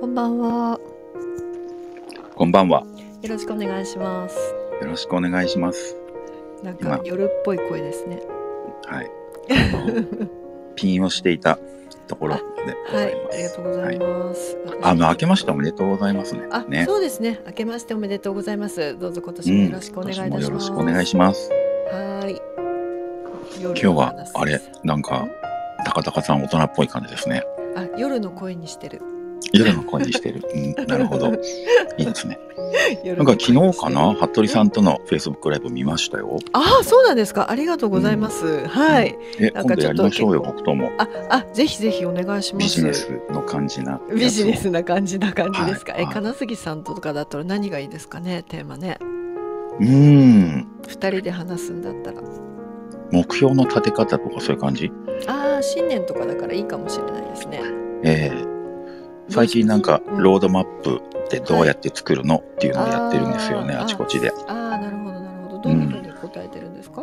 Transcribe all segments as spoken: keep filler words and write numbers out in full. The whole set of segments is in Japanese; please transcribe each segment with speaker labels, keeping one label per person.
Speaker 1: こんばんは。
Speaker 2: こんばんは。
Speaker 1: よろしくお願いします。
Speaker 2: よろしくお願いします。
Speaker 1: なんか夜っぽい声ですね。
Speaker 2: はい。あのピンをしていたところでございます。
Speaker 1: はい、ありがとうございます。
Speaker 2: はい、あの明けましておめでとうございますね。
Speaker 1: あ、
Speaker 2: ね
Speaker 1: そうですね。明けましておめでとうございます。どうぞ今年もよろしくお願いいたします。
Speaker 2: うん、よろしくお願いします。
Speaker 1: はい。
Speaker 2: 今日はあれなんか高高さん大人っぽい感じですね。
Speaker 1: あ、夜の声にしてる。
Speaker 2: 夜の声にしてる。うん、なるほど。いいですね。なんか昨日かな、服部さんとのフェイスブックライブ見ましたよ。
Speaker 1: ああ、そうなんですか。ありがとうございます。うん、はい。
Speaker 2: うん、え、今度やりましょうよ、僕とも。
Speaker 1: あ、あ、ぜひぜひお願いします。
Speaker 2: ビジネスの感じな。
Speaker 1: ビジネスな感じな感じですか。
Speaker 2: はい、
Speaker 1: え、金杉さんとかだったら何がいいですかね、テーマね。
Speaker 2: うーん。
Speaker 1: 二人で話すんだったら。
Speaker 2: 目標の立て方とかそういう感じ？
Speaker 1: ああ、新年とかだからいいかもしれないですね。
Speaker 2: ええー。最近なんかロードマップってどうやって作るの、はい、っていうのをやってるんですよね、あちこちで。
Speaker 1: ああ、なるほどなるほど。どんな風に答えてるんですか？うん、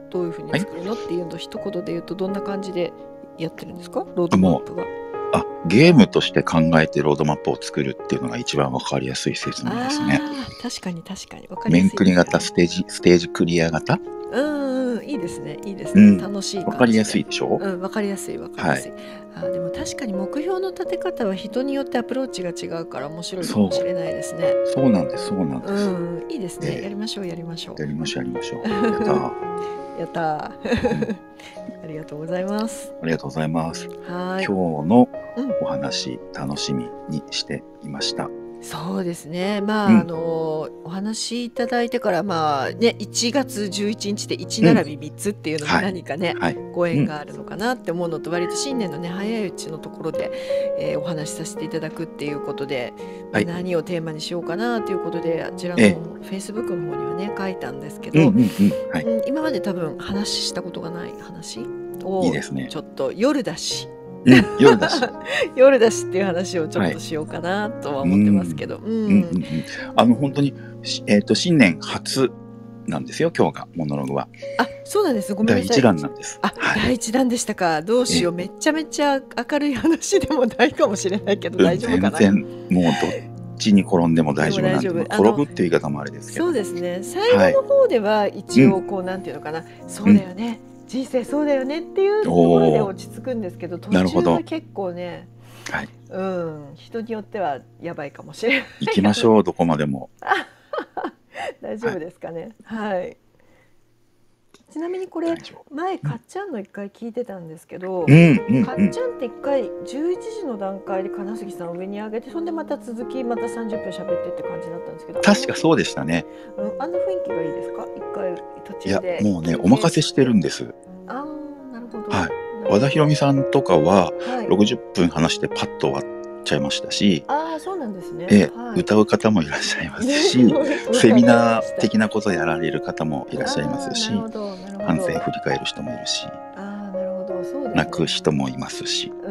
Speaker 1: どういう風に作るの、はい、っていうの一言で言うとどんな感じでやってるんですか？ロードマップは。
Speaker 2: あ、ゲームとして考えてロードマップを作るっていうのが一番わかりやすい説明ですね。
Speaker 1: あ、確かに確かにわかりやすい、ね。
Speaker 2: 面クリ型、ステージステージクリア型。
Speaker 1: うんうん、いいですね、いいですね。うん、楽しい感じで。
Speaker 2: わかりやすいでしょ？
Speaker 1: うん、わかりやすいわかりやすい。はい、あ、でも確かに目標の立て方は人によってアプローチが違うから面白いかもしれないですね。
Speaker 2: そう、そうなんです、そうなんです。
Speaker 1: うん、いいですね。えー、やりましょうやりましょう。
Speaker 2: やりましょうやりましょう。やったー。
Speaker 1: やったー。ありがとうございます。
Speaker 2: ありがとうございます。
Speaker 1: はい。
Speaker 2: 今日のお話、うん、楽しみにしていました。
Speaker 1: そうですね。まあ、うん、あのお話しいただいてからまあねいちがつじゅういちにちでいち並びみっつっていうのも何かね、うん、はい、ご縁があるのかなって思うのと、割と新年のね早いうちのところで、えー、お話しさせていただくっていうことで、はい、何をテーマにしようかなということであちらのフェイスブックの方にはね書いたんですけど、今まで多分話したことがない話を、いいですね、ちょっと夜だし。
Speaker 2: うん、夜だし
Speaker 1: 夜だしっていう話をちょっとしようかなとは思ってますけど、
Speaker 2: あの本当に、えーと、新年初なんですよ今日がモノログは。
Speaker 1: あ、そうなんです。ごめんなさい。
Speaker 2: だいいちだんなんです。
Speaker 1: あ、はい、だいいちだんでしたか。どうしよう、めちゃめちゃ明るい話でもないかもしれないけど、大丈夫かな。
Speaker 2: 全然もうどっちに転んでも大丈夫なんで、転ぶっていう言い方もあれですけど。
Speaker 1: そうですね。最後の方では一応こう、なんていうのかな、そうだよね。うん、人生そうだよねっていうところで落ち着くんですけど、途中は結構ね、はい、うん、人によってはやばいかもしれない。
Speaker 2: 行きましょう、どこまでも。
Speaker 1: 大丈夫ですかね。はい、はい、ちなみにこれ前かっちゃんの一回聞いてたんですけど、うん、かっちゃんって一回じゅういちじの段階で金杉さんを上に上げて、そんでまた続きまたさんじゅっぷん喋ってって感じだったんですけど、
Speaker 2: 確かそうでしたね。
Speaker 1: うん、あんな雰囲気がいいですか？一回途中で。
Speaker 2: いやもうねお任せしてるんです。
Speaker 1: ああ、なるほど。
Speaker 2: はい、和田博美さんとかはろくじゅっぷん話してパッと終わっちゃいましたし、
Speaker 1: ああ、そうなんですね。
Speaker 2: え、はい、歌う方もいらっしゃいますし、セミナー的なことやられる方もいらっしゃいますし、反省振り返る人もいるし、
Speaker 1: ああ、なるほど、そうですね、
Speaker 2: 泣く人もいますし、
Speaker 1: うん、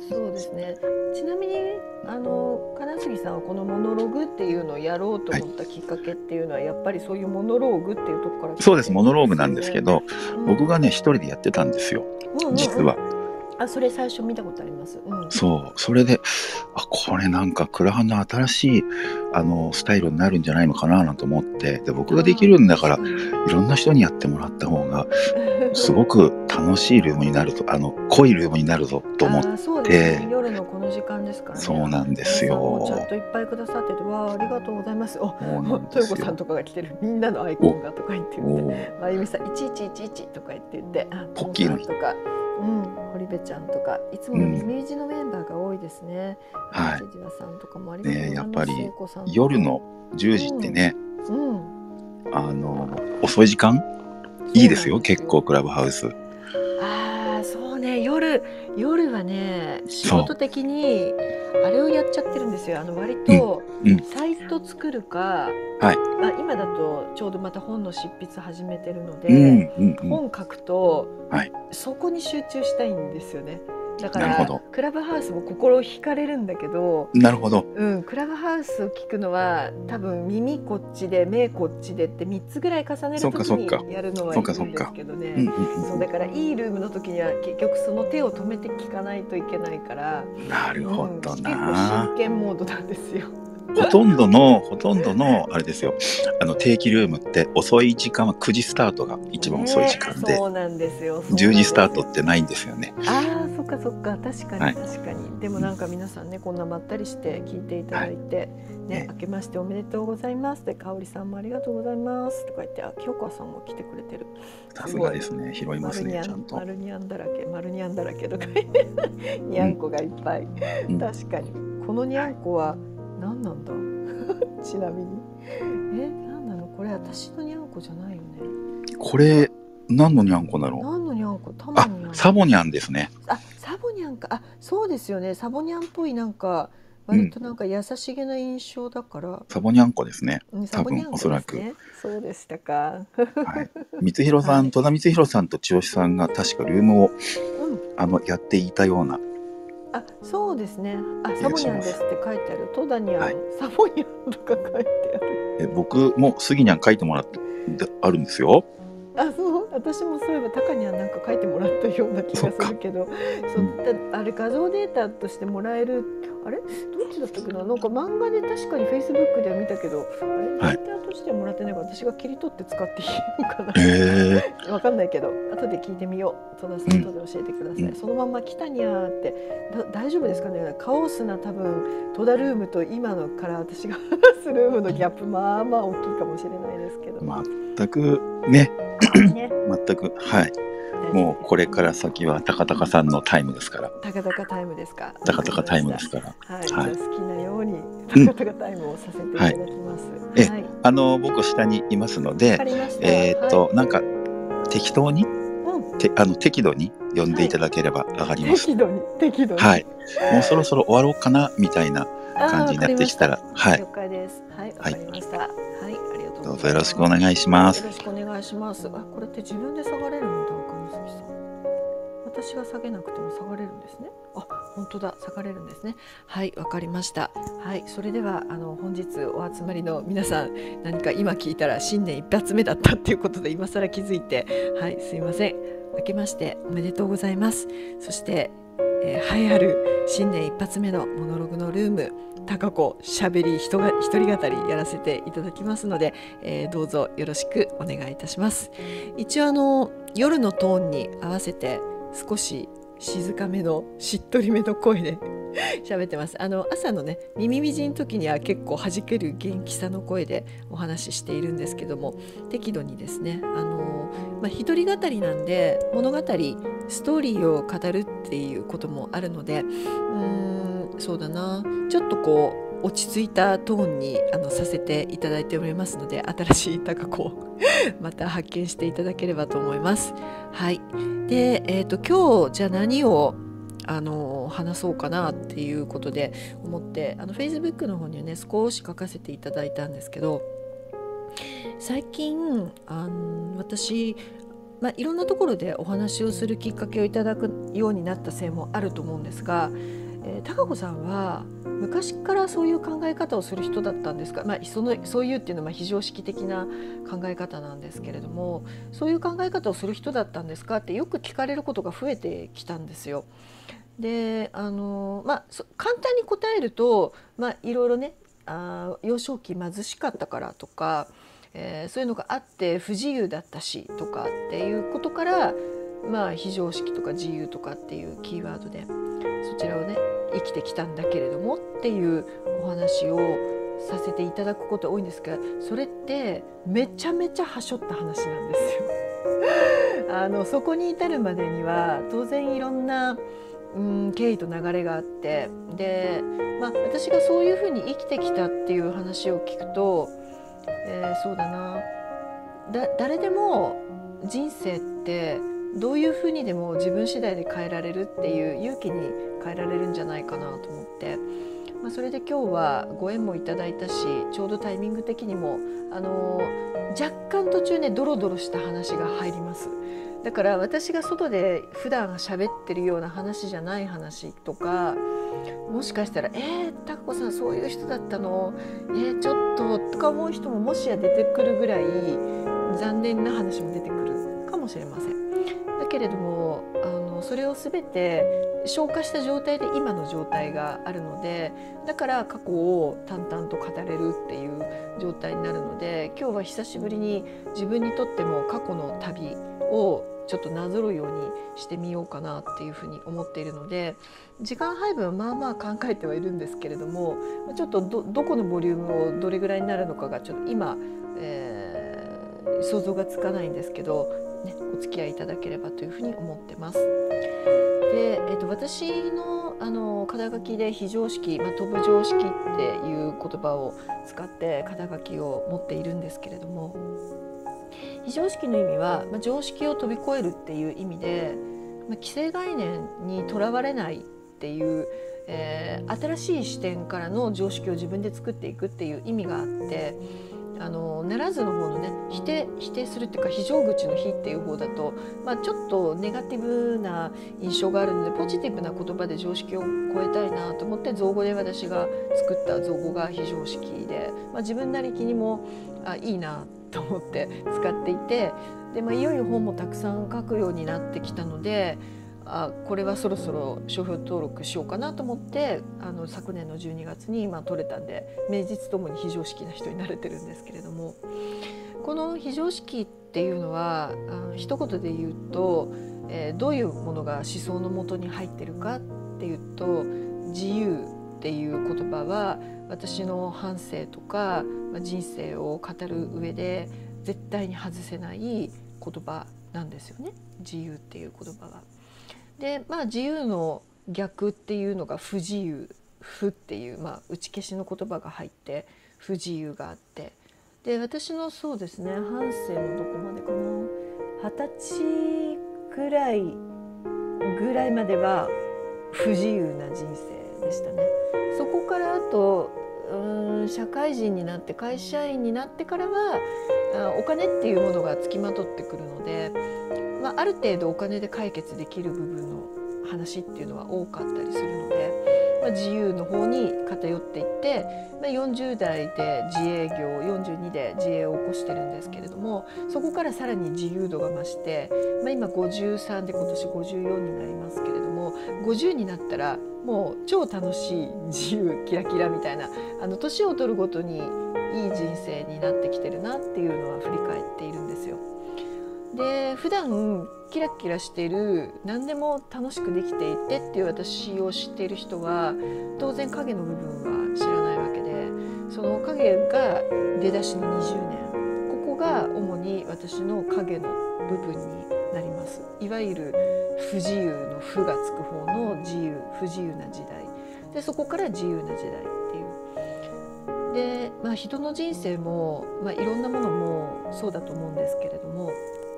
Speaker 1: そうですね。ちなみにあの金杉さんはこのモノログっていうのをやろうと思ったきっかけっていうのは、はい、やっぱりそういうモノローグっていうところから来てるんですね。
Speaker 2: そうです、モノローグなんですけど、うん、僕がね一人でやってたんですよ、うんうんうん、実は。
Speaker 1: あ、それ最初見たことあります。うん、
Speaker 2: そう、それで、あ、これなんかクラハンの新しいあのスタイルになるんじゃないのかななんて思って、で僕ができるんだからいろんな人にやってもらった方がすごく楽しいルームになると、あの濃いルームになるぞと思って。
Speaker 1: そうですね、夜のこの時間ですからね。
Speaker 2: そうなんですよ。
Speaker 1: チャットいっぱいくださってて、わあ、ありがとうございます。お、豊子さんとかが来てる、みんなのアイコンがとか言って言って、まゆみさんいちいちいちいちとか言って言って、
Speaker 2: ポッキーの
Speaker 1: とか。うん、堀部ちゃんとかいつも耳打ちのメンバーが多いですね。
Speaker 2: はい。
Speaker 1: さんとかもありがとうございます。
Speaker 2: ね、やっぱり夜のじゅうじってね、
Speaker 1: うんうん、
Speaker 2: あの遅い時間いいですよ、結構クラブハウス。
Speaker 1: ああ、そうね、夜夜はね仕事的にあれをやっちゃってるんですよ。あの割とサイト作るか、うん、はい、まあ、今だとちょうどまた本の執筆始めてるので、うんうんうん、本書くと、はい、そこに集中したいんですよね。 だからクラブハウスも心惹かれるんだけど、
Speaker 2: なるほど、
Speaker 1: うん、クラブハウスを聞くのは多分耳こっちで目こっちでってみっつぐらい重ねる時にやるのはいいんですけどね。そうだからいいルームの時には結局その手を止めて聞かないといけないから、
Speaker 2: なるほどな、うん、結構
Speaker 1: 真剣モードなんですよ。
Speaker 2: ほとんどのほとんどのあれですよ、あの定期ルームって遅い時間はくじスタートが一番遅い時間で、ね、
Speaker 1: そうなんですよ。
Speaker 2: じゅうじスタートってないんですよね。
Speaker 1: ああ、そっかそっか、確かに確かに、はい、でもなんか皆さんねこんなまったりして聞いていただいて、はい、ね、明けましておめでとうございますで、香織さんもありがとうございますとか言って、あ、清川さんも来てくれてる。
Speaker 2: さすがですね、拾いますね、ちゃんと。
Speaker 1: マルニャンだらけ、マルニャンだらけとか言ってニャンコがいっぱい、うん、確かにこのニャンコは何なんだちなみにえ、何なのこれ、私のニャンコじゃないよね。
Speaker 2: これ何のニャンコなの？
Speaker 1: 何のニャンコ？タマニャン。
Speaker 2: あ、サボニャンですね。
Speaker 1: あ、サボニャンか。あ、そうですよね。サボニャンっぽい、なんか割となんか優しげな印象だから、うん、
Speaker 2: サボニャンコですね。
Speaker 1: 多分おそらく。そうでしたか。はい。
Speaker 2: 光弘さん、はい、戸田光弘さんと千代さんが確かルームを、うん、あのやっていたような。
Speaker 1: あ、そうですね。あ、サボニャンですって書いてある。戸田には、はい、サボニャンとか書いてある。
Speaker 2: え、僕もスギニャン書いてもらってあるんですよ。
Speaker 1: あ、そう、私もそういえばタカにはなんか書いてもらったような気がするけど、そう、うん、あれ画像データとしてもらえる、あれどっちだったっけな、なんか漫画で確かにフェイスブックでは見たけど、あれデータとしてはもらってないから、私が切り取って使っていいのかな、えー、わかんないけど、後で聞いてみよう。戸田さん、後で教えてください、うん、そのまま来たにゃーって大丈夫ですかね。カオスな多分戸田ルームと今のから私が話すルームのギャップ、まあまあ大きいかもしれないですけど、
Speaker 2: 全くねね全く、はい、もうこれから先は高高さんのタイムですから。
Speaker 1: 高高タイムですか。
Speaker 2: 高高タイムですから。
Speaker 1: はい。はい、好きなように高高タイムをさせていただきます。うん、
Speaker 2: はい、え、あの僕下にいますので、えー、っと、はい、なんか適当に、うん、てあの適度に呼んでいただければ上がります。
Speaker 1: 適度に適度に。
Speaker 2: はい。もうそろそろ終わろうかなみたいな感じになってきたら、はい。
Speaker 1: 了解です。はい。わかりました。はい。ありがとうございます。
Speaker 2: どうぞよろしくお願いします。
Speaker 1: よろしくお願いします。あ、これって自分で下がれるんだ、神崎さん。私が下げなくても下がれるんですね。あ、本当だ、下がれるんですね。はい、わかりました。はい、それではあの本日お集まりの皆さん、何か今聞いたら新年一発目だったっていうことで今更気づいて、はい、すいません。明けましておめでとうございます。そして、えー、栄えある新年一発目のモノログのルーム、高子しゃべり一人語りやらせていただきますので、えー、どうぞよろしくお願いいたします。一応あの夜のトーンに合わせて少し静かめのしっとりめの声で喋ってます。あの朝のね耳みじんの時には結構弾ける元気さの声でお話ししているんですけども、適度にですね、あの、まあ、一人語りなんで物語ストーリーを語るっていうこともあるので、うーん、そうだな、ちょっとこう落ち着いたトーンにあのさせていただいておりますので、新しい高子をまた発見していただければと思います。はい。で、えーと、今日じゃあ何をあの話そうかなっていうことで思って、あの Facebook の方にはね少し書かせていただいたんですけど、最近あの私、まあ、いろんなところでお話をするきっかけをいただくようになったせいもあると思うんですが、えー、高子さんは昔からそういう考え方をする人だったんですか。まあ、そのそういうっていうのは非常識的な考え方なんですけれども、そういう考え方をする人だったんですかってよく聞かれることが増えてきたんですよ。で、あのまあ簡単に答えると、まあ、いろいろね、あ幼少期貧しかったからとか、えー、そういうのがあって不自由だったしとかっていうことから、まあ、非常識とか自由とかっていうキーワードでそちらをね生きてきたんだけれどもっていうお話をさせていただくこと多いんですが、それってめちゃめちゃはしょった話なんですよ。あのそこに至るまでには当然いろんなうん、経緯と流れがあって、で、まあ、私がそういうふうに生きてきたっていう話を聞くと、えー、そうだなだ誰でも人生ってどういうふうにでも自分次第で変えられるっていう勇気に変えられるんじゃないかなと思って、まあ、それで今日はご縁もいただいたし、ちょうどタイミング的にもあの若干途中ねドロドロした話が入ります。 だから私が外で普段喋ってるような話じゃない話とか、もしかしたら「えー、タコさんそういう人だったの？えー、ちょっと」とか思う人ももしや出てくるぐらい残念な話も出てくるかもしれません。だけれどもあのそれを全て消化した状態で今の状態があるので、だから過去を淡々と語れるっていう状態になるので、今日は久しぶりに自分にとっても過去の旅をちょっとなぞるようにしてみようかなっていうふうに思っているので、時間配分はまあまあ考えてはいるんですけれども、ちょっと ど, どこのボリュームをどれぐらいになるのかがちょっと今、えー、想像がつかないんですけど、ね、お付き合いいただければというふうに思ってます。で、えー、と私 の, あの肩書きで非常識、まあ、飛ぶ常識っていう言葉を使って肩書きを持っているんですけれども、非常識の意味は、まあ、常識を飛び越えるっていう意味で、まあ、既成概念にとらわれないっていう、えー、新しい視点からの常識を自分で作っていくっていう意味があって、あのならずの方のね、否定否定するっていうか非常口の非っていう方だと、まあ、ちょっとネガティブな印象があるので、ポジティブな言葉で常識を超えたいなと思って造語で私が作った造語が非常識で、まあ、自分なりにもあいいなと思って使っていて、で、まあ、いよいよ本もたくさん書くようになってきたので、あこれはそろそろ商標登録しようかなと思って、あの昨年のじゅうにがつに今取れたんで、名実ともに非常識な人になれてるんですけれども、この非常識っていうのはあの一言で言うと、えー、どういうものが思想のもとに入ってるかっていうと、自由っていう言葉は私の半生とか、まあ、人生を語る上で絶対に外せない言葉なんですよね、自由っていう言葉は。で、まあ、自由の逆っていうのが不自由、不っていう、まあ、打ち消しの言葉が入って不自由があって、で私のそうですね、半生のどこまでかな、二十歳くらいぐらいまでは不自由な人生でしたね。そこからあとうーん社会人になって会社員になってからはお金っていうものがつきまとってくるので、まあ、ある程度お金で解決できる部分の話っていうのは多かったりするので、まあ、自由の方に偏っていって、まあ、よんじゅう代で自営業、よんじゅうにで自営を起こしてるんですけれども、そこからさらに自由度が増して、まあ、今ごじゅうさんで今年ごじゅうよんになりますけれども、ごじゅうになったらもう超楽しい自由キラキラみたいな、あの年を取るごとにいい人生になってきてるなっていうのは振り返っているんですよ。で、普段キラキラしている、何でも楽しくできていてっていう私を知っている人は当然影の部分は知らないわけで、その影が出だしのにじゅうねん、ここが主に私の影の部分になります。いわゆる不自由の不がつく方の自由、不自由な時代で、そこから自由な時代っていう。で、まあ、人の人生も、まあ、いろんなものもそうだと思うんですけれども、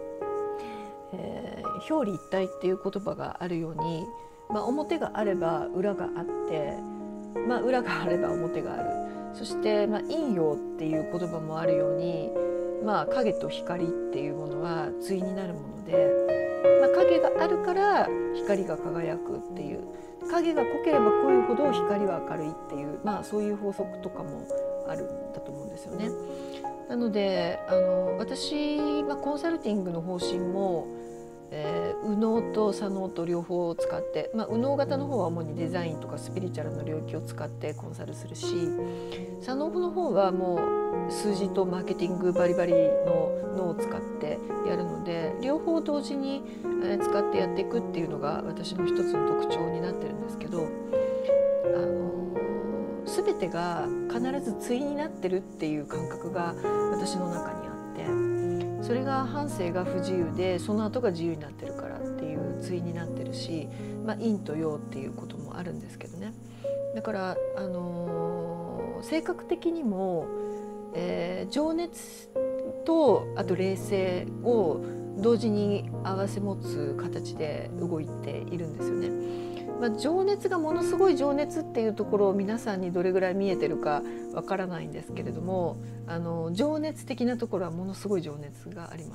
Speaker 1: えー、表裏一体っていう言葉があるように、まあ、表があれば裏があって、まあ、裏があれば表がある。そして、まあ、陰陽っていう言葉もあるように、まあ、影と光っていうものは対になるもので、まあ、影があるから光が輝くっていう、影が濃ければ濃いほど光は明るいっていう、まあ、そういう法則とかもあるんだと思うんですよね。なのであの私、まあ、コンサルティングの方針も、えー、右脳と左脳と両方を使って、まあ、右脳型の方は主にデザインとかスピリチュアルの領域を使ってコンサルするし、左脳の方はもう数字とマーケティングバリバリの脳を使ってやるので、両方同時に使ってやっていくっていうのが私の一つの特徴になってるんですけど、あの全てが必ず対になってるっていう感覚が私の中にあって、それが半生が不自由でその後が自由になってるからっていう対になってるし、まあ、陰と陽っていうこともあるんですけどね。だから、あのー、性格的にも、えー、情熱とあと冷静を同時に合わせ持つ形で動いているんですよね。まあ、情熱がものすごい情熱っていうところを皆さんにどれぐらい見えてるかわからないんですけれども、あの情熱的なところはものすごい情熱があります。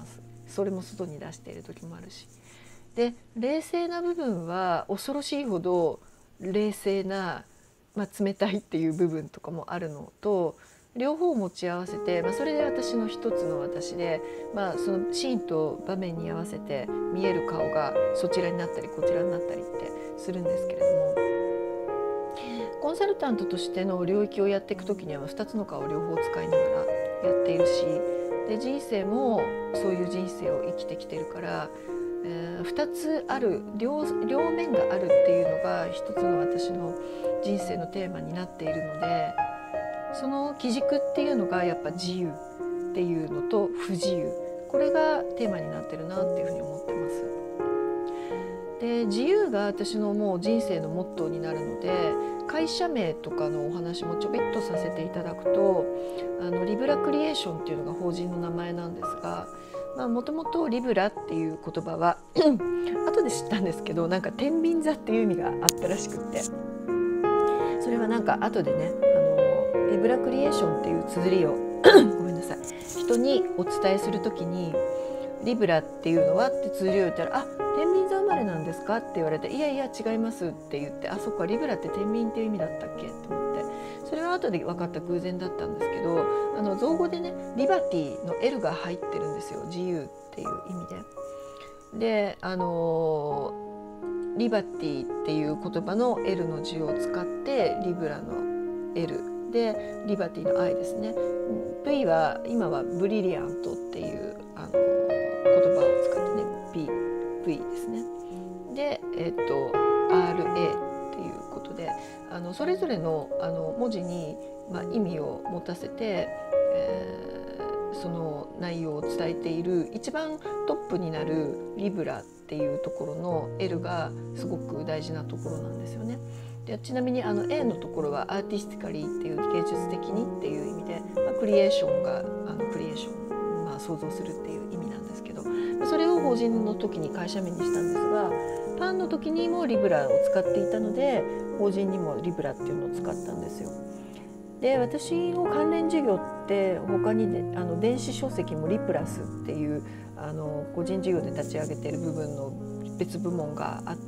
Speaker 1: それも外に出している時もあるし、で冷静な部分は恐ろしいほど冷静な、まあ、冷たいっていう部分とかもあるのと、両方持ち合わせて、まあ、それで私の一つの私で、まあ、そのシーンと場面に合わせて見える顔がそちらになったりこちらになったりってするんですけれども、コンサルタントとしての領域をやっていく時にはふたつの顔を両方使いながらやっているし、で人生もそういう人生を生きてきてるから、えー、ふたつある 両, 両面があるっていうのが一つの私の人生のテーマになっているので、その基軸っていうのがやっぱ自由っていうのと不自由、これがテーマになってるなっていうふうに思ってます。で自由が私のもう人生のモットーになるので、会社名とかのお話もちょびっとさせていただくと、あのリブラクリエーションっていうのが法人の名前なんですが、もともとリブラっていう言葉は後で知ったんですけど、なんか天秤座っていう意味があったらしくって、それはなんか後でね、あのリブラクリエーションっていう綴りをごめんなさい、人にお伝えするときにリブラっていうのはって綴りを言ったら、あ、天秤座生まれなんですかって言われて、いやいや違いますって言って、あ、そっかリブラって天秤っていう意味だったっけと思って、それは後で分かった偶然だったんですけど、あの造語でねリバティの エル が入ってるんですよ、自由っていう意味で。であのリバティっていう言葉の エル の字を使ってリブラの エル でリバティの アイ ですね。 V は今はブリリアントっていうあの言葉を使ってね B V ですね。で、えっと、アールエー っていうことで、あのそれぞれの、あの文字に、まあ、意味を持たせて、えー、その内容を伝えている一番トップになるリブラっていうところの エル がすごく大事なところなんですよね。でちなみにあの エー のところはアーティスティカリーっていう芸術的にっていう意味で、まあ、クリエーションがあのクリエーション、まあ、想像するっていう意味なんですけど、それを法人の時に会社名にしたんですが、パンの時にもリブラを使っていたので法人にもリブラっていうのを使ったんですよ。で私の関連事業って他に、ね、あの電子書籍もリプラスっていうあの個人事業で立ち上げている部分の別部門があって、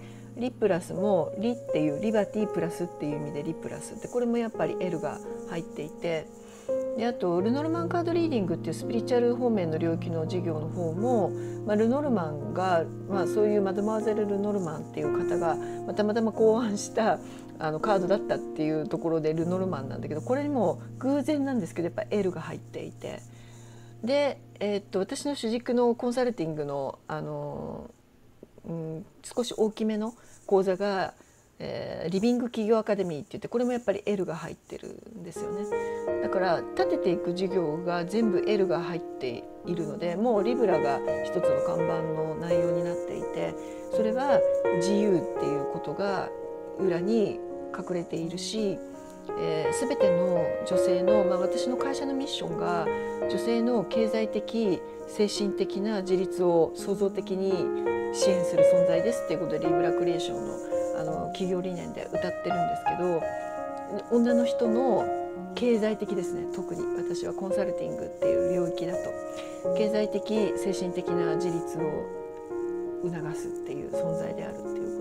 Speaker 1: リプラスもリっていうリバティプラスっていう意味でリプラスって、これもやっぱり エル が入っていて、であとルノルマンカードリーディングっていうスピリチュアル方面の領域の事業の方も、まあ、ルノルマンが、まあ、そういうマドモアゼル・ルノルマンっていう方が、まあ、たまたま考案したあのカードだったっていうところでルノルマンなんだけど、これにも偶然なんですけどやっぱ エル が入っていて、で、えー、っと私の主軸のコンサルティングの、あの、うん、少し大きめの講座が、えー、リビング企業アカデミーって言って、これもやっぱり エル が入ってるんですよね。だから立てていく事業が全部 エル が入っているので、もうリブラが一つの看板の内容になっていて、それは自由っていうことが裏に隠れているし、えー、全ての女性の、まあ、私の会社のミッションが女性の経済的精神的な自立を創造的に支援する存在ですっていうことでリブラクリエーションの、あの企業理念で歌ってるんですけど、女の人の経済的ですね、特に私はコンサルティングっていう領域だと経済的精神的な自立を促すっていう存在であるっていうこと。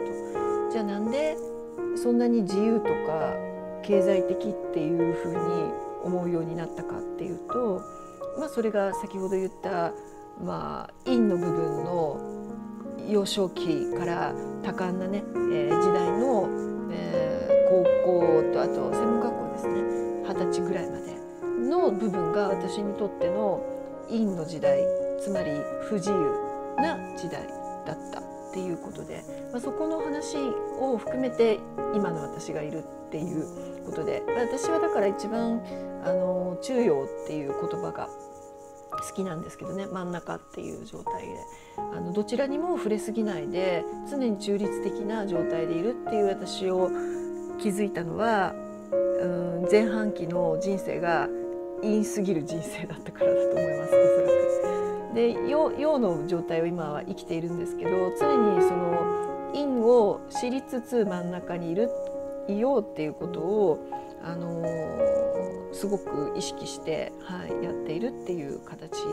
Speaker 1: じゃあなんでそんなに自由とか経済的っていうふうに思うようになったかっていうと、まあ、それが先ほど言った、まあ、陰の部分の幼少期から多感なね、えー、時代の、えー、高校とあと専門学校ですね、二十歳ぐらいまでの部分が私にとっての陰の時代、つまり不自由な時代だったっていうことで、まあ、そこの話を含めて今の私がいるっていうことで、私はだから一番あの中庸っていう言葉が好きなんですけどね、真ん中っていう状態で、あのどちらにも触れすぎないで常に中立的な状態でいるっていう私を気づいたのは、うん、前半期の人生が陰すぎる人生だったからだと思います、おそらく。で、陽、陽の状態を今は生きているんですけど、常にその陰を知りつつ真ん中にいるいようっていうことを、あのー、すごく意識して、はい、やっているっていう形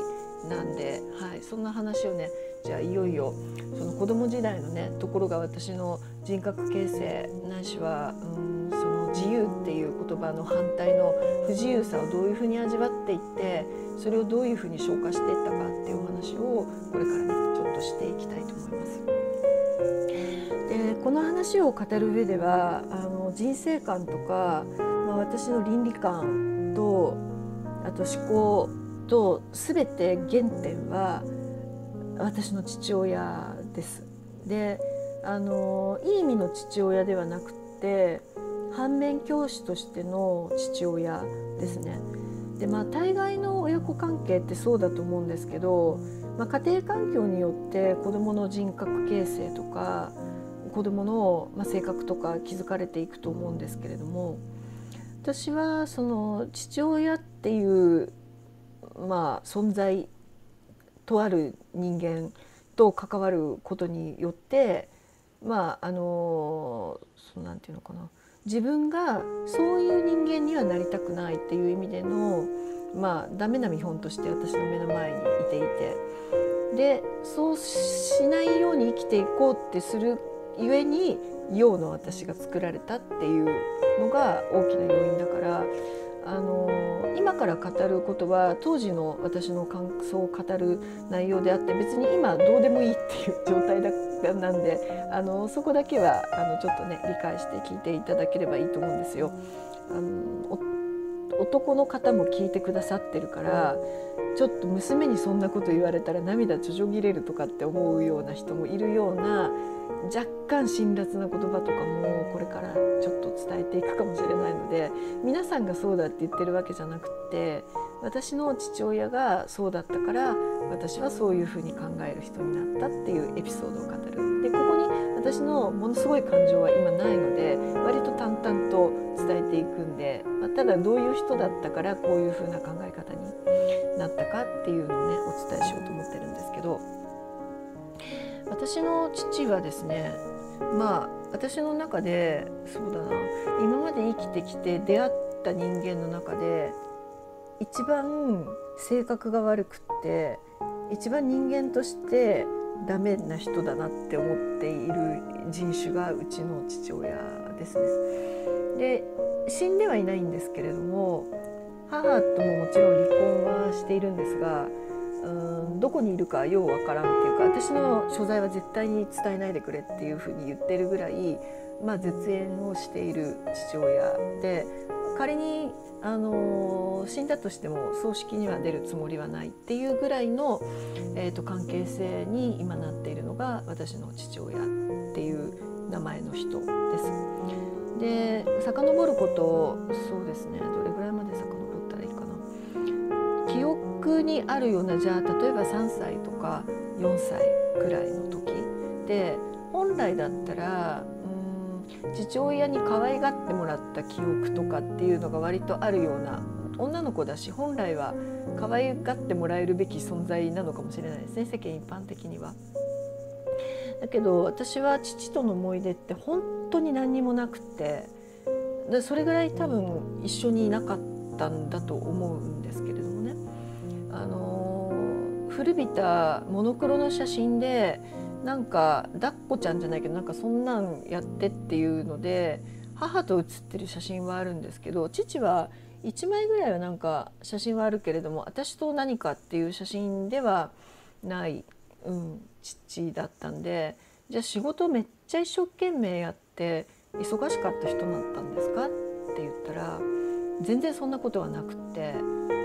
Speaker 1: なんで、はい、そんな話をね、じゃあいよいよその子供時代のねところが私の人格形成ないしは、うん、その自由っていう言葉の反対の不自由さをどういうふうに味わっていって、それをどういうふうに消化していったかっていうお話をこれからねちょっとしていきたいと思います。でこの話を語る上ではあの人生観とか、まあ、私の倫理観とあと思考と全て原点は私の父親です。であのいい意味の父親ではなくて反面教師としての父親ですね。でまあ大概の親子関係ってそうだと思うんですけど、まあ、家庭環境によって子どもの人格形成とか子どもの、まあ、性格とか築かれていくと思うんですけれども、私はその父親っていう、まあ、存在とある人間と関わることによってまああのそのなんていうのかな、自分がそういう人間にはなりたくないっていう意味でのまあダメな見本として私の目の前にいていて、でそうしないように生きていこうってするゆえに陽の私が作られたっていうのが大きな要因だから、あの今から語ることは当時の私の感想を語る内容であって、別に今どうでもいいっていう状態だなんで、あのそこだけはあのちょっとね理解して聞いていただければいいと思うんですよ。あの男の方も聞いてくださってるから、ちょっと娘にそんなこと言われたら涙ちょちょぎれるとかって思うような人もいるような若干辛辣な言葉とかもこれからちょっと伝えていくかもしれないので、皆さんがそうだって言ってるわけじゃなくって、私の父親がそうだったから私はそういうふうに考える人になったっていうエピソードを語る。でここに私のものすごい感情は今ないので割と淡々と伝えていくんで、まあ、ただどういう人だったからこういうふうな考え方になったかっていうのをねお伝えしようと思ってるんですけど、私の父はですね、まあ私の中でそうだな、今まで生きてきて出会った人間の中で一番性格が悪くって一番人間としてダメな人だなって思っている人種がうちの父親ですね。で死んではいないんですけれども、母とももちろん離婚はしているんですが、うーんどこにいるかようわからんっていうか、私の所在は絶対に伝えないでくれっていうふうに言ってるぐらい、まあ、絶縁をしている父親で、仮にあの死んだとしても葬式には出るつもりはないっていうぐらいの、えーと、関係性に今なっているのが私の父親っていう名前の人です。で遡ることそうですね、どれぐらいまで遡ったらいいかな。記憶にあるような、じゃあ例えばさんさいとかよんさいくらいの時で、本来だったら父親に可愛がってもらった記憶とかっていうのが割とあるような女の子だし、本来は可愛がってもらえるべき存在なのかもしれないですね、世間一般的には。だけど私は父との思い出って本当に何にもなくて、でそれぐらい多分一緒にいなかったんだと思うんですけれどもね、あの古びたモノクロの写真でなんか抱っこちゃんじゃないけどなんかそんなんやってっていうので母と写ってる写真はあるんですけど、父はいちまいぐらいはなんか写真はあるけれども私と何かっていう写真ではない、うん、父だったんで、じゃあ仕事めっちゃ一生懸命やって忙しかった人だったんですかって言ったら全然そんなことはなくって、あ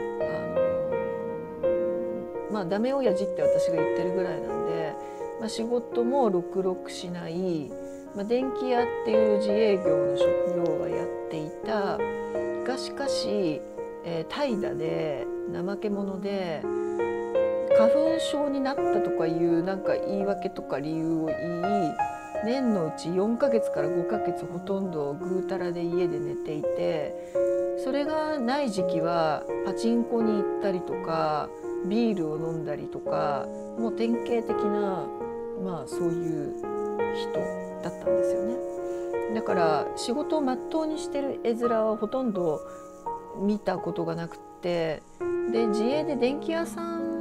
Speaker 1: のまあダメ親父って私が言ってるぐらいなんで、まあ、仕事もろくろくしない、まあ、電気屋っていう自営業の職業はやっていたが、しかし、えー、怠惰で怠け者で花粉症になったとかいうなんか言い訳とか理由を言い、年のうちよんかげつからごかげつほとんどぐうたらで家で寝ていて、それがない時期はパチンコに行ったりとかビールを飲んだりとか、もう典型的なまあそういう人だったんですよね。だから仕事を全うにしてる絵面はほとんど見たことがなくて、で自営で電気屋さん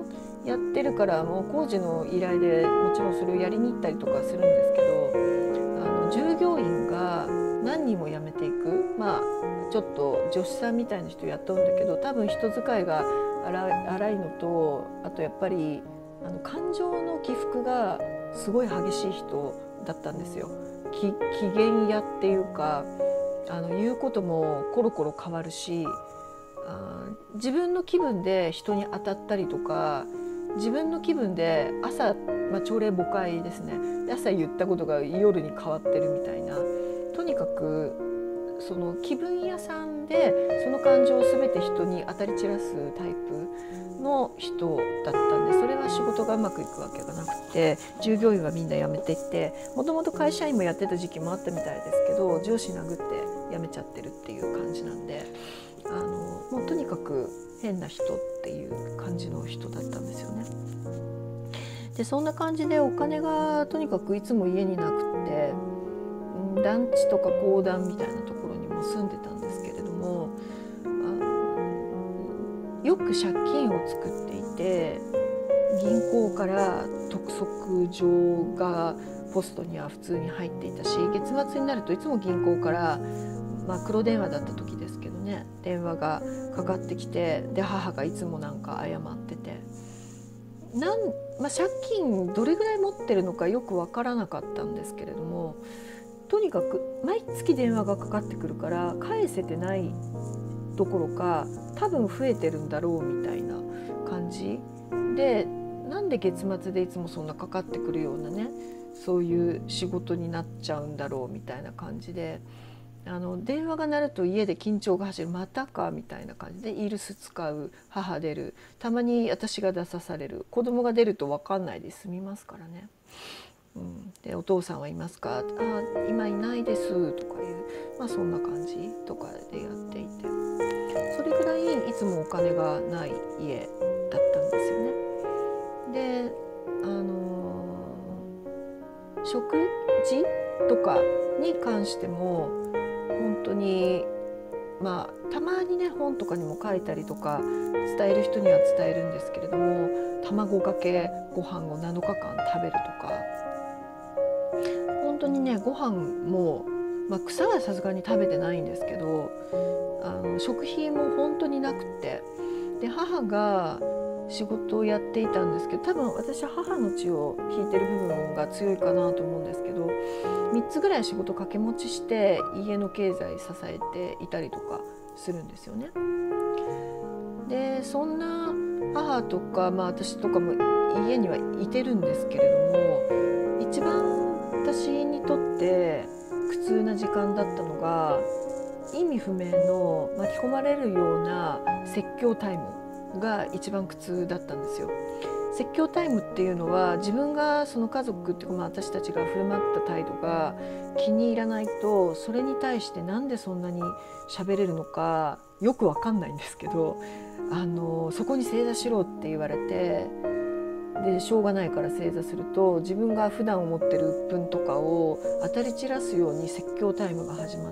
Speaker 1: やってるからもう工事の依頼でもちろんそれをやりに行ったりとかするんですけど、あの従業員が何人も辞めていく、まあちょっと助手さんみたいな人雇うんだけど、多分人使いが荒い、荒いのと、あとやっぱりあの感情の起伏がすごい激しい人だったんですよ。き機嫌屋っていうか、あの言うこともコロコロ変わるし、あ自分の気分で人に当たったりとか、自分の気分で朝、まあ、朝令暮改ですね、朝言ったことが夜に変わってるみたいな、とにかくその気分屋さんでその感情を全て人に当たり散らすタイプの人だったんで、それは仕事がうまくいくわけがなくて、従業員はみんな辞めていって、もともと会社員もやってた時期もあったみたいですけど、上司殴って辞めちゃってるっていう感じなんで、あのもうとにかく変な人っていう感じの人だったんですよね。でそんな感じでお金がとにかくいつも家になくって、うん、団地とか公団みたいなところにも住んでたんですけれども、あのよく借金を作っていて、銀行から督促状がポストには普通に入っていたし、月末になるといつも銀行から、まあ、黒電話だった時ですけどね、電話がかかってきて、で母がいつもなんか謝ってて、なん、まあ、借金どれぐらい持ってるのかよく分からなかったんですけれども、とにかく毎月電話がかかってくるから返せてないどころか多分増えてるんだろうみたいな感じで、なんで月末でいつもそんなかかってくるようなね、そういう仕事になっちゃうんだろうみたいな感じで、あの電話が鳴ると家で緊張が走る、またかみたいな感じで、イルス使う、母出る、たまに私が出さされる、子供が出ると分かんないで済みますからね。うん、でお父さんはいますか、あ今いないですとかいう、まあ、そんな感じとかでやっていて、それぐらいいつもお金がない家だったんですよね。で、あのー、食事とかに関しても本当に、まあたまにね本とかにも書いたりとか、伝える人には伝えるんですけれども、卵かけご飯をなのかかん食べるとか、本当にねご飯も、まあ、草はさすがに食べてないんですけど、あの食費も本当になくて、で母が仕事をやっていたんですけど、多分私は母の血を引いてる部分が強いかなと思うんですけど、みっつぐらい仕事掛け持ちして家の経済支えていたりとかするんですよね。でそんな母とか、まあ、私とかも家にはいてるんですけれども、一番私にとって苦痛な時間だったのが、意味不明の巻き込まれるような説教タイムが一番苦痛だったんですよ。説教タイムっていうのは、自分がその家族っていうか、まあ、私たちが振る舞った態度が気に入らないと、それに対してなんでそんなに喋れるのかよくわかんないんですけど、あのそこに正座しろって言われて、でしょうがないから正座すると、自分が普段思ってる鬱憤とかを当たり散らすように説教タイムが始まって、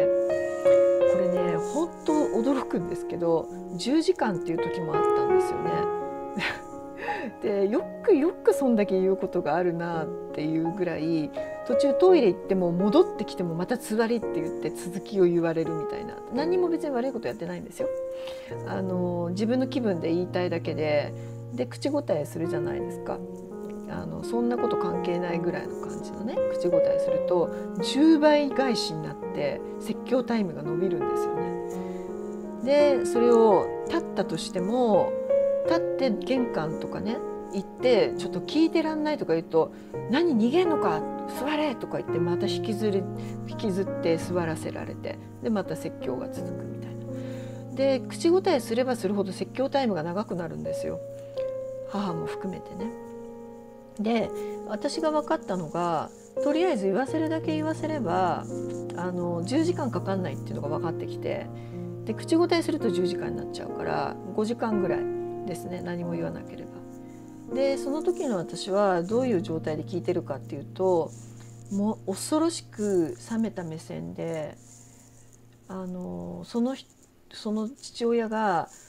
Speaker 1: これね本当驚くんですけど、じゅうじかんっていう時もあったんですよね。でよくよくそんだけ言うことがあるなっていうぐらい、途中トイレ行っても戻ってきてもまた座りって言って続きを言われるみたいな、何も別に悪いことやってないんですよ。あの自分の気分で言いたいだけで、で口答えするじゃないですか。あのそんなこと関係ないぐらいの感じのね口答えするとじゅうばい返しになって説教タイムが伸びるんですよね。でそれを立ったとしても、立って玄関とかね行ってちょっと聞いてらんないとか言うと、何逃げんのか座れとか言って、また引きずる引きずって座らせられて、でまた説教が続くみたいな。で口答えすればするほど説教タイムが長くなるんですよ、母も含めてね。で私が分かったのが、とりあえず言わせるだけ言わせればあのじゅうじかんかかんないっていうのが分かってきて、で口答えするとじゅうじかんになっちゃうからごじかんぐらいですね、何も言わなければ。でその時の私はどういう状態で聞いてるかっていうと、もう恐ろしく冷めた目線で、あのそのその父親が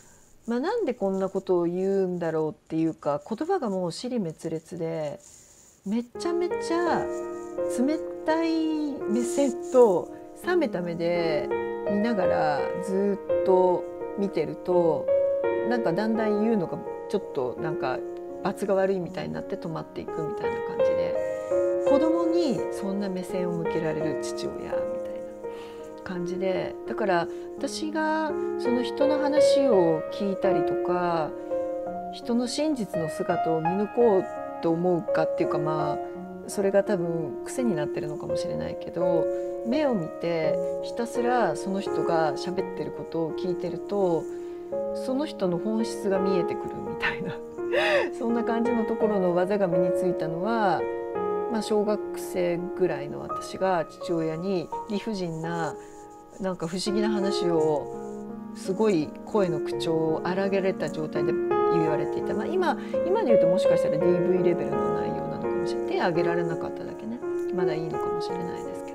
Speaker 1: まあ、なんでこんなことを言うんだろうっていうか、言葉がもう支離滅裂で、めちゃめちゃ冷たい目線と冷めた目で見ながらずっと見てると、なんかだんだん言うのがちょっとなんか罰が悪いみたいになって止まっていくみたいな感じで、子供にそんな目線を向けられる父親みたいな感じで、だから私がその人の話を聞いたりとか、人の真実の姿を見抜こうと思うかっていうか、まあそれが多分癖になってるのかもしれないけど、目を見てひたすらその人が喋ってることを聞いてると、その人の本質が見えてくるみたいなそんな感じのところの技が身についたのは、まあ、小学生ぐらいの私が父親に理不尽ななんか不思議な話をすごい声の口調を荒げられた状態で言われていた、まあ、今, 今で言うともしかしたら ディーブイ レベルの内容なのかもしれない。手挙げられなかっただけね、まだいいのかもしれないですけ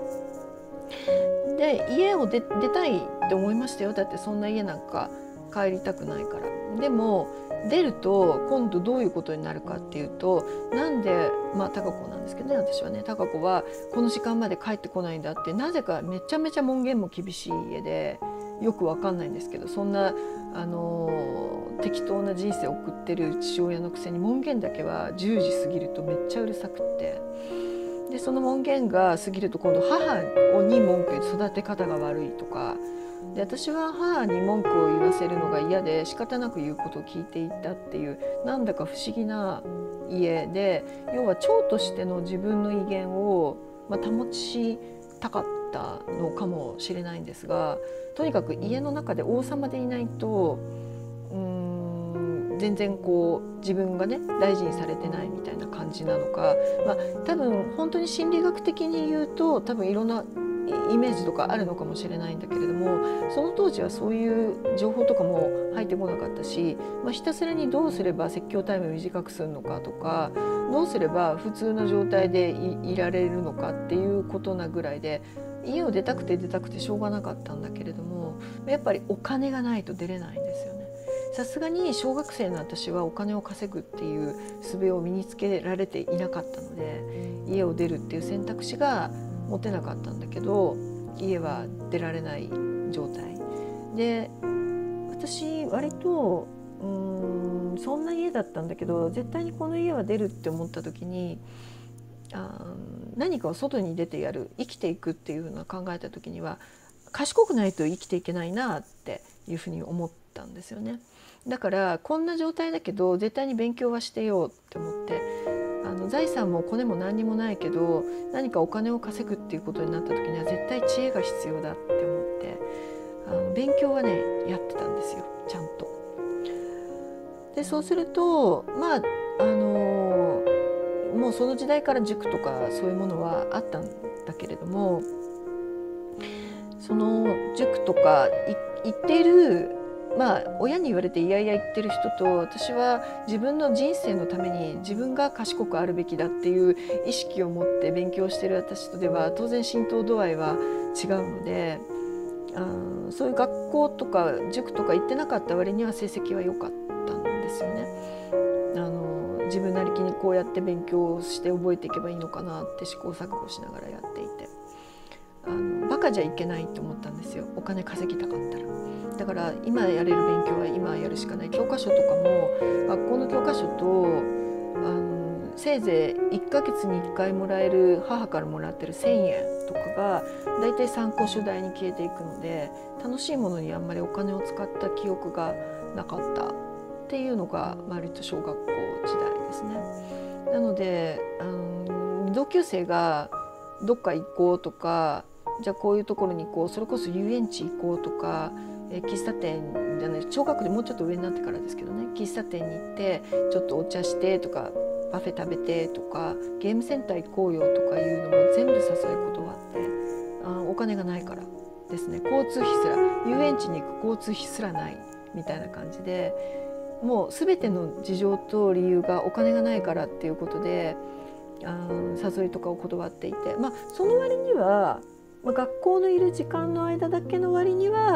Speaker 1: ど。で家を 出, 出たいって思いましたよ。だってそんな家なんか帰りたくないから。でも出ると今度どういうことになるかっていうと、なんでまあ貴子なんですけどね、私はね、貴子はこの時間まで帰ってこないんだって、なぜかめちゃめちゃ門限も厳しい家で、よくわかんないんですけど、そんなあのー、適当な人生を送ってる父親のくせに門限だけはじゅうじ過ぎるとめっちゃうるさくって、でその門限が過ぎると今度母に文句言って育て方が悪いとかで、私は母に文句を言わせるのが嫌で仕方なく言うことを聞いていたっていう、なんだか不思議な家で、要は長としての自分の威厳を、まあ、保ちたかったのかもしれないんですが、とにかく家の中で王様でいないとうーん全然こう自分がね大事にされてないみたいな感じなのか、まあ、多分本当に心理学的に言うと多分いろんなイメージとかあるのかもしれないんだけれども、その当時はそういう情報とかも入ってこなかったし、まあ、ひたすらにどうすれば説教タイムを短くするのかとか、どうすれば普通の状態で い, いられるのかっていうことなぐらいで、家を出たくて出たくてしょうがなかったんだけれども、やっぱりお金がないと出れないんですよね。さすがに小学生の私はお金を稼ぐっていう術を身につけられていなかったので、家を出るっていう選択肢が持てなかったんだけど、家は出られない状態で、私割とうーんそんな家だったんだけど、絶対にこの家は出るって思った時に、あ何かを外に出てやる、生きていくっていうのを考えた時には、賢くないと生きていけないなっていうふうに思ったんですよね。だからこんな状態だけど絶対に勉強はしてようって思って、あの財産もコネも何にもないけど何かお金を稼ぐっていうことになった時には絶対知恵が必要だって思って、あの勉強はねやってたんですよ、ちゃんと。でそうするとまああのもうその時代から塾とかそういうものはあったんだけれども、その塾とか行っている、まあ親に言われていやいや言ってる人と、私は自分の人生のために自分が賢くあるべきだっていう意識を持って勉強してる私とでは当然浸透度合いは違うので、あそういう学校とか塾とか行ってなかった割には成績は良かったんですよね。あの自分なりにこうやって勉強して覚えていけばいいのかなって試行錯誤しながらやっていて、あのバカじゃいけないと思ったんですよ、お金稼ぎたかったら。だから今やれる勉強は今やるしかない。教科書とかも学校の教科書とあのせいぜいいっかげつにいっかいもらえる母からもらってるせんえんとかがだいたい参考書代に消えていくので、楽しいものにあんまりお金を使った記憶がなかったっていうのが割と小学校時代ですね。なのであの同級生がどっか行こうとか、じゃあこういうところに行こう、それこそ遊園地行こうとか、え喫茶店じゃない、小学校でもうちょっと上になってからですけどね、喫茶店に行ってちょっとお茶してとかパフェ食べてとかゲームセンター行こうよとかいうのも全部誘い断って、あお金がないからですね、交通費すら、遊園地に行く交通費すらないみたいな感じで、もう全ての事情と理由がお金がないからっていうことで、あ誘いとかを断っていて、まあその割には、まあ、学校のいる時間の間だけの割には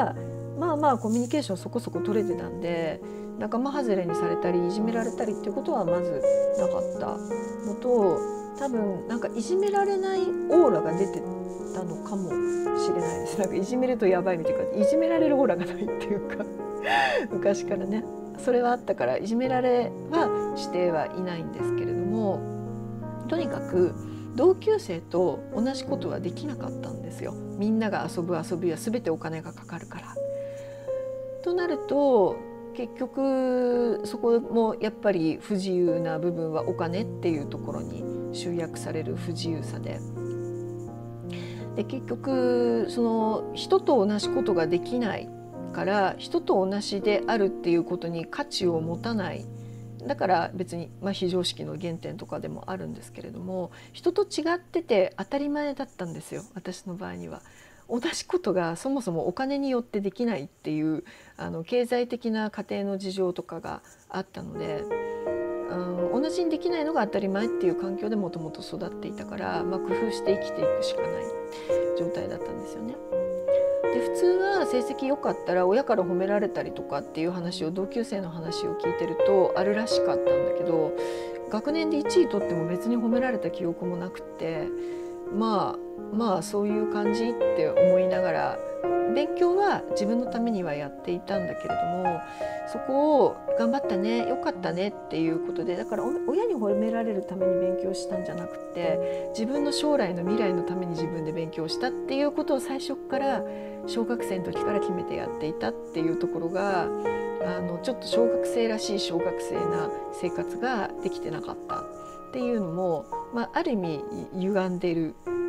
Speaker 1: まあまあコミュニケーションそこそこ取れてたんで、仲間外れにされたりいじめられたりっていうことはまずなかったのと、多分なんかいじめられないオーラが出てたのかもしれないです。なんかいじめるとやばいみたいな、いじめられるオーラがないっていうか昔からねそれはあったから、いじめられはしてはいないんですけれども、とにかく同級生と同じことはできなかったんですよ。みんなが遊ぶ遊びは全てお金がかかるから。となると結局そこもやっぱり不自由な部分はお金っていうところに集約される不自由さで、で結局その人と同じことができないから人と同じであるっていうことに価値を持たない。だから別に、まあ、非常識の原点とかでもあるんですけれども、人と違ってて当たり前だったんですよ、私の場合には。同じことがそもそもお金によってできないっていうあの経済的な家庭の事情とかがあったので、うん、同じにできないのが当たり前っていう環境でもともと育っていたから、まあ、工夫して生きていくしかない状態だったんですよね。で普通は成績良かったら親から褒められたりとかっていう話を、同級生の話を聞いてるとあるらしかったんだけど、学年でいちい取っても別に褒められた記憶もなくって、まあまあそういう感じって思いながら、勉強は自分のためにはやっていたんだけれども、そこを頑張ったね、よかったねっていうことで、だから親に褒められるために勉強したんじゃなくて、自分の将来の未来のために自分で勉強したっていうことを最初から小学生の時から決めてやっていたっていうところが、あのちょっと小学生らしい小学生な生活ができてなかったっていうのも、まあ、ある意味歪んでいる、うん、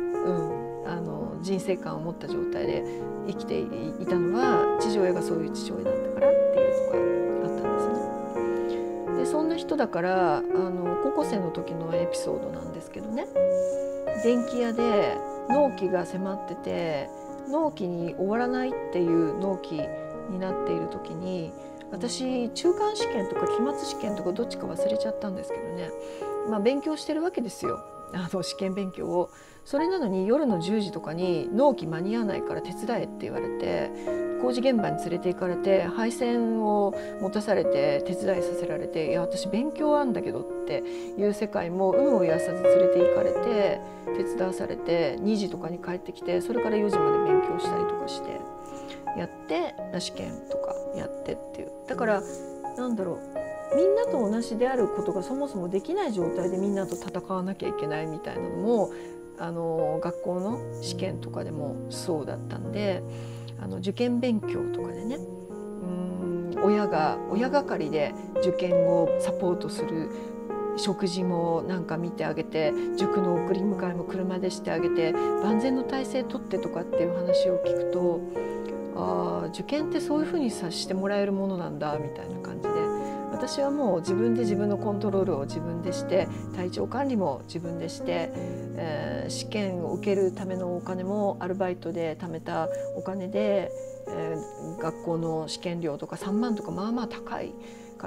Speaker 1: あの人生観を持った状態で生きていたのは父親がそういう父親だったからっていうのがあったんですね。でそんな人だから、あの高校生の時のエピソードなんですけどね、電気屋で納期が迫ってて納期に終わらないっていう納期になっている時に、私中間試験とか期末試験とかどっちか忘れちゃったんですけどね、まあ、勉強してるわけですよ、あの試験勉強を。それなのに夜のじゅうじとかに納期間に合わないから手伝えって言われて、工事現場に連れて行かれて配線を持たされて手伝いさせられて、いや私勉強あんだけどっていう世界も有無を言わさず連れて行かれて手伝わされて、にじとかに帰ってきて、それからよじまで勉強したりとかしてやって試験とかやってっていう。だからなんだろう、みんなと同じであることがそもそもできない状態でみんなと戦わなきゃいけないみたいなのも、あの学校の試験とかでもそうだったんで、あの受験勉強とかでね、うーん親が親がかりで受験をサポートする、食事もなんか見てあげて、塾の送り迎えも車でしてあげて、万全の体制取ってとかっていう話を聞くと、ああ受験ってそういうふうにさしてもらえるものなんだみたいな感じで、私はもう自分で自分のコントロールを自分でして、体調管理も自分でして、えー、試験を受けるためのお金もアルバイトで貯めたお金で、えー、学校の試験料とかさんまんとかまあまあ高いから、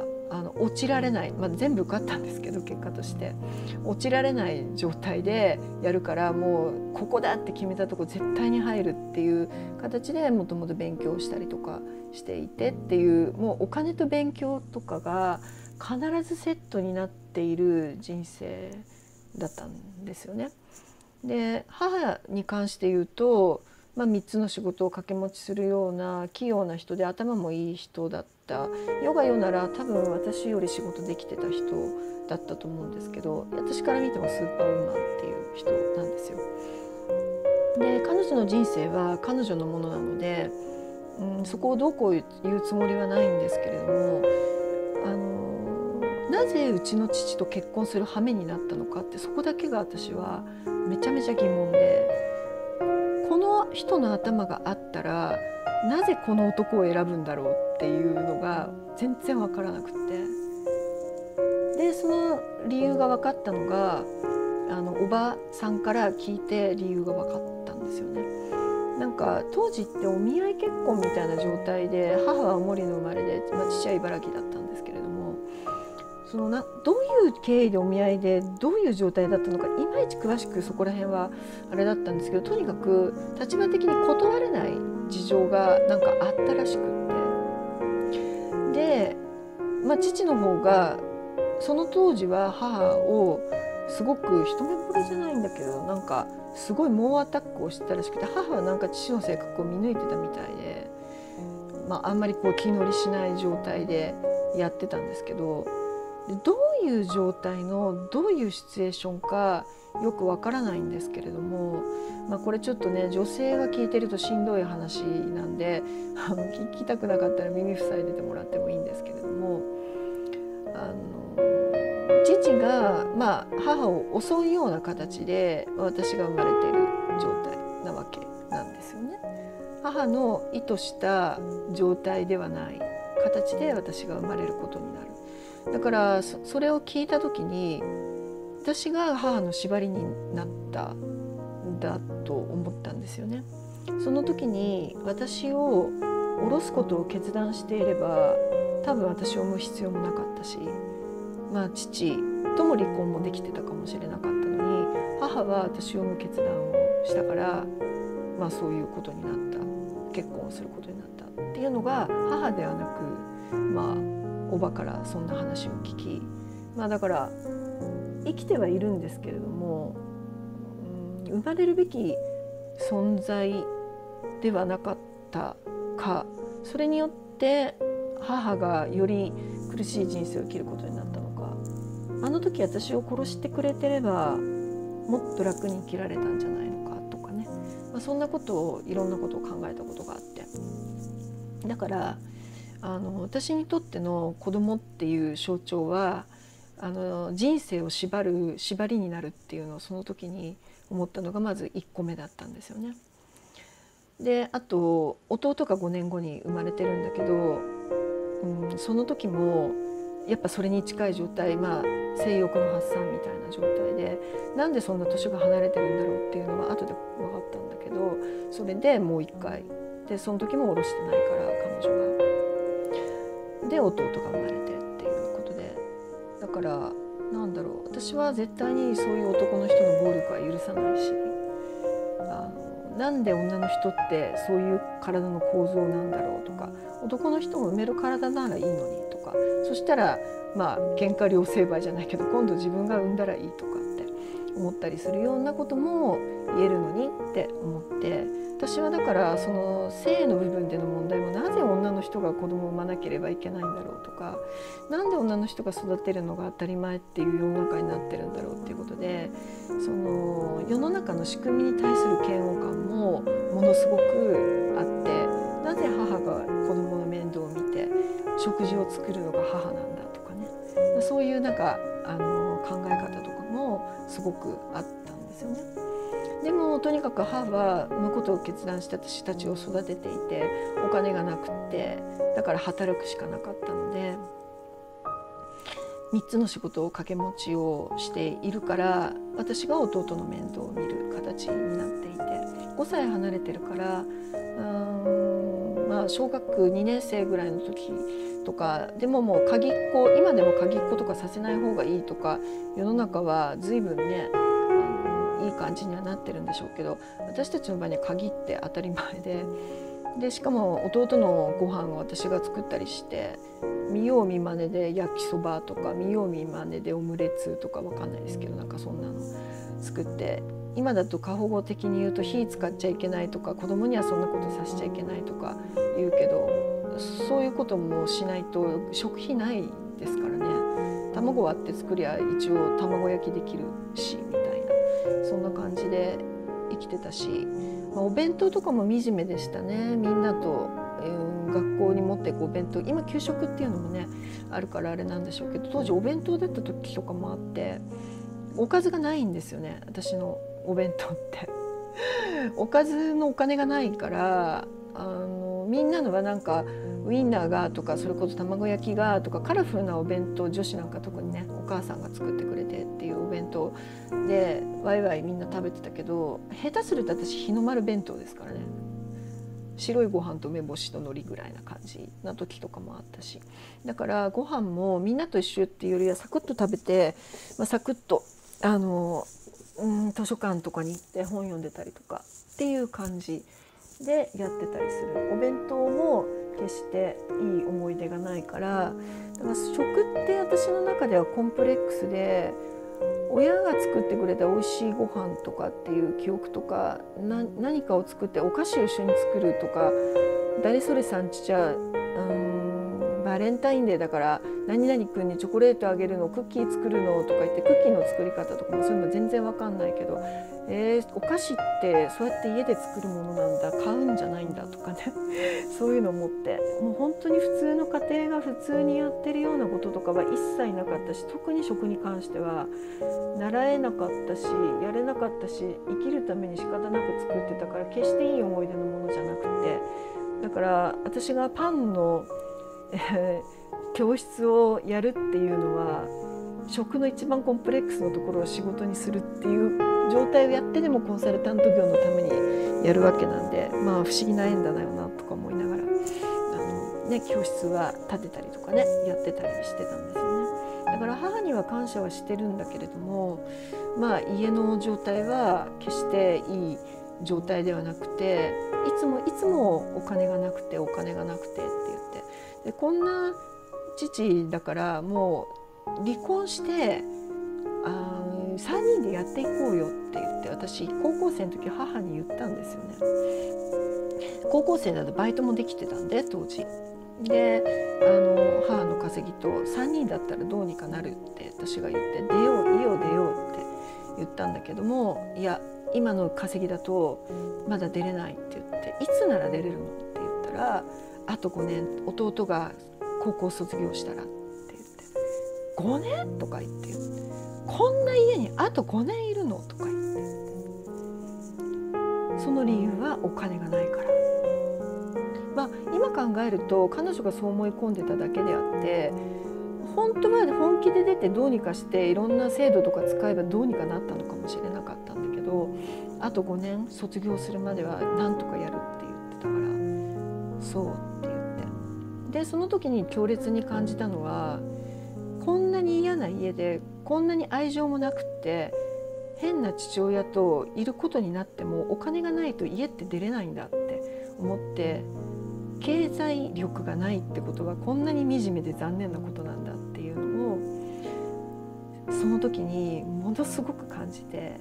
Speaker 1: あの落ちられない、まあ、全部受かったんですけど結果として落ちられない状態でやるから、もうここだって決めたとこ絶対に入るっていう形でもともと勉強したりとかしていてっていう、もうお金と勉強とかが必ずセットになっている人生だったんですよね。で母に関して言うと、まあ、みっつの仕事を掛け持ちするような器用な人で頭もいい人だった。世が世なら多分私より仕事できてた人だったと思うんですけど、私から見てもスーパーウーマンっていう人なんですよ。で彼女の人生は彼女のものなので、うん、そこをどうこう言うつもりはないんですけれども、あのなぜうちの父と結婚する羽目になったのかって、そこだけが私はめちゃめちゃ疑問で、この人の頭があったらなぜこの男を選ぶんだろうっていうのが全然分からなくて、でその理由が分かったのが、あのおばさんから聞いて理由が分かったんですよね。なんか当時ってお見合い結婚みたいな状態で、母は青森の生まれで、まあ、父は茨城だったんですけれども、 そのなどういう経緯でお見合いでどういう状態だったのかいまいち詳しくそこら辺はあれだったんですけど、とにかく立場的に断れない事情がなんかあったらしくってで、まあ、父の方がその当時は母をすごく一目惚れじゃないんだけどなんかすごい猛アタックをしてたらしくて、母はなんか父の性格を見抜いてたみたいで、まあ、あんまりこう気乗りしない状態でやってたんですけど、でどういう状態のどういうシチュエーションかよくわからないんですけれども、まあ、これちょっとね女性が聞いてるとしんどい話なんであの聞きたくなかったら耳塞いでてもらってもいいんですけれども、あの父が、まあ、母を襲うような形で私が生まれている状態なわけなんですよね。母の意図した状態ではない形で私が生まれることになる。だからそれを聞いた時に私が母の縛りになったんだと思ったんですよね。その時に私を下ろすことを決断していれば多分私を産む必要もなかったし、まあ、父とも離婚もできてたかもしれなかったのに、母は私を産む決断をしたから、まあ、そういうことになった、結婚をすることになったっていうのが母ではなく、まあおばからそんな話を聞き、まあ、だから生きてはいるんですけれども、うん、生まれるべき存在ではなかったか、それによって母がより苦しい人生を生きることになったのか、あの時私を殺してくれてればもっと楽に生きられたんじゃないのかとかね、まあ、そんなことをいろんなことを考えたことがあって、だからあの私にとっての子供っていう象徴はあの人生を縛る縛りになるっていうのをその時に思ったのがまずいっこめだったんですよね。であと弟がごねんごに生まれてるんだけど、うん、その時もやっぱそれに近い状態、まあ、性欲の発散みたいな状態で、なんでそんな年が離れてるんだろうっていうのは後で分かったんだけど、それでもう一回でその時も下ろしてないから彼女が。で弟が生まれてっていうことで、だからなんだろう、私は絶対にそういう男の人の暴力は許さないし、あのなんで女の人ってそういう体の構造なんだろうとか、男の人も産める体ならいいのにとか、そしたらまあ喧嘩両成敗じゃないけど今度自分が産んだらいいとかって思ったりするようなことも言えるのにって思って、私はだからその性の部分での問題も、なぜ女の人が子供を産まなければいけないんだろうとか、なんで女の人が育てるのが当たり前っていう世の中になってるんだろうっていうことで、その世の中の仕組みに対する嫌悪感もものすごくあって、なぜ母が子供の面倒を見て食事を作るのが母なんだとかね、そういうなんかあの考え方とかもすごくあったんですよね。でもとにかく母は産むことを決断した私たちを育てていて、お金がなくってだから働くしかなかったので、みっつの仕事を掛け持ちをしているから、私が弟の面倒を見る形になっていて、ごさい離れてるから、うーん、まあ、小学にねん生ぐらいの時とかでももう鍵っ子、今でも鍵っ子とかさせない方がいいとか、世の中は随分ねいい感じにはなってるんでしょうけど、私たちの場合には鍵って当たり前で、でしかも弟のご飯を私が作ったりして、見よう見まねで焼きそばとか見よう見まねでオムレツとかわかんないですけど、なんかそんなの作って、今だと過保護的に言うと火使っちゃいけないとか、子供にはそんなことさせちゃいけないとか言うけど、そういうこともしないと食費ないですからね。卵割って作りゃ一応卵焼きできるしみたいな、そんな感じで生きてたし、まあ、お弁当とかも惨めでしたね。みんなと、えー、学校に持っていくお弁当、今給食っていうのもねあるからあれなんでしょうけど、当時お弁当だった時とかもあって、おかずがないんですよね、私のお弁当っておかずのお金がないから、あのみんなのはなんかウインナーがとか、それこそ卵焼きがとか、カラフルなお弁当、女子なんか特にねお母さんが作ってくれてっていうお弁当でワイワイみんな食べてたけど、下手すると私日の丸弁当ですからね。 白いご飯と梅干しと海苔ぐらいな感じな時とかもあったし、だからご飯もみんなと一緒っていうよりはサクッと食べて、まあ、サクッとあの、うん、図書館とかに行って本読んでたりとかっていう感じでやってたりする。お弁当も決していい思い出がないから、だから食って私の中ではコンプレックスで、親が作ってくれた美味しいご飯とかっていう記憶とか、な何かを作ってお菓子を一緒に作るとか、誰それさんちじゃうーんバレンタインデーだから何々君にチョコレートあげるの、クッキー作るのとか言って、クッキーの作り方とかもそういうの全然わかんないけど、えー、お菓子ってそうやって家で作るものなんだ、買うんじゃないんだとかねそういうのを思って、もう本当に普通の家庭が普通にやってるようなこととかは一切なかったし、特に食に関しては習えなかったし、やれなかったし、生きるために仕方なく作ってたから、決していい思い出のものじゃなくて、だから私がパンの、えー、教室をやるっていうのは、食の一番コンプレックスのところを仕事にするっていう状態をやってでもコンサルタント業のためにやるわけなんで、まあ不思議な縁だよなとか思いながら、あの、ね、教室は建てたりとかね、やってたりしてたんですよね。だから母には感謝はしてるんだけれども、まあ家の状態は決していい状態ではなくて、いつもいつもお金がなくてお金がなくてって言って、でこんな父だからもう離婚してあさんにんでやっていこうよって言って、私高校生の時母に言ったんですよね。高校生だとバイトもできてたんで当時で、あの母の稼ぎとさんにんだったらどうにかなるって私が言って、出よういいよ出ようって言ったんだけども、いや今の稼ぎだとまだ出れないって言って、いつなら出れるのって言ったら、あとごねん、弟が高校卒業したらって言って、ごねんとか言って言って、こんな家にあとごねんいるのとか言って、その理由はお金がないから。まあ今考えると彼女がそう思い込んでただけであって、本当は本気で出てどうにかしていろんな制度とか使えばどうにかなったのかもしれなかったんだけど、あとごねん卒業するまではなんとかやるって言ってたから、そうって言って、でその時に強烈に感じたのは、こんなに嫌な家でこんなに愛情もなくって変な父親といることになってもお金がないと家って出れないんだって思って、経済力がないってことはこんなに惨めで残念なことなんだっていうのをその時にものすごく感じて、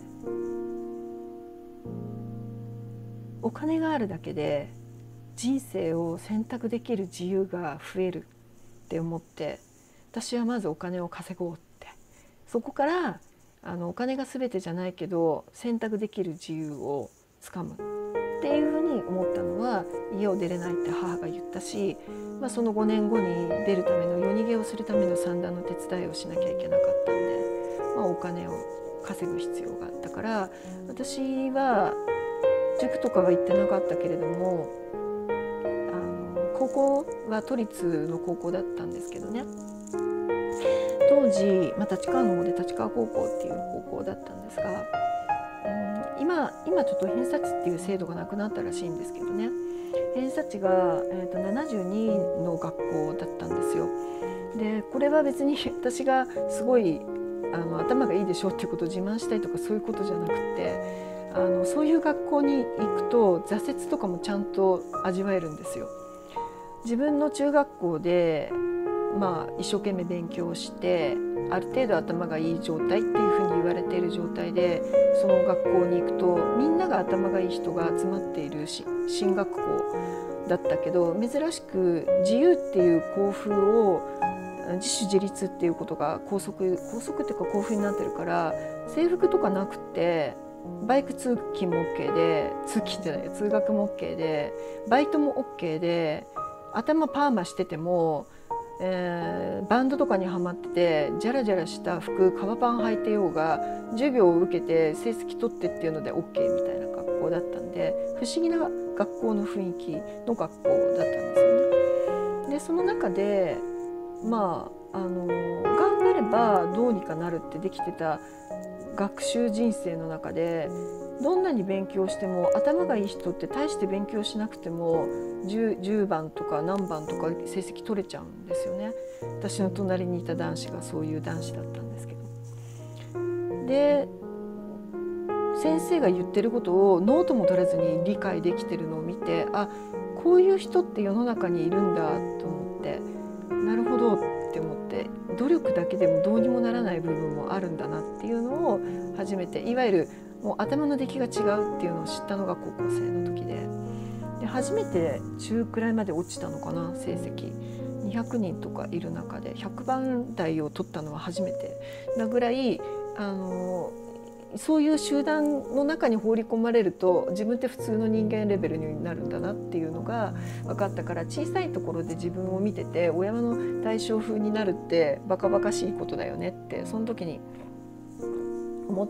Speaker 1: お金があるだけで人生を選択できる自由が増えるって思って、私はまずお金を稼ごうって、そこからあのお金が全てじゃないけど選択できる自由をつかむっていうふうに思ったのは、家を出れないって母が言ったし、まあ、そのごねんごに出るための夜逃げをするための算段の手伝いをしなきゃいけなかったんで、まあ、お金を稼ぐ必要があったから、私は塾とかは行ってなかったけれども、あの高校は都立の高校だったんですけどね、当時、まあ、立川の方で立川高校っていう高校だったんですが、うん、今, 今ちょっと偏差値っていう制度がなくなったらしいんですけどね、偏差値が、えー、とななじゅうにの学校だったんですよ。でこれは別に私がすごいあの頭がいいでしょっていうことを自慢したいとかそういうことじゃなくて、あのそういう学校に行くと挫折とかもちゃんと味わえるんですよ。自分の中学校でまあ、一生懸命勉強してある程度頭がいい状態っていうふうに言われている状態でその学校に行くと、みんなが頭がいい人が集まっているし進学校だったけど、珍しく自由っていう校風を自主自立っていうことが校則校則っていうか校風になってるから、制服とかなくてバイク通勤も OK で、通勤じゃない通学も OK で、バイトも OK で、頭パーマしててもえー、バンドとかにはまっててジャラジャラした服革パン履いてようが授業を受けて成績取ってっていうので OK みたいな学校だったんで、不思議な学校の雰囲気の学校だったんですよね。でその中でまああの頑張ればどうにかなるってできてた学習人生の中でどんなに勉強しても頭がいい人って大して勉強しなくても 10, じゅうばんとか何番とか成績取れちゃうんですよね。私の隣にいた男子がそういう男子だったんですけど、で先生が言ってることをノートも取らずに理解できてるのを見て、あ、こういう人って世の中にいるんだと思って、なるほどって思って、努力だけでもどうにもならない部分もあるんだなっていうのを初めて、いわゆるもう頭の出来が違うっていうのを知ったのが高校生の時で、で初めて中くらいまで落ちたのかな、成績にひゃくにんとかいる中でひゃくばん台を取ったのは初めてなぐらい、あのそういう集団の中に放り込まれると自分って普通の人間レベルになるんだなっていうのが分かったから、小さいところで自分を見てて親の対象風になるってバカバカしいことだよねってその時に思って、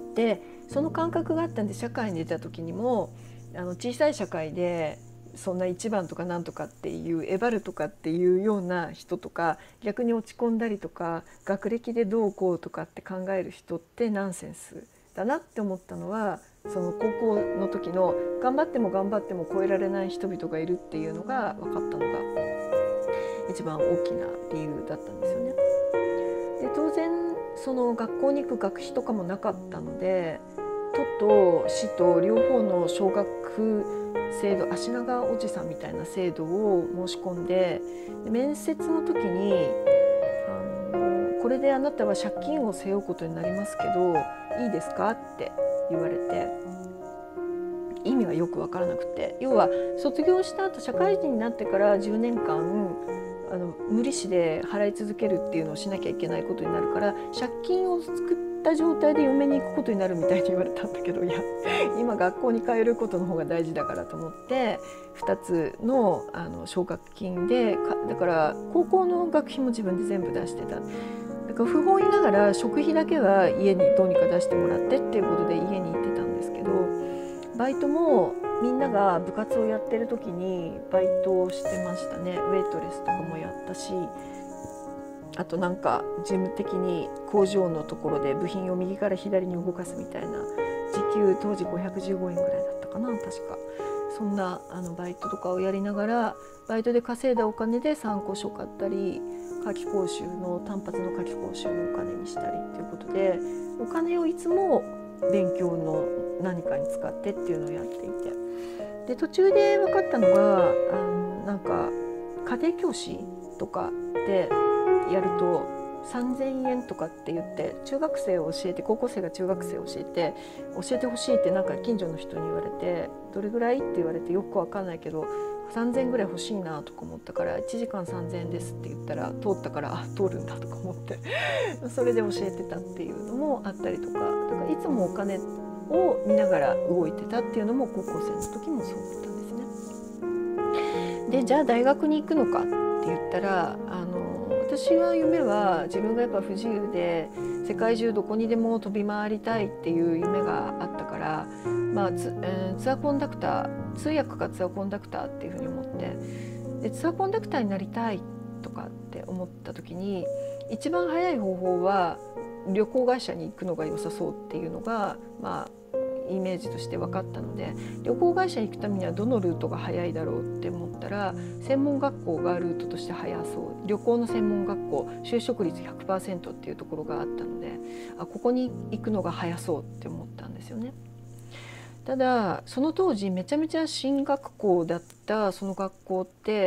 Speaker 1: その感覚があったんで、社会に出た時にもあの小さい社会でそんないちばんとかなんとかっていうえばるとかっていうような人とか、逆に落ち込んだりとか学歴でどうこうとかって考える人ってナンセンスだなって思ったのは、その高校の時の頑張っても頑張っても超えられない人々がいるっていうのが分かったのが一番大きな理由だったんですよね。で当然その学校に行く学費とかもなかったので、都と市と両方の奨学制度、足長おじさんみたいな制度を申し込んで、で面接の時にあのこれであなたは借金を背負うことになりますけどいいですかって言われて、意味がよく分からなくて、要は卒業した後社会人になってからじゅうねんかんあの無利子で払い続けるっていうのをしなきゃいけないことになるから、借金を作った状態で嫁に行くことになるみたいに言われたんだけど、いや今学校に通ることの方が大事だからと思ってふたつ の, あの奨学金で、だから高校の学費も自分で全部出してた。だから不本意ながら食費だけは家にどうにか出してもらってっていうことで家に行ってたんですけど、バイトもみんなが部活をやってる時にバイトをしてましたね。ウェイトレスとかもやったし、あとなんか事務的に工場のところで部品を右から左に動かすみたいな、時給当時ごひゃくじゅうごえんぐらいだったかな確か。そんなあのバイトとかをやりながら、バイトで稼いだお金で参考書買ったり、夏期講習の単発の夏期講習のお金にしたりっていうことで、お金をいつも勉強の何かに使ってっていうのをやっていて、で途中で分かったのが、あのなんか家庭教師とかでやるとさんぜんえんとかって言って、中学生を教えて、高校生が中学生を教えて教えてほしいってなんか近所の人に言われて、どれぐらいって言われてよく分かんないけどさんぜんえんぐらい欲しいなとか思ったから、いちじかんさんぜんえんですって言ったら通ったから、あ通るんだとか思ってそれで教えてたっていうのもあったりとか、だからいつもお金を見ながら動いてたっていうのも高校生の時もそうだったんですね。でじゃあ大学に行くのかって言ったら、あの私は夢は自分がやっぱ不自由で世界中どこにでも飛び回りたいっていう夢があったから、まあ ツ, えー、ツアーコンダクター、通訳かツアーコンダクターっていうふうに思って、でツアーコンダクターになりたいとかって思った時に、一番早い方法は旅行会社に行くのが良さそうっていうのが、まあイメージとして分かったので、旅行会社に行くためにはどのルートが早いだろうって思ったら、専門学校がルートとして早そう、旅行の専門学校就職率 ひゃくパーセント っていうところがあったので、あここに行くのが早そうって思ったんですよね。ただその当時めちゃめちゃ進学校だったその学校って、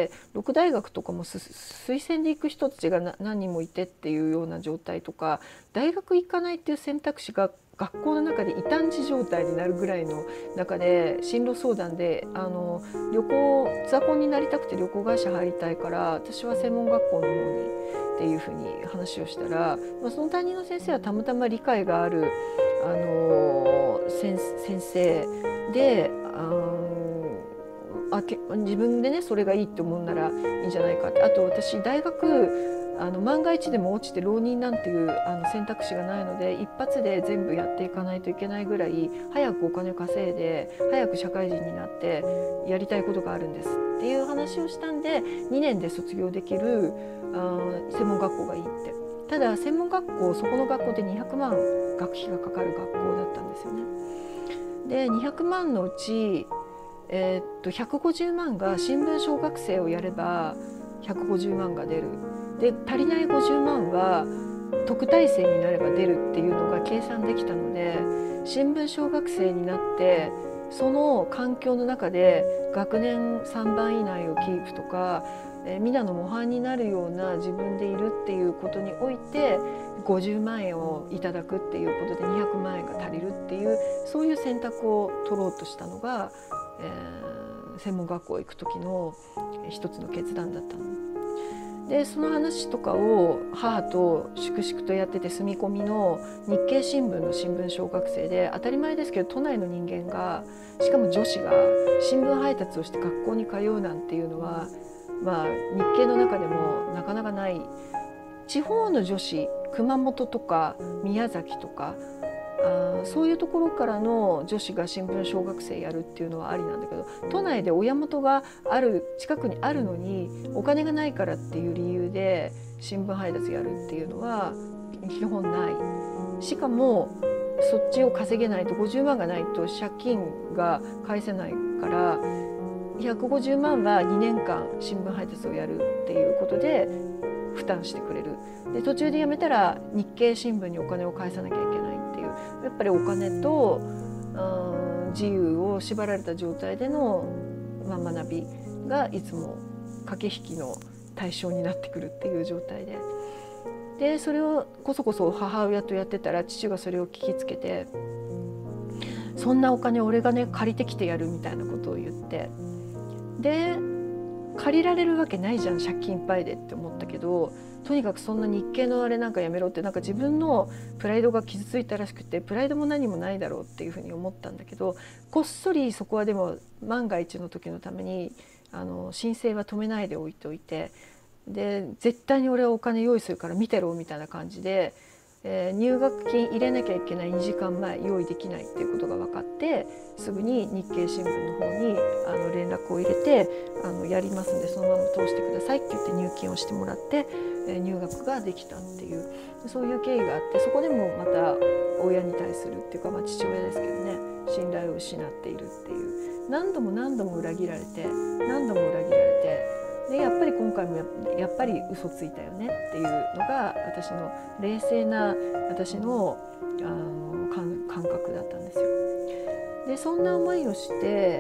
Speaker 1: 六大学とかも推薦で行く人たちが何人もいてっていうような状態とか、大学行かないっていう選択肢が学校の中で異端児状態になるぐらいの中で、進路相談であの旅行ツアコンになりたくて旅行会社入りたいから私は専門学校の方にっていうふうに話をしたら、まあ、その担任の先生はたまたま理解があるあの先, 先生で、あけ自分でねそれがいいって思うならいいんじゃないかって。あと私大学あの万が一でも落ちて浪人なんていうあの選択肢がないので、一発で全部やっていかないといけないぐらい早くお金を稼いで早く社会人になってやりたいことがあるんですっていう話をしたんで、にねんで卒業できるあ専門学校がいいってただ専門学校、そこの学校でにひゃくまん学費がかかる学校だったんですよね。でにひゃくまんのうち、えー、っとひゃくごじゅうまんが新聞小学生をやればひゃくごじゅうまんが出る。で足りないごじゅうまんは特待生になれば出るっていうのが計算できたので、新聞小学生になってその環境の中で学年さんばん以内をキープとか、えー、皆の模範になるような自分でいるっていうことにおいてごじゅうまんえんをいただくっていうことでにひゃくまんえんが足りるっていう、そういう選択を取ろうとしたのが、えー、専門学校行く時の一つの決断だったの。でその話とかを母と粛々とやってて、住み込みの日経新聞の新聞小学生で、当たり前ですけど都内の人間が、しかも女子が新聞配達をして学校に通うなんていうのは、まあ、日系の中でもなかなかない。地方の女子、熊本とか宮崎とか、あそういうところからの女子が新聞小学生やるっていうのはありなんだけど、都内で親元がある近くにあるのにお金がないからっていう理由で新聞配達やるっていうのは基本ない。しかもそっちを稼げないと、ごじゅうまんがないと借金が返せないから、ひゃくごじゅうまんはにねんかん新聞配達をやるっていうことで負担してくれる。で途中で辞めたら日経新聞にお金を返さなきゃいけないっていう、やっぱりお金と自由を縛られた状態での、まあ、学びがいつも駆け引きの対象になってくるっていう状態で、でそれをこそこそ母親とやってたら、父がそれを聞きつけて、そんなお金俺がね借りてきてやるみたいなことを言って、で借りられるわけないじゃん借金いっぱいでって思ったけど、とにかくそんな日系のあれなんかやめろって、なんか自分のプライドが傷ついたらしくて、プライドも何もないだろうっていうふうに思ったんだけど、こっそりそこはでも万が一の時のためにあの申請は止めないで置いておいて、で絶対に俺はお金用意するから見てろみたいな感じで、えー、入学金入れなきゃいけないにじかんまえ用意できないっていうことが分かって、すぐに日経新聞の方にあの連絡を入れて、あのやりますんでそのまま通してくださいって言って入金をしてもらって、えー、入学ができたっていう、そういう経緯があって、そこでもまた親に対するっていうか、まあ、父親ですけどね、信頼を失っているっていう、何度も何度も裏切られて何度も裏切られて、でやっぱり今回も や, やっぱり嘘ついたよねっていうのが私の冷静な私の、あの感, 感覚だったんですよ。でそんな思いをして、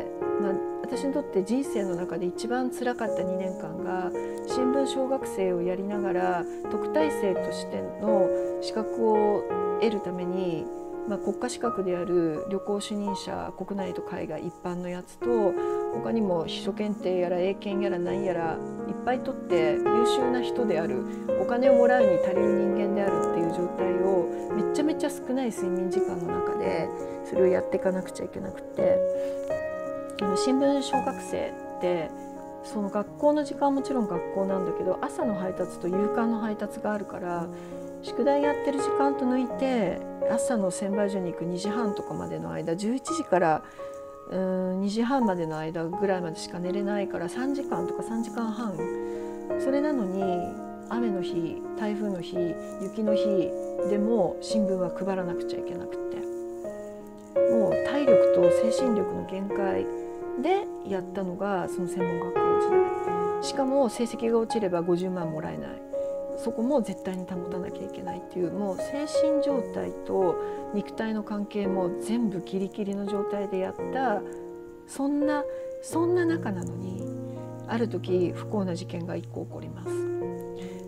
Speaker 1: まあ、私にとって人生の中で一番辛かったにねんかんが、新聞小学生をやりながら特待生としての資格を得るために、まあ、国家資格である旅行主任者、国内と海外一般のやつと、他にも秘書検定やら英検やら何やらいっぱい取って優秀な人である、お金をもらうに足りる人間であるっていう状態をめちゃめちゃ少ない睡眠時間の中でそれをやっていかなくちゃいけなくて、新聞小学生ってその学校の時間はもちろん学校なんだけど、朝の配達と夕刊の配達があるから、宿題やってる時間と抜いて朝の専売所に行くにじはんとかまでの間、じゅういちじからうーんにじはんまでの間ぐらいまでしか寝れないから、さんじかんとかさんじかんはん、それなのに雨の日、台風の日、雪の日でも新聞は配らなくちゃいけなくて、もう体力と精神力の限界でやったのがその専門学校時代。しかも成績が落ちればごじゅうまんもらえない、そこも絶対に保たなきゃいけないっていう、もう精神状態と肉体の関係も全部ギリギリの状態でやった、そんなそんな中なのに、ある時不幸な事件がいっこ起こります。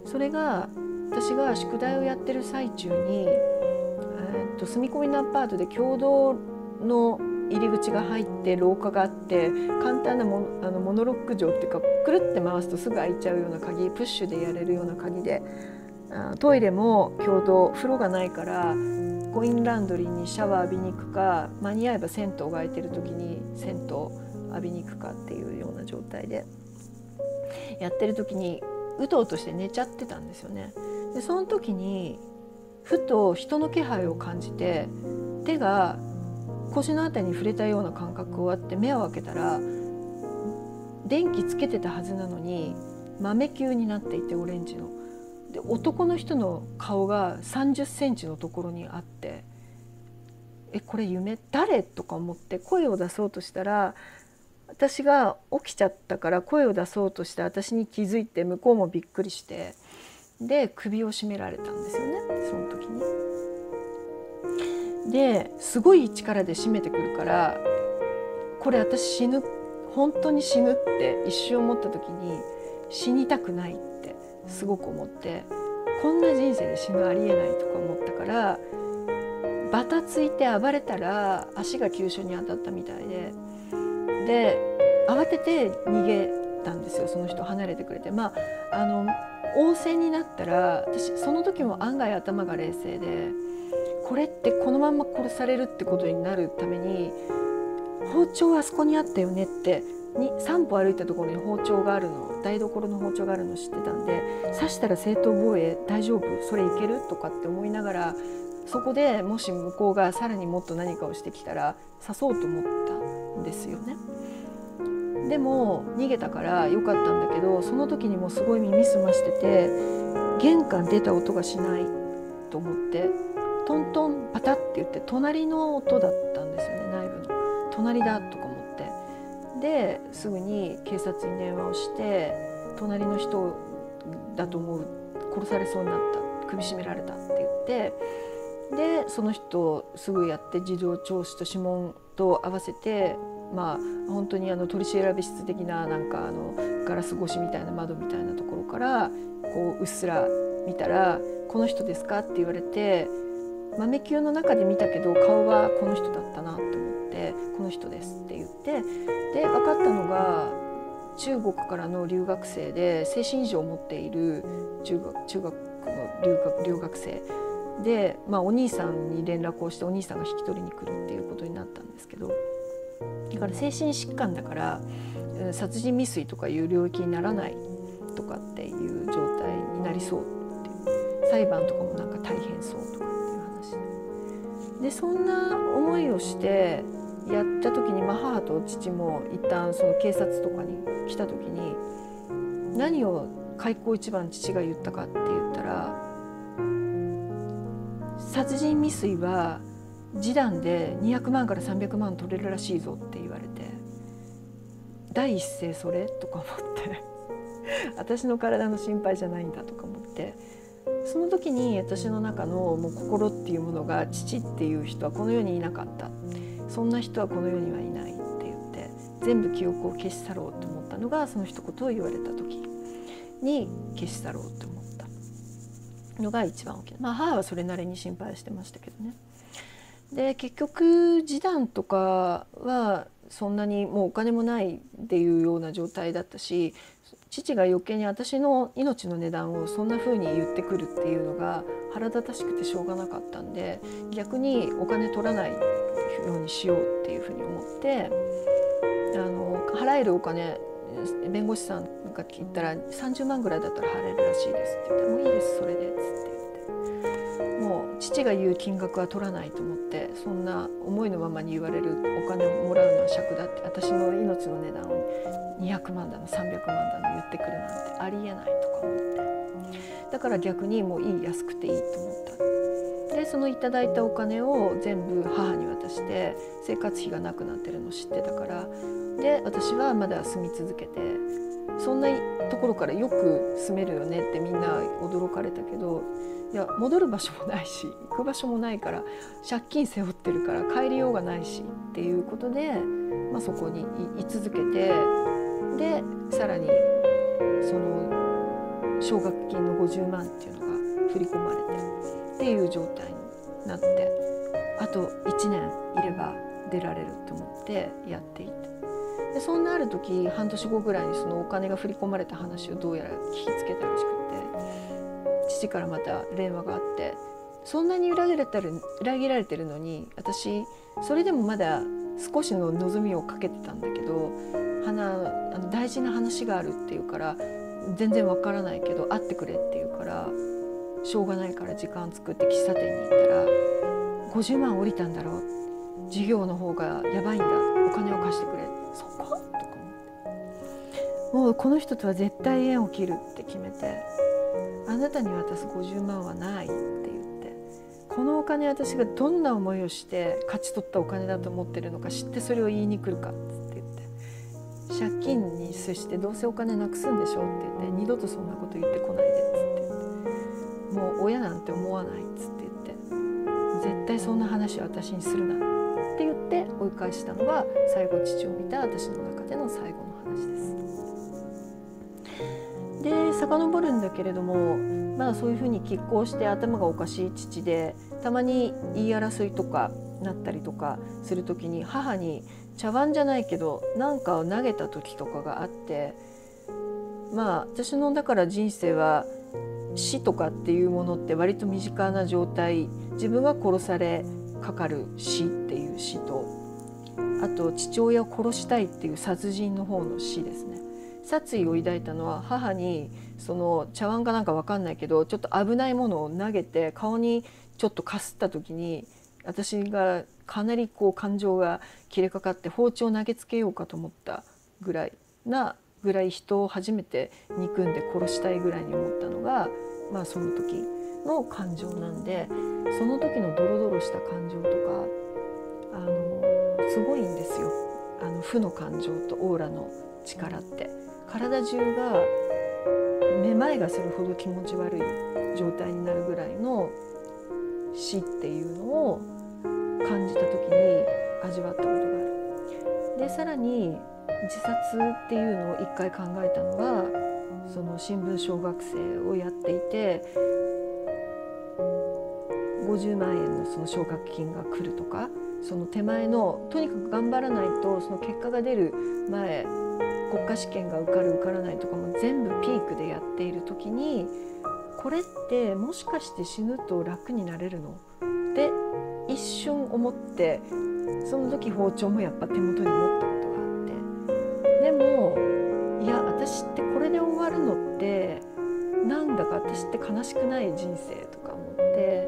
Speaker 1: それが私が宿題をやってる最中に、えー、っと住み込みのアパートで共同の入り口が入って廊下があって、簡単なモ ノ, あのモノロック錠っていうか、くるって回すとすぐ開いちゃうような鍵、プッシュでやれるような鍵で、あトイレも共同、風呂がないからコインランドリーにシャワー浴びに行くか、間に合えば銭湯が空いてる時に銭湯浴びに行くかっていうような状態でやってる時に、うとうとして寝ちゃってたんですよね。でその時にふと人の気配を感じて、手が腰のあたりに触れたような感覚があって、目を開けたら電気つけてたはずなのに豆球になっていて、オレンジので男の人の顔がさんじゅっセンチのところにあって、えこれ夢誰とか思って声を出そうとしたら、私が起きちゃったから声を出そうとして私に気づいて、向こうもびっくりして、で首を絞められたんですよね、その時に。ですごい力で絞めてくるから、これ私死ぬ、本当に死ぬって一瞬思った時に、死にたくないってすごく思って、こんな人生で死ぬありえないとか思ったから、バタついて暴れたら足が急所に当たったみたいで、で慌てて逃げたんですよ、その人離れてくれて。まああの応戦になったら、私その時も案外頭が冷静で、これってこのまんま殺されるってことになるために、包丁はあそこにあったよねってにさん歩歩いたところに包丁があるの、台所の包丁があるの知ってたんで、刺したら正当防衛大丈夫、それいけるとかって思いながら、そこでもし向こうがさらにもっと何かをしてきたら刺そうと思ったんですよね。でも逃げたからよかったんだけど、その時にもすごい耳すましてて、玄関出た音がしないと思って、トントンパタって言って隣の音だったんですよね、内部の隣だとか思って、ですぐに警察に電話をして、隣の人だと思う、殺されそうになった、首絞められたって言って、でその人すぐやって、事情聴取と指紋と合わせて、まあ本当にあの取り調べ室的な、なんかあのガラス越しみたいな窓みたいなところからこううっすら見たら、この人ですかって言われて、豆球の中で見たけど顔はこの人だったなと思って、この人ですって言って、で分かったのが中国からの留学生で、精神異常を持っている中学、中学の留学、留学生で、まあ、お兄さんに連絡をして、お兄さんが引き取りに来るっていうことになったんですけど、だから精神疾患だから殺人未遂とかいう領域にならないとかっていう状態になりそうっていう、裁判とかもなんか大変そうとかっていう話で、でそんな思いをしてやった時に、まあ、母と父も一旦その警察とかに来た時に、何を開口一番父が言ったかって言ったら、殺人未遂は示談でにひゃくまんからさんびゃくまん取れるらしいぞって言われて、第一声それとか思って私の体の心配じゃないんだとか思って、その時に私の中のもう心っていうものが、父っていう人はこの世にいなかった、そんな人はこの世にはいないって言って、全部記憶を消し去ろうと思ったのが、その一言を言われた時に消し去ろうと思ったのが一番大きな、まあ母はそれなりに心配してましたけどね。で結局示談とかはそんなにもうお金もないっていうような状態だったし、父が余計に私の命の値段をそんな風に言ってくるっていうのが腹立たしくてしょうがなかったんで、逆にお金取らないようにしようっていうふうに思って、あの払えるお金、弁護士さんが聞いたらさんじゅうまんぐらいだったら払えるらしいですって言って、もういいですそれでっつって言って、もう父が言う金額は取らないと思って、そんな思いのままに言われるお金をもらうのは尺だって、私の命の値段をにひゃくまんだのさんびゃくまんだの言ってくるなんてありえないとか思って、だから逆にもういい、安くていいと思った。でそのいただいたお金を全部母に渡して、生活費がなくなってるの知ってたから、で私はまだ住み続けて、そんなところからよく住めるよねってみんな驚かれたけど、いや戻る場所もないし行く場所もないから、借金背負ってるから帰りようがないしっていうことで、まあ、そこに居続けて、でさらにその奨学金のごじゅうまんっていうのが振り込まれてっていう状態になって、あといちねんいれば出られると思ってやっていて、でそんなある時半年後ぐらいにそのお金が振り込まれた話をどうやら聞きつけたらしくて、父からまた電話があって、そんなに裏切られてる、裏切られてるのに私それでもまだ少しの望みをかけてたんだけど、花あの大事な話があるっていうから、全然わからないけど会ってくれって言うから、しょうがないから時間作って喫茶店に行ったら、ごじゅうまん降りたんだろう、授業の方がやばいんだ、お金を貸してくれ、そことか思って、もうこの人とは絶対縁を切るって決めて、 あなたに渡すごじゅうまんはないって言って、このお金私がどんな思いをして勝ち取ったお金だと思ってるのか知ってそれを言いに来るかって言って、借金に接してどうせお金なくすんでしょって言って、二度とそんなこと言ってこないでっつって言って、もう親なんて思わないっつって言って、絶対そんな話は私にするなって言って追い返したのが最後父を見た私の中での最後の話です。で遡るんだけれども、まあそういうふうに拮抗して頭がおかしい父で、たまに言い争いとかなったりとかする時に母に茶碗じゃないけど何かを投げた時とかがあって、まあ私のだから人生は死とかっていうものって割と身近な状態、自分が殺されかかる死っていう死と、あと父親を殺したいっていう殺人の方の死ですね。殺意を抱いたのは母にその茶碗かなんか分かんないけどちょっと危ないものを投げて顔にちょっとかすった時に、私がかなりこう感情が切れかかって包丁を投げつけようかと思ったぐらいなぐらい人を初めて憎んで殺したいぐらいに思ったのが、まあその時の感情なんで、その時のドロドロした感情とかあのすごいんですよ。あの負の感情とオーラの力って体中がめまいがするほど気持ち悪い状態になるぐらいの死っていうのを感じた時に味わったことがある。でさらに自殺っていうのを一回考えたのが、その新聞小学生をやっていてごじゅうまんえんのその奨学金が来るとか、その手前のとにかく頑張らないとその結果が出る前、国家試験が受かる受からないとかも全部ピークでやっている時に、これってもしかして死ぬと楽になれるのって一瞬思って、その時包丁もやっぱ手元に持ったことがあって、でもいや私ってこれで終わるのってなんだか私って悲しくない人生とか思って、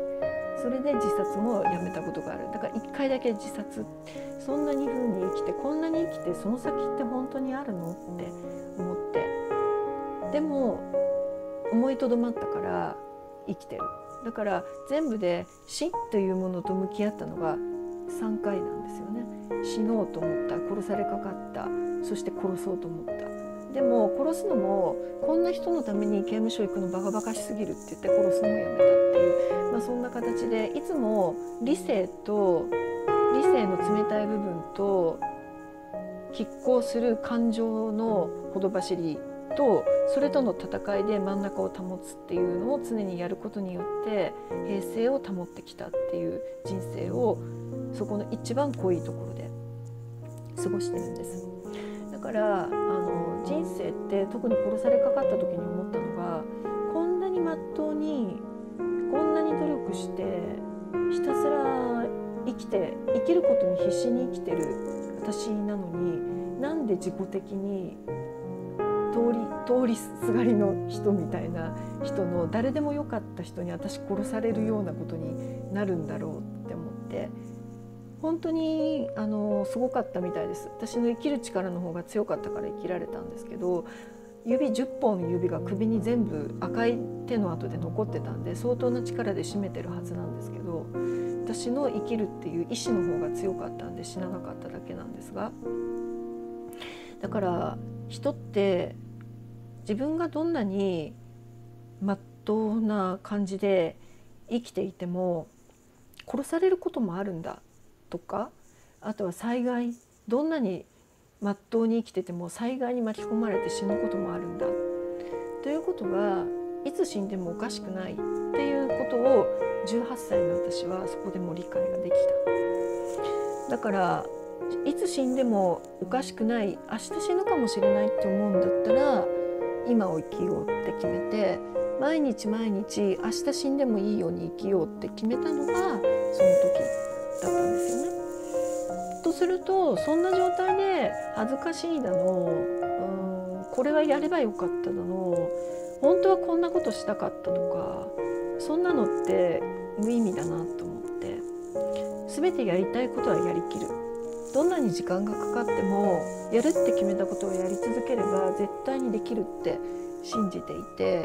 Speaker 1: それで自殺もやめたことがある。だから一回だけ自殺、そんなに風に生きてこんなに生きてその先って本当にあるのって思って、でも思いとどまったから生きてる。だから全部で死というものと向き合ったのがさんかいなんですよね。死のうと思った、殺されかかった、そして殺そうと思った。でも殺すのもこんな人のために刑務所行くのバカバカしすぎるって言って殺すのもやめたっていう、まあ、そんな形でいつも理性と理性の冷たい部分と拮抗する感情のほど走りと、それとの戦いで真ん中を保つっていうのを常にやることによって平静を保ってきたっていう人生を、そこの一番濃いところで過ごしてるんです。だからあの人生って特に殺されかかった時に思ったのが、こんなにまっとうにこんなに努力してひたすら生きて生きることに必死に生きてる私なのに、なんで自己的に通り通りすがりの人みたいな人の誰でもよかった人に私殺されるようなことになるんだろうって思って、本当にあのすごかったみたいです。私の生きる力の方が強かったから生きられたんですけど、指じゅっぽんの指が首に全部赤い手の跡で残ってたんで相当な力で締めてるはずなんですけど、私の生きるっていう意志の方が強かったんで死ななかっただけなんですが、だから人って自分がどんなにまっとうな感じで生きていても殺されることもあるんだとか、あとは災害、どんなにまっとうに生きてても災害に巻き込まれて死ぬこともあるんだということが、いつ死んでもおかしくないっていうことをじゅうはっさいの私はそこでも理解ができた。だからいつ死んでもおかしくない、明日死ぬかもしれないって思うんだったら今を生きようって決めて、毎日毎日明日死んでもいいように生きようって決めたのがその時だったんですよね。とするとそんな状態で恥ずかしいだの、うん、これはやればよかっただの、本当はこんなことしたかったとか、そんなのって無意味だなと思って、全てやりたいことはやりきる、どんなに時間がかかってもやるって決めたことをやり続ければ絶対にできるって信じていて、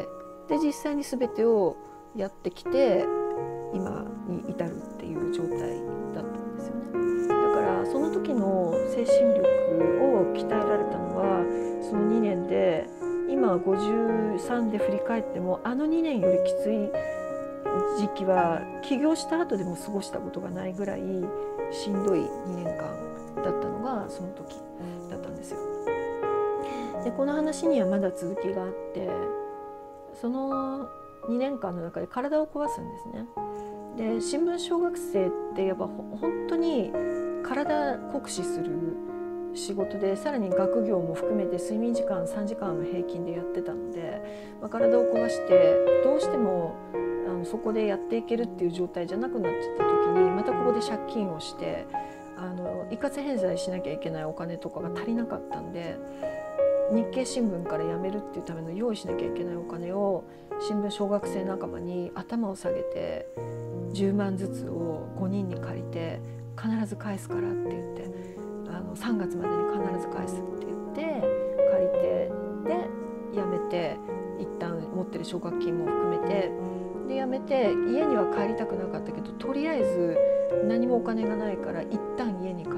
Speaker 1: で実際に全てをやってきて今に至るっていう状態だったんですよね。だからその時の精神力を鍛えられたのはそのにねんで、今ごじゅうさんで振り返ってもあのにねんよりきつい時期は起業した後でも過ごしたことがないぐらいしんどいにねんかんだったのがその時だったんですよ。でこの話にはまだ続きがあって、そのにねんかんの中で体を壊すんですね。で新聞小学生ってやっぱ本当に体酷使する仕事で、さらに学業も含めて睡眠時間さんじかんの平均でやってたので、まあ、体を壊してどうしてもあのそこでやっていけるっていう状態じゃなくなっちゃった時に、またここで借金をしてあの一括返済しなきゃいけないお金とかが足りなかったんで、日経新聞から辞めるっていうための用意しなきゃいけないお金を新聞小学生仲間に頭を下げてじゅうまんずつをごにんに借りて必ず返すからって言って、あのさんがつまでに必ず返すって言って借りて、で辞めて一旦持ってる奨学金も含めてで辞めて、家には帰りたくなかったけどとりあえず何もお金がないから一旦家に帰って、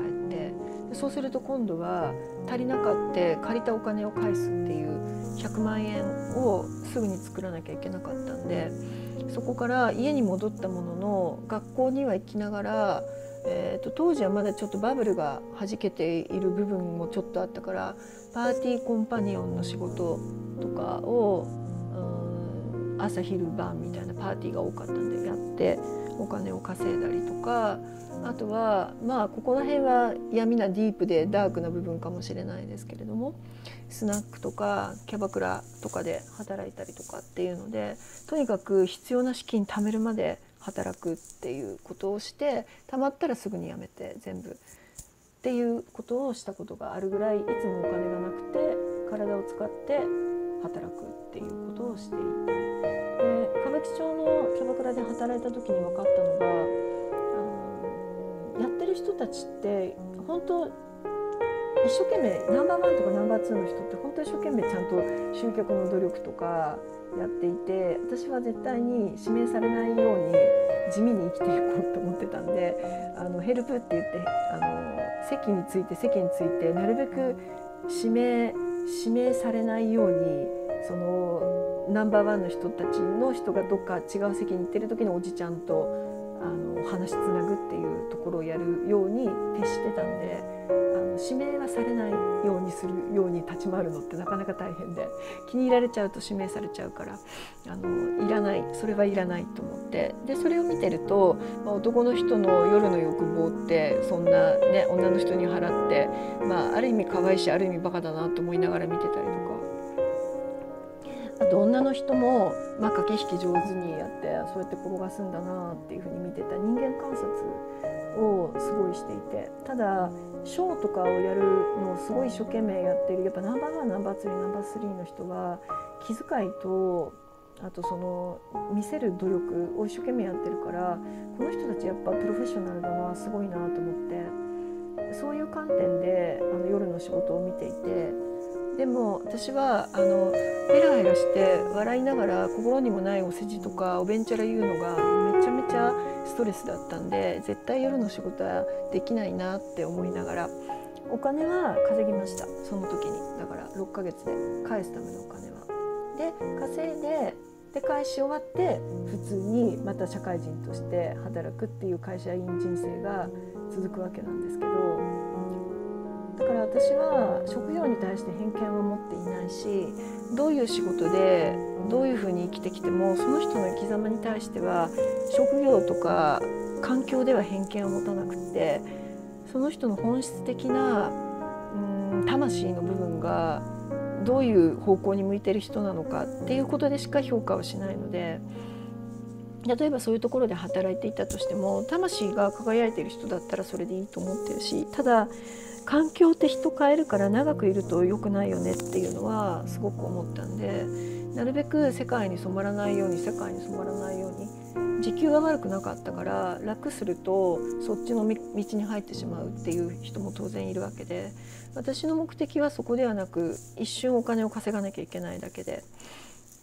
Speaker 1: そうすると今度は足りなかって借りたお金を返すっていうひゃくまんえんをすぐに作らなきゃいけなかったんで、そこから家に戻ったものの学校には行きながら、えー、と当時はまだちょっとバブルがはじけている部分もちょっとあったから、パーティーコンパニオンの仕事とかをうん朝昼晩みたいなパーティーが多かったんでやってお金を稼いだりとか、あとはまあここら辺は闇なディープでダークな部分かもしれないですけれども、スナックとかキャバクラとかで働いたりとかっていうので、とにかく必要な資金貯めるまで働くっていうことをして、貯まったらすぐに辞めて全部っていうことをしたことがあるぐらい、いつもお金がなくて体を使って働くっていうことをしていて、で歌舞伎町のキャバクラで働いた時に分かったのが、あのやってる人たちって本当一生懸命ナンバーワンとかナンバーツーの人って本当に一生懸命ちゃんと集客の努力とかやっていて、私は絶対に指名されないように地味に生きていこうと思ってたんで、あのヘルプって言ってあの席について席についてなるべく指名指名されないように、そのナンバーワンの人たちの人がどっか違う席に行ってる時のおじちゃんとあの話つなぐっていうところをやるように徹してたんで、あの指名はされないようにするように立ち回るのってなかなか大変で、気に入られちゃうと指名されちゃうからあのいらない、それはいらないと思って、でそれを見てると、まあ、男の人の夜の欲望ってそんなね女の人に払って、まあ、ある意味可愛いしある意味バカだなと思いながら見てたりとか、あと女の人も、まあ、駆け引き上手にやってそうやって転がすんだなっていうふうに見てた人間観察をすごいしていて、ただショーとかをやるのをすごい一生懸命やってるやっぱナンバーワンナンバーツーナンバースリーの人は気遣いとあとその見せる努力を一生懸命やってるから、この人たちやっぱプロフェッショナルだな、すごいなと思って、そういう観点であの夜の仕事を見ていて、でも私はあのヘラヘラして笑いながら心にもないお世辞とかおべんちゃら言うのがめちゃめちゃストレスだったんで、絶対夜の仕事はできないなって思いながら、お金は稼ぎました。その時にだからろっかげつで返すためのお金はで稼いで、で返し終わって普通にまた社会人として働くっていう会社員人生が続くわけなんですけど、だから私は職業に対して偏見は持っていないし、どういう仕事でどういうふうに生きてきてもその人の生き様に対しては職業とか環境では偏見を持たなくって、その人の本質的なうん魂の部分がどういう方向に向いてる人なのかっていうことでしか評価をしないので、例えばそういうところで働いていたとしても魂が輝いている人だったらそれでいいと思ってるし、ただ環境って人変えるから長くいると良くないよねっていうのはすごく思ったんで、なるべく世界に染まらないように世界に染まらないように、時給が悪くなかったから楽するとそっちの道に入ってしまうっていう人も当然いるわけで、私の目的はそこではなく一瞬お金を稼がなきゃいけないだけで、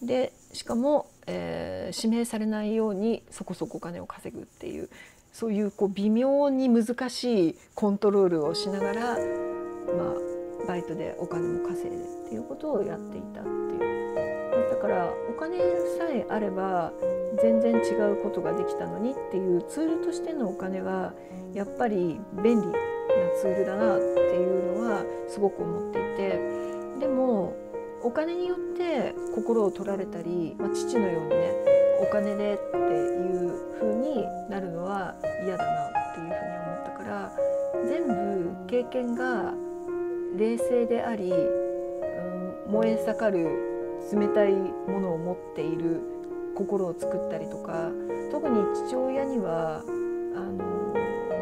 Speaker 1: でしかも、えー、指名されないようにそこそこお金を稼ぐっていう、そういうこう微妙に難しいコントロールをしながら、まあ、バイトでお金も稼いでっていうことをやっていたっていう。だからお金さえあれば全然違うことができたのにっていうツールとしてのお金はやっぱり便利なツールだなっていうのはすごく思っていて、でもお金によって心を取られたり、まあ、父のようにねお金でっていう風になるのは嫌だなっていうふうに思ったから、全部経験が冷静であり、うん、燃え盛る冷たいものを持っている心を作ったりとか、特に父親にはあの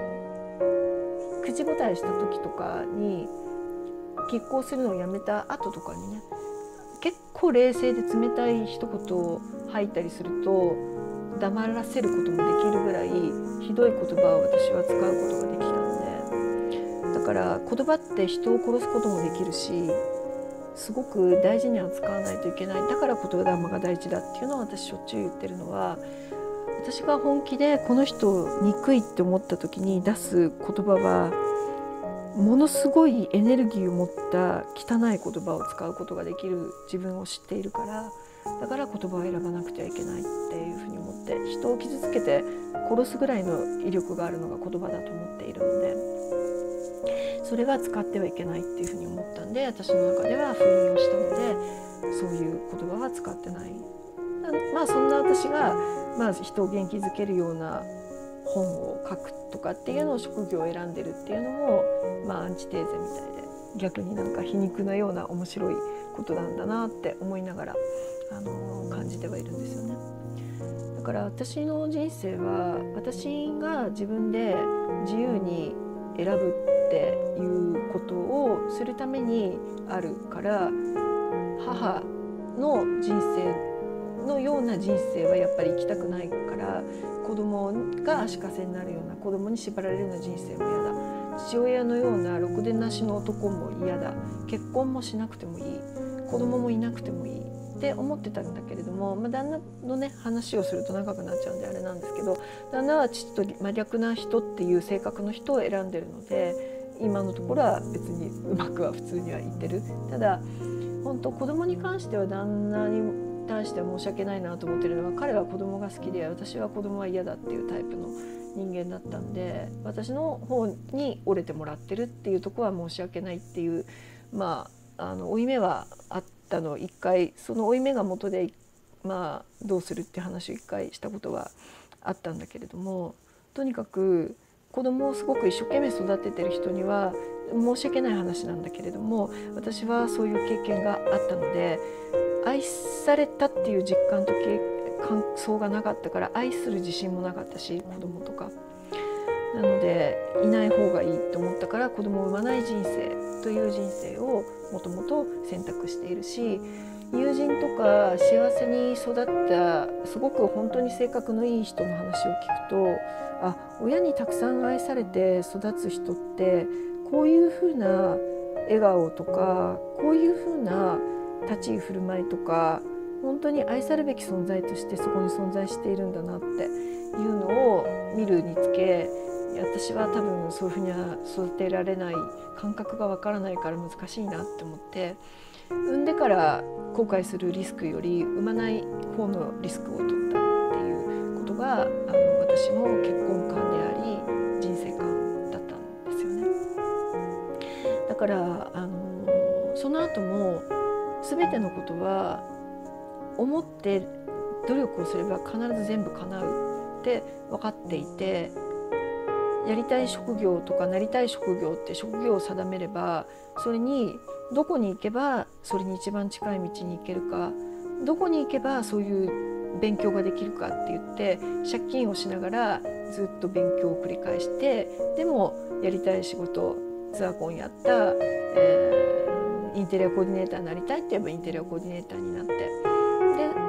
Speaker 1: 口答えした時とかに拮抗するのをやめた後とかにね、結構冷静で冷たい一言を吐いたりすると黙らせることもできるぐらいひどい言葉を私は使うことができたので、だから言葉って人を殺すこともできるし、すごく大事には使わないといけない。だから言霊が大事だっていうのを私しょっちゅう言ってるのは、私が本気でこの人憎いって思った時に出す言葉はものすごいエネルギーを持った汚い言葉を使うことができる自分を知っているから、だから言葉を選ばなくてはいけないっていうふうに思って、人を傷つけて殺すぐらいの威力があるのが言葉だと思っているので、それは使ってはいけないっていうふうに思ったんで、私の中では封印をしたのでそういう言葉は使ってない。まあそんな私が、まあ、人を元気づけるような本を書くとかっていうのを職業を選んでるっていうのも、まあ、アンチテーゼみたいで、逆になんか皮肉なような面白いことなんだなって思いながら、あのー、感じてはいるんですよね。だから私の人生は私が自分で自由に選ぶっていうことをするためにあるから、母の人生のような人生はやっぱり生きたくないから、子供が足かせになるような、子供に縛られるような人生も嫌だ、父親のようなろくでなしの男も嫌だ、結婚もしなくてもいい、子供もいなくてもいいって思ってたんだけれども、まあ、旦那のね話をすると長くなっちゃうんであれなんですけど、旦那は父と真逆な人っていう性格の人を選んでるので、今のところは別にうまくは普通にはいってる。ただ本当子供に関しては旦那に対して申し訳ないなと思ってるのは、彼は子供が好きで私は子供は嫌だっていうタイプの人間だったんで、私の方に折れてもらってるっていうところは申し訳ないっていう、まああの負い目はあったの。一回その負い目が元で、まあどうするって話を一回したことがあったんだけれども、とにかく子供をすごく一生懸命育ててる人には申し訳ない話なんだけれども、私はそういう経験があったので、愛されたっていう実感と感想がなかったから、愛する自信もなかったし、子供とかなのでいない方がいいと思ったから、子供を産まない人生という人生をもともと選択しているし、友人とか幸せに育ったすごく本当に性格のいい人の話を聞くと、あ、親にたくさん愛されて育つ人ってこういう風な笑顔とか、こういう風な立ち居振る舞いとか、本当に愛されべき存在としてそこに存在しているんだなっていうのを見るにつけ、私は多分そういうふうには育てられない、感覚がわからないから難しいなって思って、産んでから後悔するリスクより産まない方のリスクを取ったっていうことが、あの私の結婚観であり人生観だったんですよね。だからあのその後も全てのことは思って努力をすれば必ず全部叶うって分かっていて、やりたい職業とかなりたい職業って職業を定めれば、それにどこに行けばそれに一番近い道に行けるか、どこに行けばそういう勉強ができるかって言って借金をしながらずっと勉強を繰り返して、でもやりたい仕事、ツアーコンやった、えー、インテリアコーディネーターになりたいって言えばインテリアコーディネーターになって、で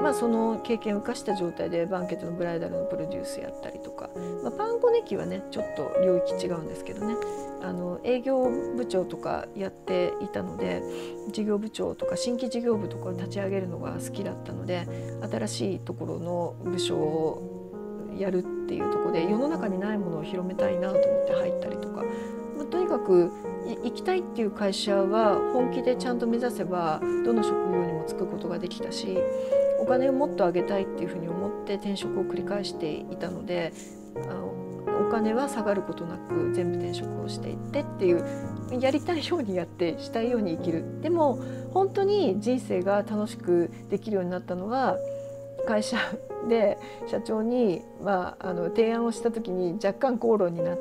Speaker 1: まあ、その経験を生かした状態でバンケットのブライダルのプロデュースやったりとか、まあ、パンコネキはねちょっと領域違うんですけどね、あの営業部長とかやっていたので、事業部長とか新規事業部とかを立ち上げるのが好きだったので、新しいところの部署をやるっていうところで世の中にないものを広めたいなと思って入ったりとか、まあ、とにかく行きたいっていう会社は本気でちゃんと目指せばどの職業にも就くことができたし、お金をもっと上げたいっていうふうに思って転職を繰り返していたので、あのお金は下がることなく全部転職をしていってっていう、やりたいようにやってしたいように生きる。でも本当に人生が楽しくできるようになったのは、会社で社長に、まあ、あの提案をした時に若干口論になって、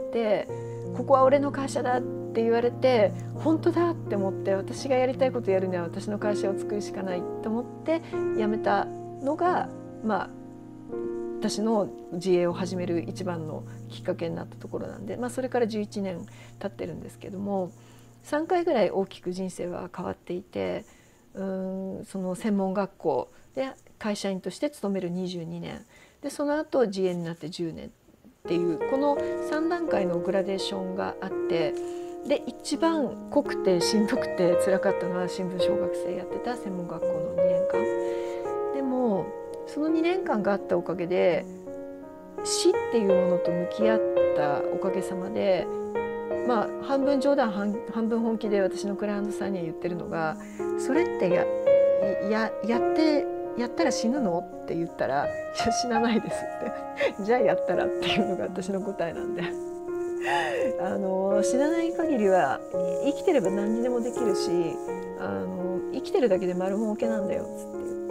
Speaker 1: ここは俺の会社だって言われて、本当だって思って、私がやりたいことやるには私の会社を作るしかないと思って辞めたのが、まあ私の自営を始める一番のきっかけになったところなんで、まあ、それからじゅういちねん経ってるんですけども、さんかいぐらい大きく人生は変わっていて、うーんその専門学校で会社員として勤めるにじゅうにねんで、その後自営になってじゅうねんっていう、このさん段階のグラデーションがあって、で一番濃くてしんどくて辛かったのは新聞小学生やってた専門学校のにねんかんでも、そのにねんかんがあったおかげで死っていうものと向き合ったおかげさまで、まあ半分冗談半、半分本気で私のクライアントさんには言ってるのが、それってや、や、やってやったら死ぬのって言ったら、いや死なないですってじゃあやったらっていうのが私の答えなんであの死なない限りは生きてれば何にでもできるし、あの生きてるだけで丸儲けなんだよっつって言って、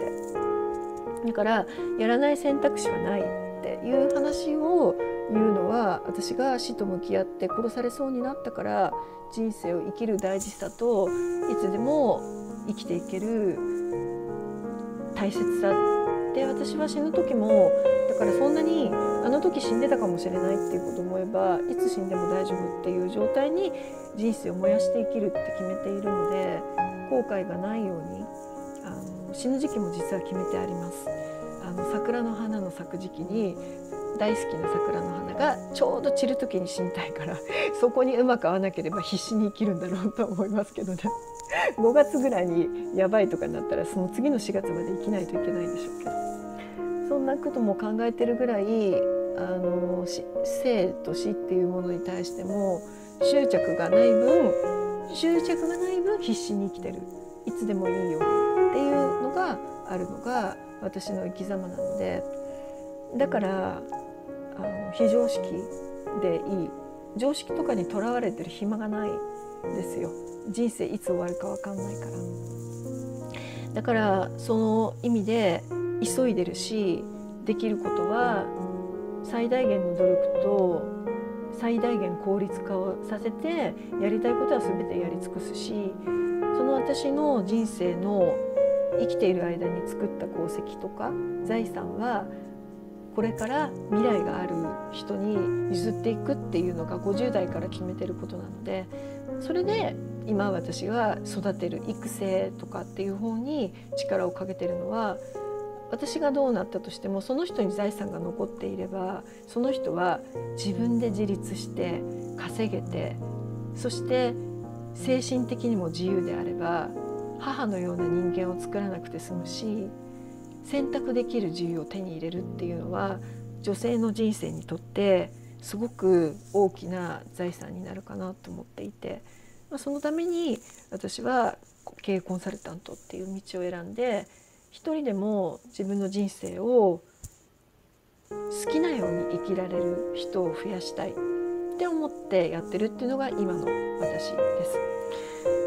Speaker 1: だからやらない選択肢はないっていう話を言うのは、私が死と向き合って殺されそうになったから、人生を生きる大事さといつでも生きていける大切さで、私は死ぬ時もだからそんなにあの時死んでたかもしれないっていうことを思えば、いつ死んでも大丈夫っていう状態に人生を燃やして生きるって決めているので、後悔がないようにあの死ぬ時期も実は決めてあります。あの桜の花の咲く時期に大好きな桜の花がちょうど散る時に死にたいから、そこにうまく合わなければ必死に生きるんだろうと思いますけどねごがつぐらいにやばいとかになったら、その次のしがつまで生きないといけないんでしょうけど、そんなことも考えてるぐらい、あの生と死っていうものに対しても執着がない分執着がない分必死に生きてる、いつでもいいよっていうのがあるのが私の生き様なので、だからあの非常識でいい、常識とかにとらわれてる暇がないですよ。人生いつ終わるか分かんないから。だからその意味で急いでるし、できることは最大限の努力と最大限効率化をさせて、やりたいことは全てやり尽くすし、その私の人生の生きている間に作った功績とか財産はこれから未来がある人に譲っていくっていうのがごじゅう代から決めてることなので、それで今私が育てる育成とかっていう方に力をかけてるのは、私がどうなったとしてもその人に財産が残っていれば、その人は自分で自立して稼げて、そして精神的にも自由であれば母のような人間を作らなくて済むし、選択できる自由を手に入れるっていうのは女性の人生にとってすごく大きな財産になるかなと思っていて、まあ、そのために私は経営コンサルタントっていう道を選んで、一人でも自分の人生を好きなように生きられる人を増やしたいって思ってやってるっていうのが今の私です。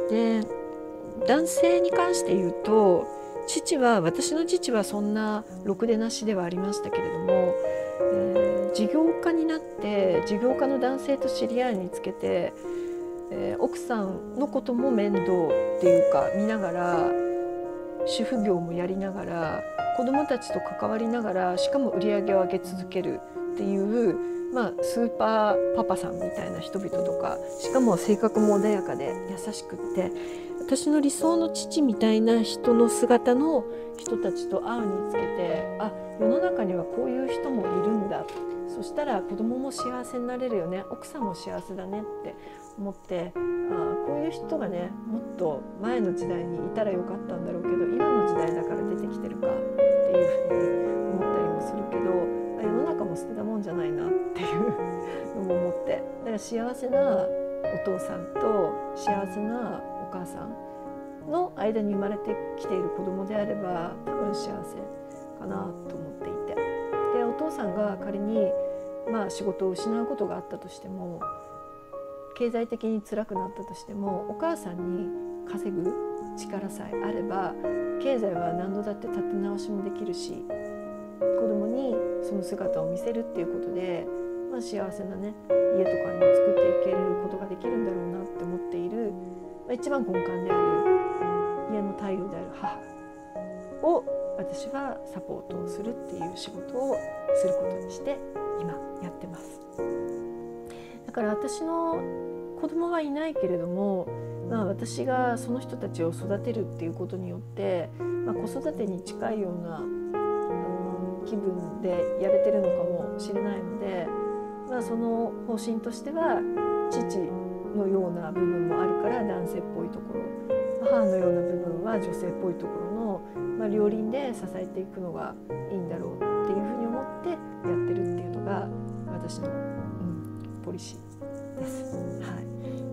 Speaker 1: で、男性に関して言うと、父は私の父はそんなろくでなしではありましたけれども、えー、事業家になって事業家の男性と知り合いにつけて、えー、奥さんのことも面倒っていうか見ながら、主婦業もやりながら、子どもたちと関わりながら、しかも売り上げを上げ続けるっていう、まあ、スーパーパパさんみたいな人々とか、しかも性格も穏やかで優しくって、 私の理想の父みたいな人の姿の人たちと会うにつけて、あ、世の中にはこういう人もいるんだ、そしたら子供も幸せになれるよね、奥さんも幸せだねって思って、あ、こういう人がねもっと前の時代にいたらよかったんだろうけど、今の時代だから出てきてるかっていうふうに思ったりもするけど、世の中も捨てたもんじゃないなっていうのも思って、だから幸せなお父さんと幸せなお母さんの間に生まれてきている子供であれば多分幸せかなと思っていて、でお父さんが仮にまあ仕事を失うことがあったとしても、経済的に辛くなったとしても、お母さんに稼ぐ力さえあれば経済は何度だって立て直しもできるし、子供にその姿を見せるっていうことで、まあ、幸せなね家とかにも作っていけることができるんだろうなって思っている、まあ、一番根幹である家の太陽である母を私はサポートをするっていう仕事をすることにして今やってます。だから私の子供はいないけれども、まあ、私がその人たちを育てるっていうことによって、まあ、子育てに近いような、うん、気分でやれてるのかもしれないので、まあ、その方針としては父のような部分もあるから男性っぽいところ、母のような部分は女性っぽいところの、まあ、両輪で支えていくのがいいんだろうっていうふうに思ってやってるっていうのが私の、うん、ポリシーです。はい、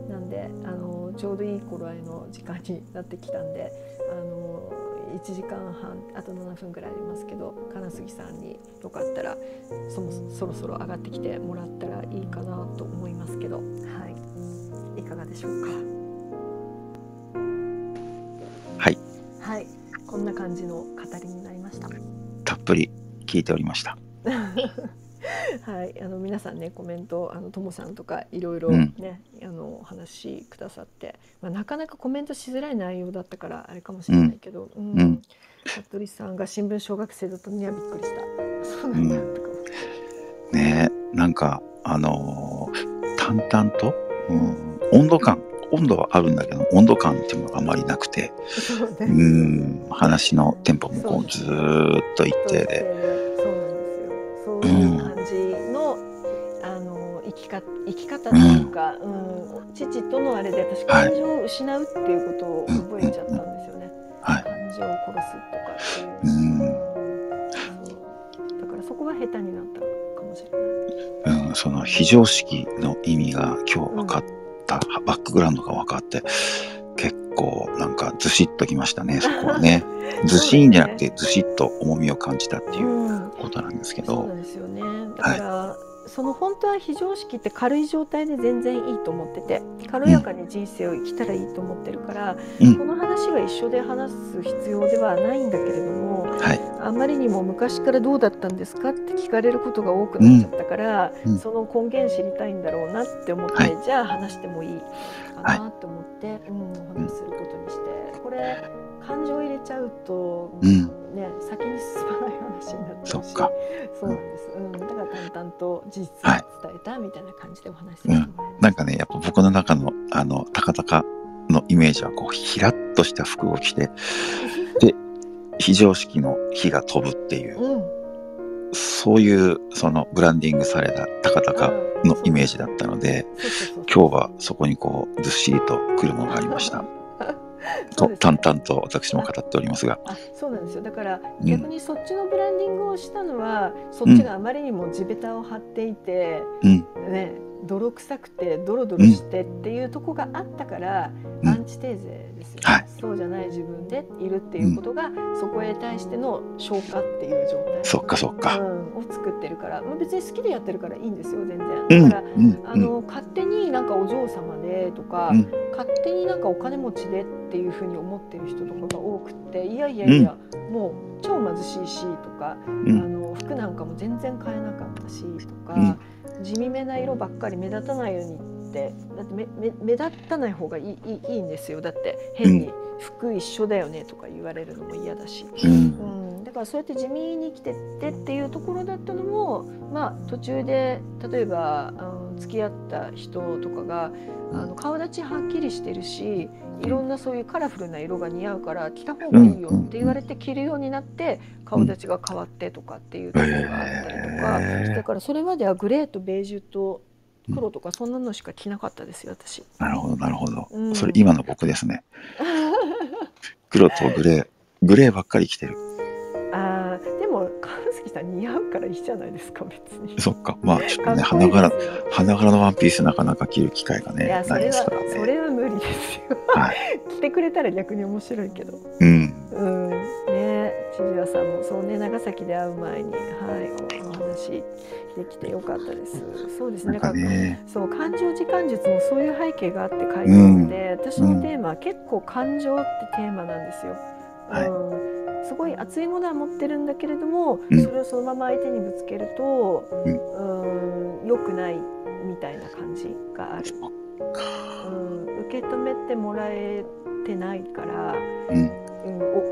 Speaker 1: なんであのちょうどいい頃合いの時間になってきたんで、あのいちじかんはんあとななふんぐらいありますけど、金杉さんによかったら そ, もそろそろ上がってきてもらったらいいかなと思いますけど、はい、いかがでしょうか。
Speaker 2: はい、
Speaker 1: はい、こんな感じの語りになりました。
Speaker 2: たっぷり聞いておりました。
Speaker 1: はい、あの皆さんねコメント、あのともさんとかいろいろね、うん、あのお話しくださって、まあ、なかなかコメントしづらい内容だったからあれかもしれないけど、うんうん、服部さんが新聞小学生だったのにはびっくりした。そうなんだ、うん、とか
Speaker 2: ねえ、なんかあのー、淡々と、うん、温度感温度はあるんだけど温度感っていうのがあまりなくて、そうね、うん話のテンポもこうずーっと一定で。
Speaker 1: そういう感じの、うん、あの生きか生き方というか、うんうん、父とのあれで私感情を失うっていうことを覚えちゃったんですよね、はい、感情を殺すとかっていう、うん、だからそこは下手になったかもしれない、
Speaker 2: うん、その非常識の意味が今日分かった、うん、バックグラウンドが分かって結構なんかずしっときましたね、そこはねずしいんじゃなくてずしっと重みを感じたっていうことなんですけど、
Speaker 1: うん、そうなんですよね。だから、はい、その本当は非常識って軽い状態で全然いいと思ってて、軽やかに人生を生きたらいいと思ってるから、うん、この話は一緒で話す必要ではないんだけれども、はい、あまりにも昔からどうだったんですかって聞かれることが多くなっちゃったから、うん、その根源知りたいんだろうなって思って、はい、じゃあ話してもいいかなと思って、はい、うん、お話しすることにして、これ感情入れちゃうと、うん、ね、先に進まない話になっちゃうし、そ, そうなんです、うん、だから淡々と事実を伝えたみたいな感じでお話しさせてもらいます、はい、うん、
Speaker 2: なんかねやっぱ僕の中のあのタカタカのイメージはこうひらっとした服を着てで非常識の火が飛ぶっていう、うん、そういうそのブランディングされたタカタカのイメージだったので、今日はそこにこうずっしりとくるものがありましたと淡々と私も語っておりますが、
Speaker 1: あ、そうなんですよ。だから逆にそっちのブランディングをしたのは、うん、そっちがあまりにも地べたを張っていて、うん、ね、泥臭くてドロドロしてっていうとこがあったから、うん、アンチテーゼですよね、はい、そうじゃない自分でいるっていうことが、うん、そこへ対しての消化っていう状態、
Speaker 2: そっかそっか、
Speaker 1: うん、を作ってるから、まあ、別に好きでやってるからいいんですよ全然。だから、うん、あの勝手になんかお嬢様でとか、うん、勝手になんかお金持ちでっていうふうに思ってる人とかが多くて、いやいやいや、うん、もう超貧しいしとか、うん、あの服なんかも全然買えなかったしとか、うん、地味めな色ばっかり目立たないようにってだって目目立たない方がいい、いい、いいんですよ。だって変に服一緒だよねとか言われるのも嫌だし、うんうん、だからそうやって地味に生きてってっていうところだったのも、まあ途中で例えば、うん、 付き合った人とかがあの顔立ちはっきりしてるし、いろんなそういうカラフルな色が似合うから着た方がいいよって言われて着るようになって顔立ちが変わってとかっていうところがあったりとか、だからそれまではグレーとベージュと黒とかそんなのしか着なかったですよ私。
Speaker 2: なるほどなるほど、
Speaker 1: うん、
Speaker 2: それ今の僕ですね。黒とグレーグレーばっかり着てる。
Speaker 1: あーでも川崎さん似合うからいいじゃないですか別に。
Speaker 2: そっか、まあちょっとね
Speaker 1: かっこい
Speaker 2: 花
Speaker 1: いですよ。
Speaker 2: 柄花柄のワンピースなかなか着る機会が
Speaker 1: い
Speaker 2: ね
Speaker 1: やそれは
Speaker 2: ないですからね。
Speaker 1: それは無理ですよ。
Speaker 2: はい。
Speaker 1: 着てくれたら逆に面白いけど。
Speaker 2: うん。
Speaker 1: うんね、千々岩さんもそうね、長崎で会う前に、はい、お、お話できてよかったです。そうですね。
Speaker 2: なんかね、
Speaker 1: そう感情時間術もそういう背景があって書いてあるので、うん、私のテーマは結構感情ってテーマなんですよ。
Speaker 2: はい、
Speaker 1: うん、すごい熱いものは持ってるんだけれども、
Speaker 2: うん、
Speaker 1: それをそのまま相手にぶつけると、うん、うん、良くないみたいな感じがある。うん、受け止めてもらえてないから、うんうん、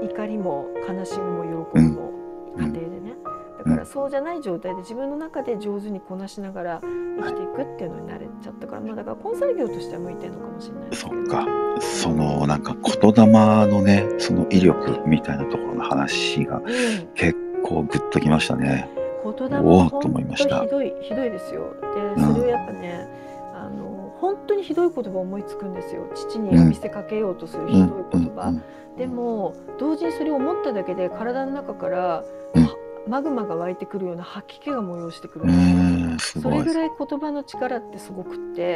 Speaker 1: 怒りも悲しみも喜びも家庭でね、だからそうじゃない状態で自分の中で上手にこなしながら生きていくっていうのに慣れちゃったから、まあ、だからコンサル業としては向いてるのかもしれないですけど。
Speaker 2: そっか、そのなんか言霊のねその威力みたいなところの話が結構グッときましたね。
Speaker 1: 言霊は本当ひどいひどいですよ。でそれをやっぱね、うん、あの本当にひどい言葉を思いつくんですよ。父に見せかけようとするひどい言葉、うんうんうん、でも同時にそれを思っただけで体の中から、うん、マグマが湧いてくるような吐き気が催してくるんですよ。それぐらい言葉の力ってすごくって、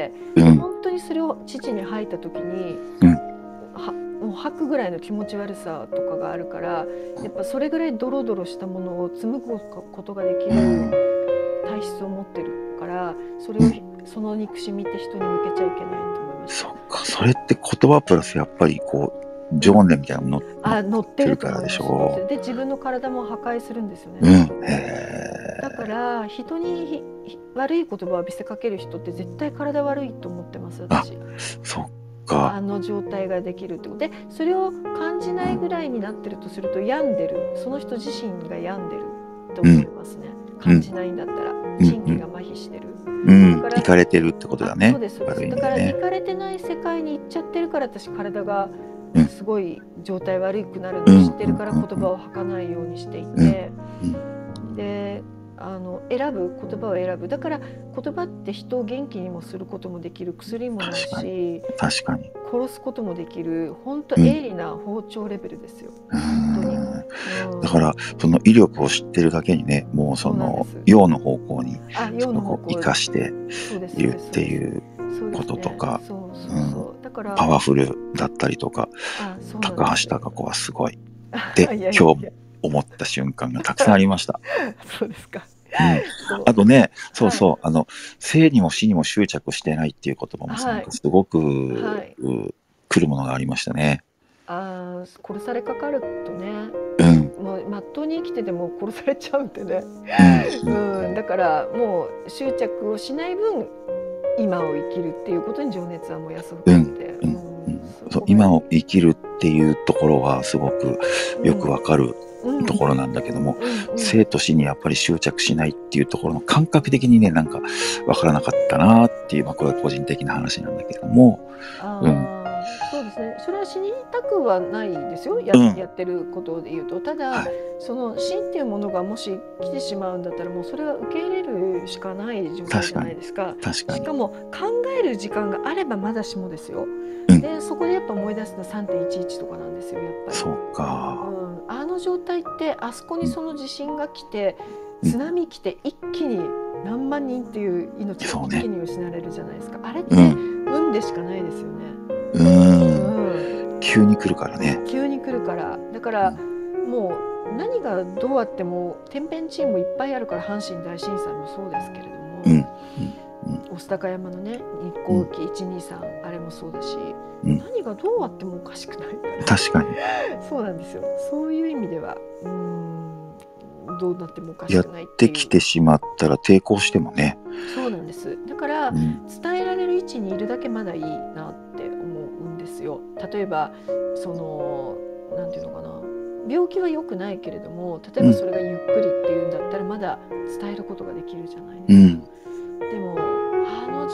Speaker 1: うん、本当にそれを父に吐いた時に、うん、はもう吐くぐらいの気持ち悪さとかがあるから、やっぱそれぐらいドロドロしたものを紡ぐことができる体質を持ってるから、それをその憎しみって人に向けちゃいけないと思いました。
Speaker 2: そっか、それって言葉プラスやっぱりこう情念みたいなの
Speaker 1: 乗ってるからでしょ。で自分の体も破壊するんですよね。うん、へだから人に悪い言葉を浴びせかける人って絶対体悪いと思ってます私。
Speaker 2: あ、そっか。
Speaker 1: あの状態ができるってことで、それを感じないぐらいになってるとすると病んでる、その人自身が病んでると思いますね。うん、感じないんだったら神経が麻痺してる。
Speaker 2: うん、だからイカれてるってことだね。
Speaker 1: そうですそうです。ね、だからイカれてない世界に行っちゃってるから私体がすごい状態悪くなるのを知ってるから言葉を吐かないようにしていて、であの選ぶ言葉を選ぶ。だから言葉って人を元気にもすることもできる薬もないし、
Speaker 2: 確かに
Speaker 1: 殺すこともできる本当鋭利な包丁レベルですよ。うん、本当に、
Speaker 2: うん、だからその威力を知ってるだけにね、もうその陽の方向に生かしているっていうこととか、パワフルだったりとか、高橋貴子はすごいで今日思った瞬間がたくさんありました。
Speaker 1: そうですか。
Speaker 2: うん、あとね、そうそう、はい、あの生にも死にも執着してないっていう言葉もなんかすごく、はい、来るものがありましたね。
Speaker 1: あ、殺されかかるとね、うん、もうまっとうに生きてても殺されちゃうんでね、うんうん、だからもう執着をしない分今を生きるっていうことに情熱は燃やすわけで、うんうんうん、そう今を生きるっていうところはすごくよくわかる、うん、ところなんだけども、うんうん、生と死にやっぱり執着しないっていうところの感覚的にね、なんかわからなかったなっていう、まあこれは個人的な話なんだけども、 うん、そうですね。それは死にたくはないですよ。や、うん、やってることで言うと、ただ、はい、その死っていうものがもし来てしまうんだったら、もうそれは受け入れるしかない状態じゃないですか。
Speaker 2: 確かに。
Speaker 1: しかも考える時間があればまだしもですよ。うん、でそこでやっぱ思い出すのは さんてんいちいち とかなんですよやっぱり。
Speaker 2: そうか。
Speaker 1: うん、あの状態ってあそこにその地震が来て、うん、津波来て一気に何万人っていう命が一気に失われるじゃないですか。ね、あれって運でしかないですよね。
Speaker 2: うん、うん、急に来るからね。
Speaker 1: 急に来るから。だから、うん、もう何がどうあっても天変地異もいっぱいあるから、阪神大震災もそうですけれども、うんうん御巣鷹山のね日航機いちにさん、あれもそうだし、うん、何がどうあってもおかしくないから。
Speaker 2: 確かに
Speaker 1: そうなんですよ。そういう意味ではうーんどうなってもおかしくないっていう。
Speaker 2: やってきてしまったら抵抗してもね。
Speaker 1: そうなんです。だから、うん、伝えられる位置にいるだけまだいいなって思うんですよ。例えばそのなんていうのかな、病気は良くないけれども、例えばそれがゆっくりっていうんだったらまだ伝えることができるじゃないですか。うん、でもあの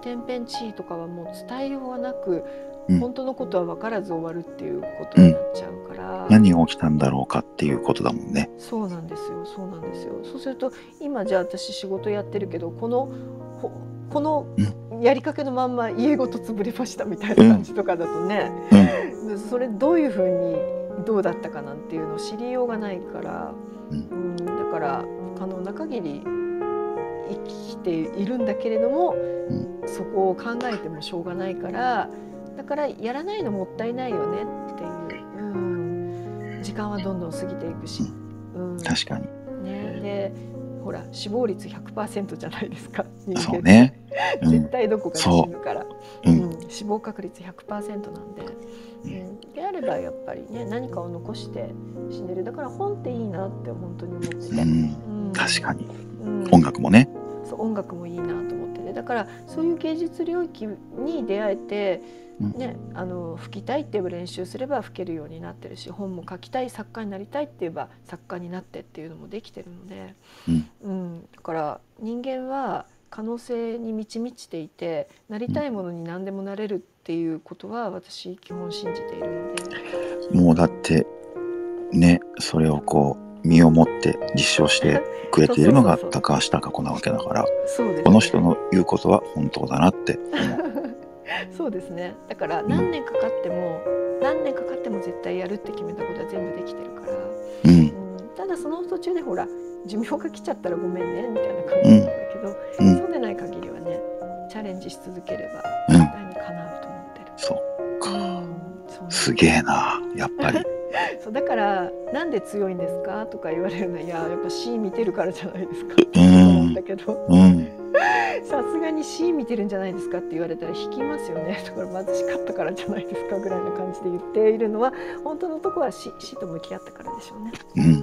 Speaker 1: 天変地異とかはもう伝えようがなく、
Speaker 2: うん、
Speaker 1: 本当のことは分からず終わるっていうことになっちゃうから、
Speaker 2: うん、何が起きたんだろうかっていうことだもんね。
Speaker 1: そうなんですよ、そうなんですよ。そうすると今じゃあ私仕事やってるけど、このこのやりかけのまんま家ごと潰れましたみたいな感じとかだとね、うん、それどういうふうにどうだったかなんていうのを知りようがないから、うん、だから可能な限り生きているんだけれども、うん、そこを考えてもしょうがないから、だからやらないのもったいないよねっていう、うん、時間はどんどん過ぎていくし、
Speaker 2: うん、確かに、
Speaker 1: ね、でほら死亡率 ひゃくパーセント じゃないですか、人間って。
Speaker 2: そうね、
Speaker 1: うん、絶対どこかで死ぬから、
Speaker 2: う、
Speaker 1: うんうん、死亡確率 ひゃくパーセント なんで、うん、であればやっぱりね何かを残して死ねる。だから本っていいなって本当に思ってて、うん
Speaker 2: うん、確かに、うん、音楽もね、
Speaker 1: そう音楽もいいなと思ってて、だからそういう芸術領域に出会えて、ね、あの吹きたいって言えば練習すれば吹けるようになってるし、本も書きたい作家になりたいって言えば作家になってっていうのもできてるので、うんうん、だから人間は可能性に満ち満ちていて、なりたいものに何でもなれるっていうことは私基本信じているので、
Speaker 2: もうだってね、それをこう身をもって実証してくれているのが高橋貴子なわけだから、そうですね、この人の言うことは本当だなって思う。
Speaker 1: そうですね。だから何年かかっても、うん、何年かかっても絶対やるって決めたことは全部できてるから、うんうん、ただその途中でほら寿命が来ちゃったらごめんねみたいな感じなんだけど、うん、そうでない限りはねチャレンジし続ければ絶対に叶うと思ってる。
Speaker 2: うん、そっか、うん、そうすげえなやっぱり。
Speaker 1: そうだからなんで強いんですかとか言われるのは、いややっぱ シー 見てるからじゃないですかって言うんだけど、さすがに シー 見てるんじゃないですかって言われたら引きますよね。だから貧しかったからじゃないですかぐらいな感じで言っているのは、本当のところは シー と向き合ったからでしょうね。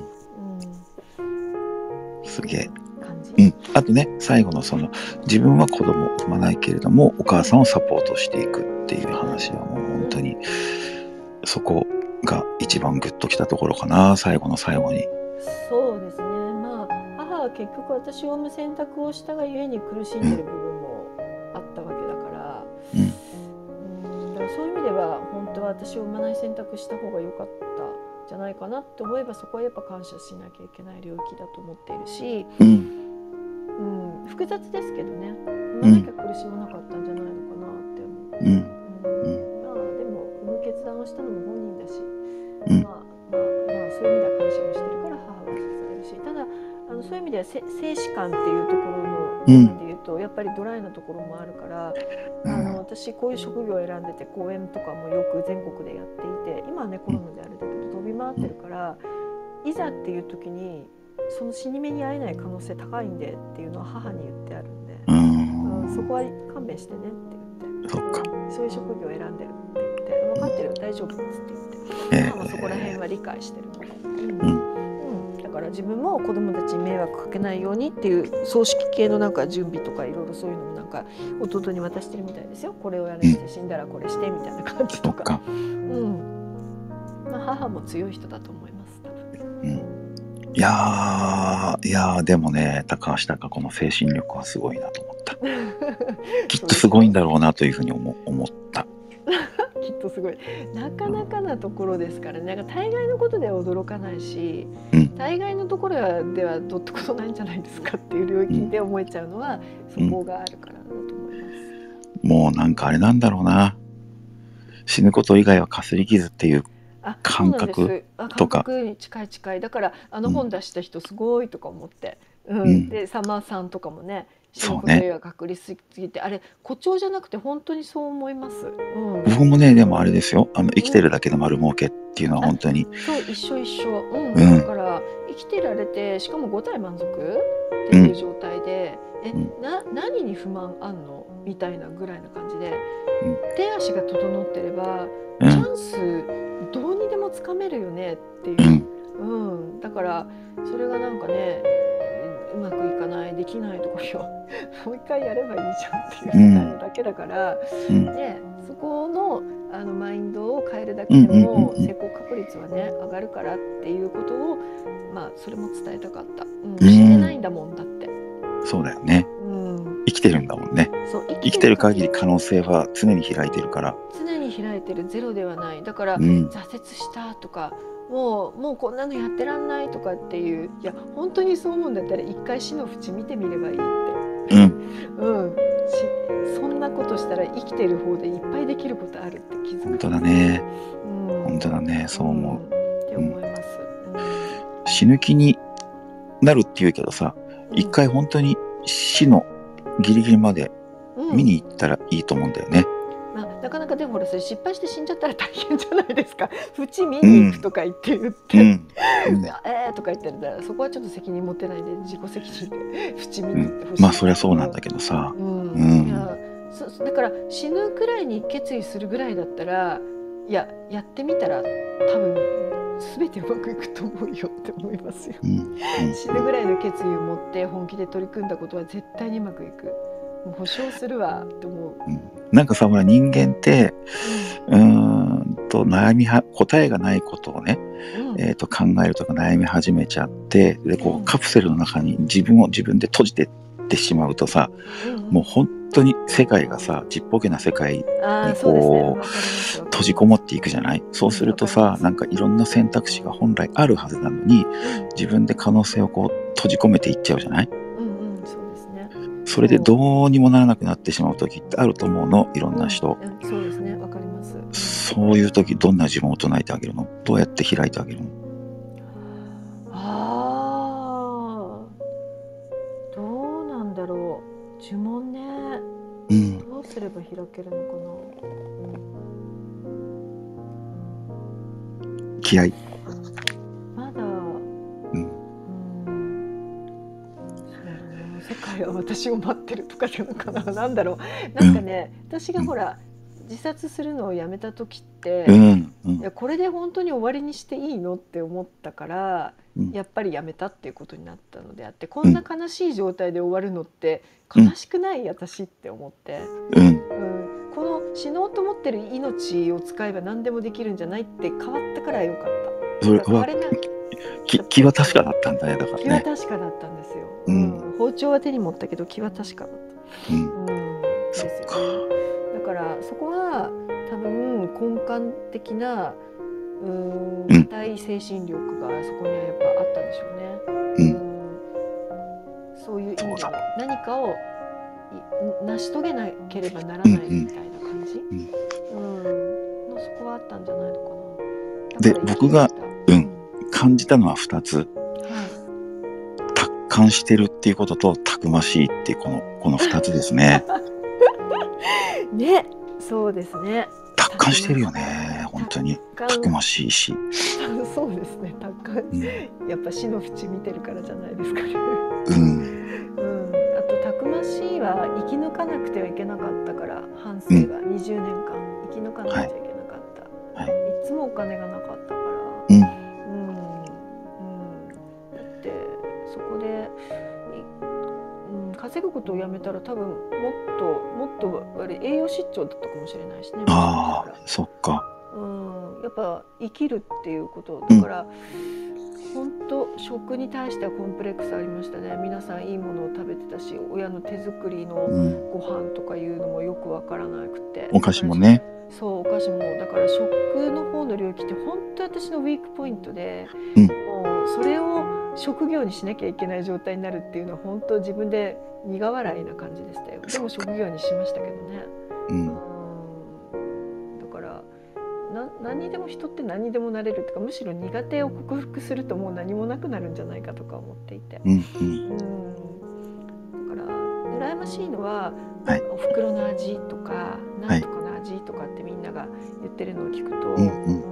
Speaker 2: うんうん、すげえ。うん、あとね最後のその自分は子供を産まないけれどもお母さんをサポートしていくっていう話はもう本当にそこが一番グッときたところかな、最後の最後に。
Speaker 1: そうですね。まあ母は結局私を産む選択をしたがゆえに苦しんでる部分もあったわけだから、うん、うん、だからそういう意味では本当は私を産まない選択した方が良かったじゃないかなって思えば、そこはやっぱ感謝しなきゃいけない領域だと思っているし、うんうん、複雑ですけどね、産まなきゃ苦しまなかったんじゃないのかなって思う。うんうん、まあでも産む決断をしたのも本人だし、うん、まあまあまあそういう意味では感謝をしてるから母は支えるし、ただあのそういう意味では生死観っていうところの部分で言うと、うん、やっぱりドライなところもあるから、あの私こういう職業を選んでて講演とかもよく全国でやっていて、今はねコロナであれだけど飛び回ってるから、いざっていう時にその死に目に会えない可能性高いんでっていうのは母に言ってあるんで、うんうん、そこは勘弁してねって言って、そっか、そういう職業を選んでるって言って分かってるよ大丈夫ですって言って、母もそこら辺は理解してるので、うんうん、だから自分も子供たちに迷惑かけないようにっていう葬式系のなんか準備とかいろいろそういうのもなんか弟に渡してるみたいですよ。これをやれして死んだらこれしてみたいな感じとか、うん、まあ、母も強い人だと思います多分、うん、
Speaker 2: いやーいやーでもね高橋貴子の精神力はすごいなと思ったきっとすごいんだろうなというふうに 思, 思った
Speaker 1: きっとすごいなかなかなところですからね。なんか大概のことでは驚かないし、うん、大概のところではどうってことないんじゃないですかっていう領域で思えちゃうのは、うん、そこがあるからだと思います、
Speaker 2: うん、もうなんかあれなんだろうな、死ぬこと以外はかすり傷っていう感覚とか、
Speaker 1: 感覚に近い近い。だからあの本出した人すごいとか思って、うんうん、でさんまさんとかもね死ぬことが確率すぎて、ね、あれ誇張じゃなくて本当にそう思います、
Speaker 2: うん、僕もねでもあれですよ、あの生きてるだけで丸儲けっていうのは本当に、
Speaker 1: うん、そう一緒一緒、うんうん、だから生きてられてしかもご体満足っていう状態で、うん、え、うん、な何に不満あんのみたいなぐらいな感じで、うん、手足が整ってれば、うん、チャンスどうにでもつかめるよねっていう、うんうん、だからそれがなんかねうまくいかないできないところをもう一回やればいいじゃんっていうみたいなだけだから、うんね、そこ の, あのマインドを変えるだけでも成功確率はね上がるからっていうことを、まあ、それも伝えたかった、うん、死んでないんだもんだって、
Speaker 2: そうだよね。
Speaker 1: うん、
Speaker 2: 生きてるんだもんね。
Speaker 1: そう
Speaker 2: 生きてる限り可能性は常に開いてるから。
Speaker 1: 常に開いてる、ゼロではない。だから、
Speaker 2: うん、
Speaker 1: 挫折したとかもうもうこんなのやってらんないとかっていう、いや本当にそう思うんだったら一回死の淵見てみればいいって、
Speaker 2: うん、
Speaker 1: うん、しそんなことしたら生きてる方でいっぱいできることあるって気づく。
Speaker 2: 本当だね。
Speaker 1: うん、
Speaker 2: 本当だね。そう思う。
Speaker 1: うんって思います。
Speaker 2: うん、死ぬ気になるって言うけどさ、
Speaker 1: うん、
Speaker 2: 一回本当に死のギリギリまで
Speaker 1: うん
Speaker 2: 見に行ったらいいと思うんだよね。
Speaker 1: まあ、なかなかでもほらそれ失敗して死んじゃったら大変じゃないですか。淵見に行くとか言って言って、うんうんえーとか言ってるからそこはちょっと責任持てないで自己責任で淵見に行ってほしい、うん、
Speaker 2: まあそりゃそうなんだけどさ、
Speaker 1: うん
Speaker 2: うん、
Speaker 1: いやそだから死ぬくらいに決意するぐらいだったらいややってみたら多分全てうまくいくと思うよって思いますよ、うんうん、死ぬぐらいの決意を持って本気で取り組んだことは絶対にうまくいく。もう保証するわって思う、うん、
Speaker 2: なんかさほら人間って、うん、うーんと悩みは答えがないことをね、うんえー、と考えるとか悩み始めちゃってでこうカプセルの中に自分を自分で閉じてってしまうとさ、うん、もう本当に世界がさちっぽけな世界にこう、ね、閉じこもっていくじゃない。そうするとさなんかいろんな選択肢が本来あるはずなのに、うん、自分で可能性をこう閉じ込めていっちゃうじゃない。それでどうにもならなくなってしまう時ってあると思うの、いろんな人、
Speaker 1: うん、そうですね、わかります。
Speaker 2: そういう時どんな呪文を唱えてあげるの？どうやって開いてあげるの？
Speaker 1: あー、どうなんだろう、呪文ね、うん、どうすれば開けるのかな、
Speaker 2: うん、気合い
Speaker 1: まだ、うん世界は私を待ってるとかじゃなかな、なんだろう、なんかね、うん、私がほら、うん、自殺するのをやめた時って、うんうん、いやこれで本当に終わりにしていいのって思ったから、うん、やっぱりやめたっていうことになったのであって、こんな悲しい状態で終わるのって悲しくない、うん、私って思って、うんうん、この死のうと思ってる命を使えば何でもできるんじゃないって変わったからよかった。それは
Speaker 2: 気は確かだったんだね、だからね。
Speaker 1: 気は確かだったんですよ。うん、包丁は手に持ったけど気は確かだった。うん、うん、ですよね。だからそこは多分根幹的なうーん硬い精神力がそこにはやっぱあったんでしょうね。うん、そういう意味でも何かを成し遂げなければならないみたいな感じ、うんうん、のそこはあったんじゃないのかな。
Speaker 2: で僕が、うん、感じたのはふたつ。はい、達観してるっていうこととたくましいっていうこのこのふたつですね。
Speaker 1: ね、そうですね。
Speaker 2: 達観してるよね、本当にたくましいし。
Speaker 1: そうですね、達観、うん、やっぱ死の淵見てるからじゃないですかね。
Speaker 2: うん、うん、
Speaker 1: あとたくましいは生き抜かなくてはいけなかったから、半生がにじゅうねんかん生き抜かなくちゃいけなかった、はいはい、いつもお金がなかったから、うんうんうん、だってそこで、うん、稼ぐことをやめたら多分もっともっと栄養失調だったかもしれないしね。
Speaker 2: ああ、そっか。
Speaker 1: うん、やっぱ生きるっていうことだから、本当、うん、食に対してはコンプレックスありましたね。皆さんいいものを食べてたし、親の手作りのご飯とかいうのもよくわからなくて、
Speaker 2: うん、お菓子もね。
Speaker 1: そう、お菓子もだから食の方の領域って本当私のウィークポイントで、うん、もうそれを職業にしなきゃいけない状態になるっていうのは本当自分で苦笑いな感じでしたよ。でも職業にしましたけどね。うん、だからな何にでも人って何にでもなれるっていうか、むしろ苦手を克服するともう何もなくなるんじゃないかとか思っていて、うんうん、だから羨ましいのは、はい、お袋の味とかなんとかの味とかってみんなが言ってるのを聞くと、はい、うんうん、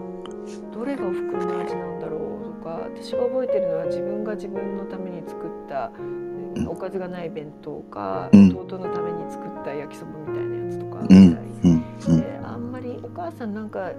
Speaker 1: どれがお袋の味なんだろうとか、私が覚えてるのは自分が自分のために作ったおかずがない弁当か、うん、弟のために作った焼きそばみたいなやつとかみたい、うんうん、であんまりお母さんなんか、うん、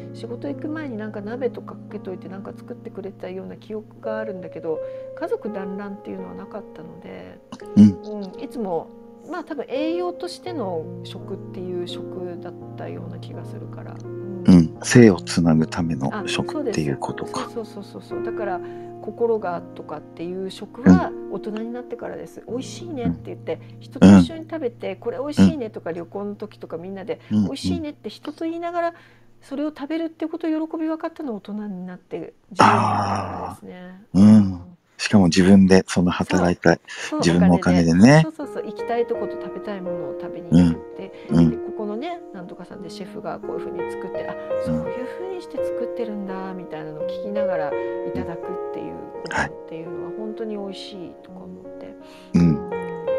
Speaker 1: 仕事行く前になんか鍋とかかけといてなんか作ってくれたような記憶があるんだけど、家族団らんっていうのはなかったので、うんうん、いつもまあ多分栄養としての食っていう食だったような気がするから、うんうん
Speaker 2: 生をつなぐための
Speaker 1: あ、そうです。
Speaker 2: 食っていうことか。
Speaker 1: そうそうそうそう。だから心がとかっていう食は大人になってからです。美味しいねって言って人と一緒に食べて、これ美味しいねとか、旅行の時とかみんなで
Speaker 2: うん
Speaker 1: 美味しいねって人と言いながらそれを食べるってことを喜び分かったのは大人になって自由になってからですね。
Speaker 2: うん。しかも自分でその働いた自分のお金でね。
Speaker 1: そうそうそう、行きたいとこと食べたいものを食べに行くって、
Speaker 2: うん
Speaker 1: でここのねなんとかさんでシェフがこういう風に作って、あ、そういう風にして作ってるんだみたいなのを聞きながらいただくっていうご飯っていうのは本当に美味しいとか思って、
Speaker 2: うん、
Speaker 1: だからね、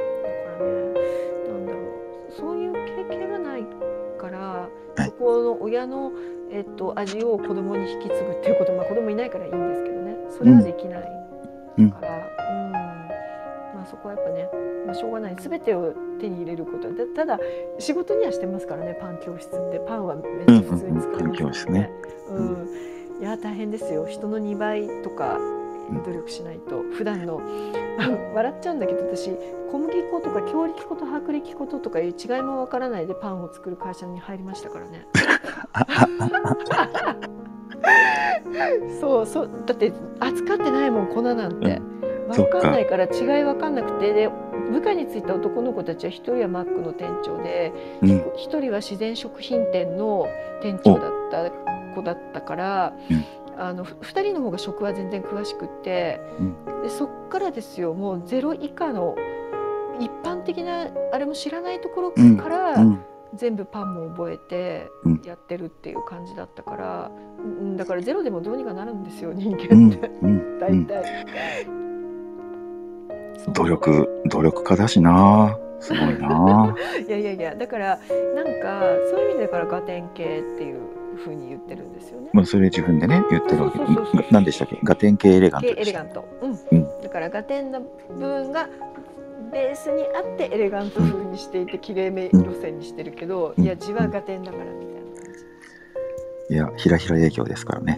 Speaker 1: なんだろう、そういう経験がないから、はい、そこの親のえっと味を子供に引き継ぐっていうこと、まあ子供いないからいいんですけどね、それはできないから、うん、うん、まあそこはやっぱね、まあ、しょうがない、全てを手に入れることで、ただ仕事にはしてますからね、パン教室ってパンはめっちゃ普通に作れますからね。うん、いや大変ですよ、人のにばいとか努力しないと、普段の笑っちゃうんだけど、私小麦粉とか強力粉と薄力粉とかいう違いもわからないでパンを作る会社に入りましたからね。そうそう、だって扱ってないもん、粉なんて分かんないから、違い分かんなくて、で部下についた男の子たちは一人はマックの店長で一、うん、人は自然食品店の店長だった子だったから、うん、あのふたりの方が食は全然詳しくって、うん、でそっからですよ、もうゼロ以下の一般的なあれも知らないところから、うんうん、全部パンも覚えてやってるっていう感じだったから、うん、だからゼロでもどうにかなるんですよ、人間って、うんうん、大体、
Speaker 2: うん、努力努力家だしな、すごいな。
Speaker 1: いやいやいや、だからなんかそういう意味でだからガテン系っていう風に言ってるんですよね。
Speaker 2: まあそれ自分でね言ってるわけで、何でしたっけ、ガテン系エレガントでした。
Speaker 1: エレガント、うんうん、だからガテンの部分がベースにあってエレガント風にしていてきれいめ路線にしてるけど、うん、いや字はガテンだからみたいな感
Speaker 2: じ。いやひらひら営業ですからね。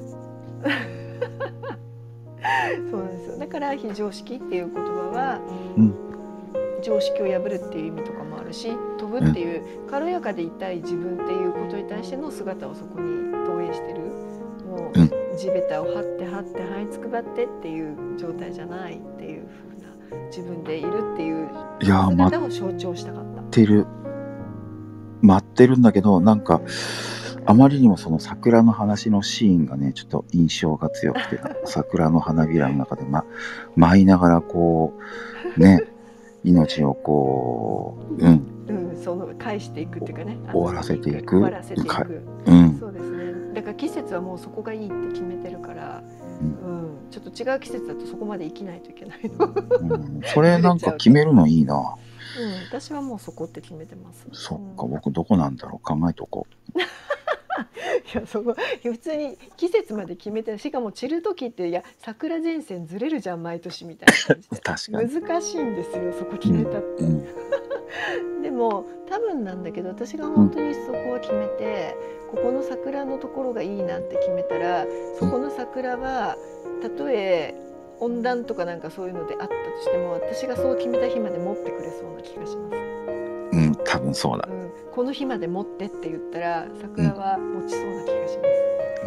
Speaker 1: そうなんですよ。だから非常識っていう言葉は、うん、常識を破るっていう意味とかもあるし、飛ぶっていう軽やかでいたい自分っていうことに対しての姿をそこに投影してる、もう、うん、地べたを張って張って這いつくばってっていう状態じゃないっていう風な自分でいるっていう姿を象徴したかった。
Speaker 2: 待ってる待ってるんだけど、なんかあまりにもその桜の話のシーンがねちょっと印象が強くて桜の花びらの中で、ま、舞いながらこうね命をこう、うん
Speaker 1: うん、その返していくっていうかね、
Speaker 2: 終わらせていく、
Speaker 1: 終わらせていく、うん、そうですね。だから季節はもうそこがいいって決めてるから、うんうん、ちょっと違う季節だとそこまで生きないといけないの、うん、
Speaker 2: それなんか決めるのいいな。
Speaker 1: うん、私はもうそこって決めてます。
Speaker 2: そっか、うん、僕どこなんだろう、考えとこう。
Speaker 1: いや、そこ普通に季節まで決めて、しかも散る時って、いや桜前線ずれるじゃん毎年みたいな感じで確かに難しいんですよ、そこ決めたって、うんうん、でも多分なんだけど、私が本当にそこは決めて、うん、ここの桜のところがいいなって決めたら、そこの桜はたとえ温暖とかなんかそういうのであったとしても、私がそう決めた日まで持ってくれそうな気がします。
Speaker 2: うん、多分そうだ、うん、
Speaker 1: この日まで持ってって言ったら桜は持ちそうな気がします、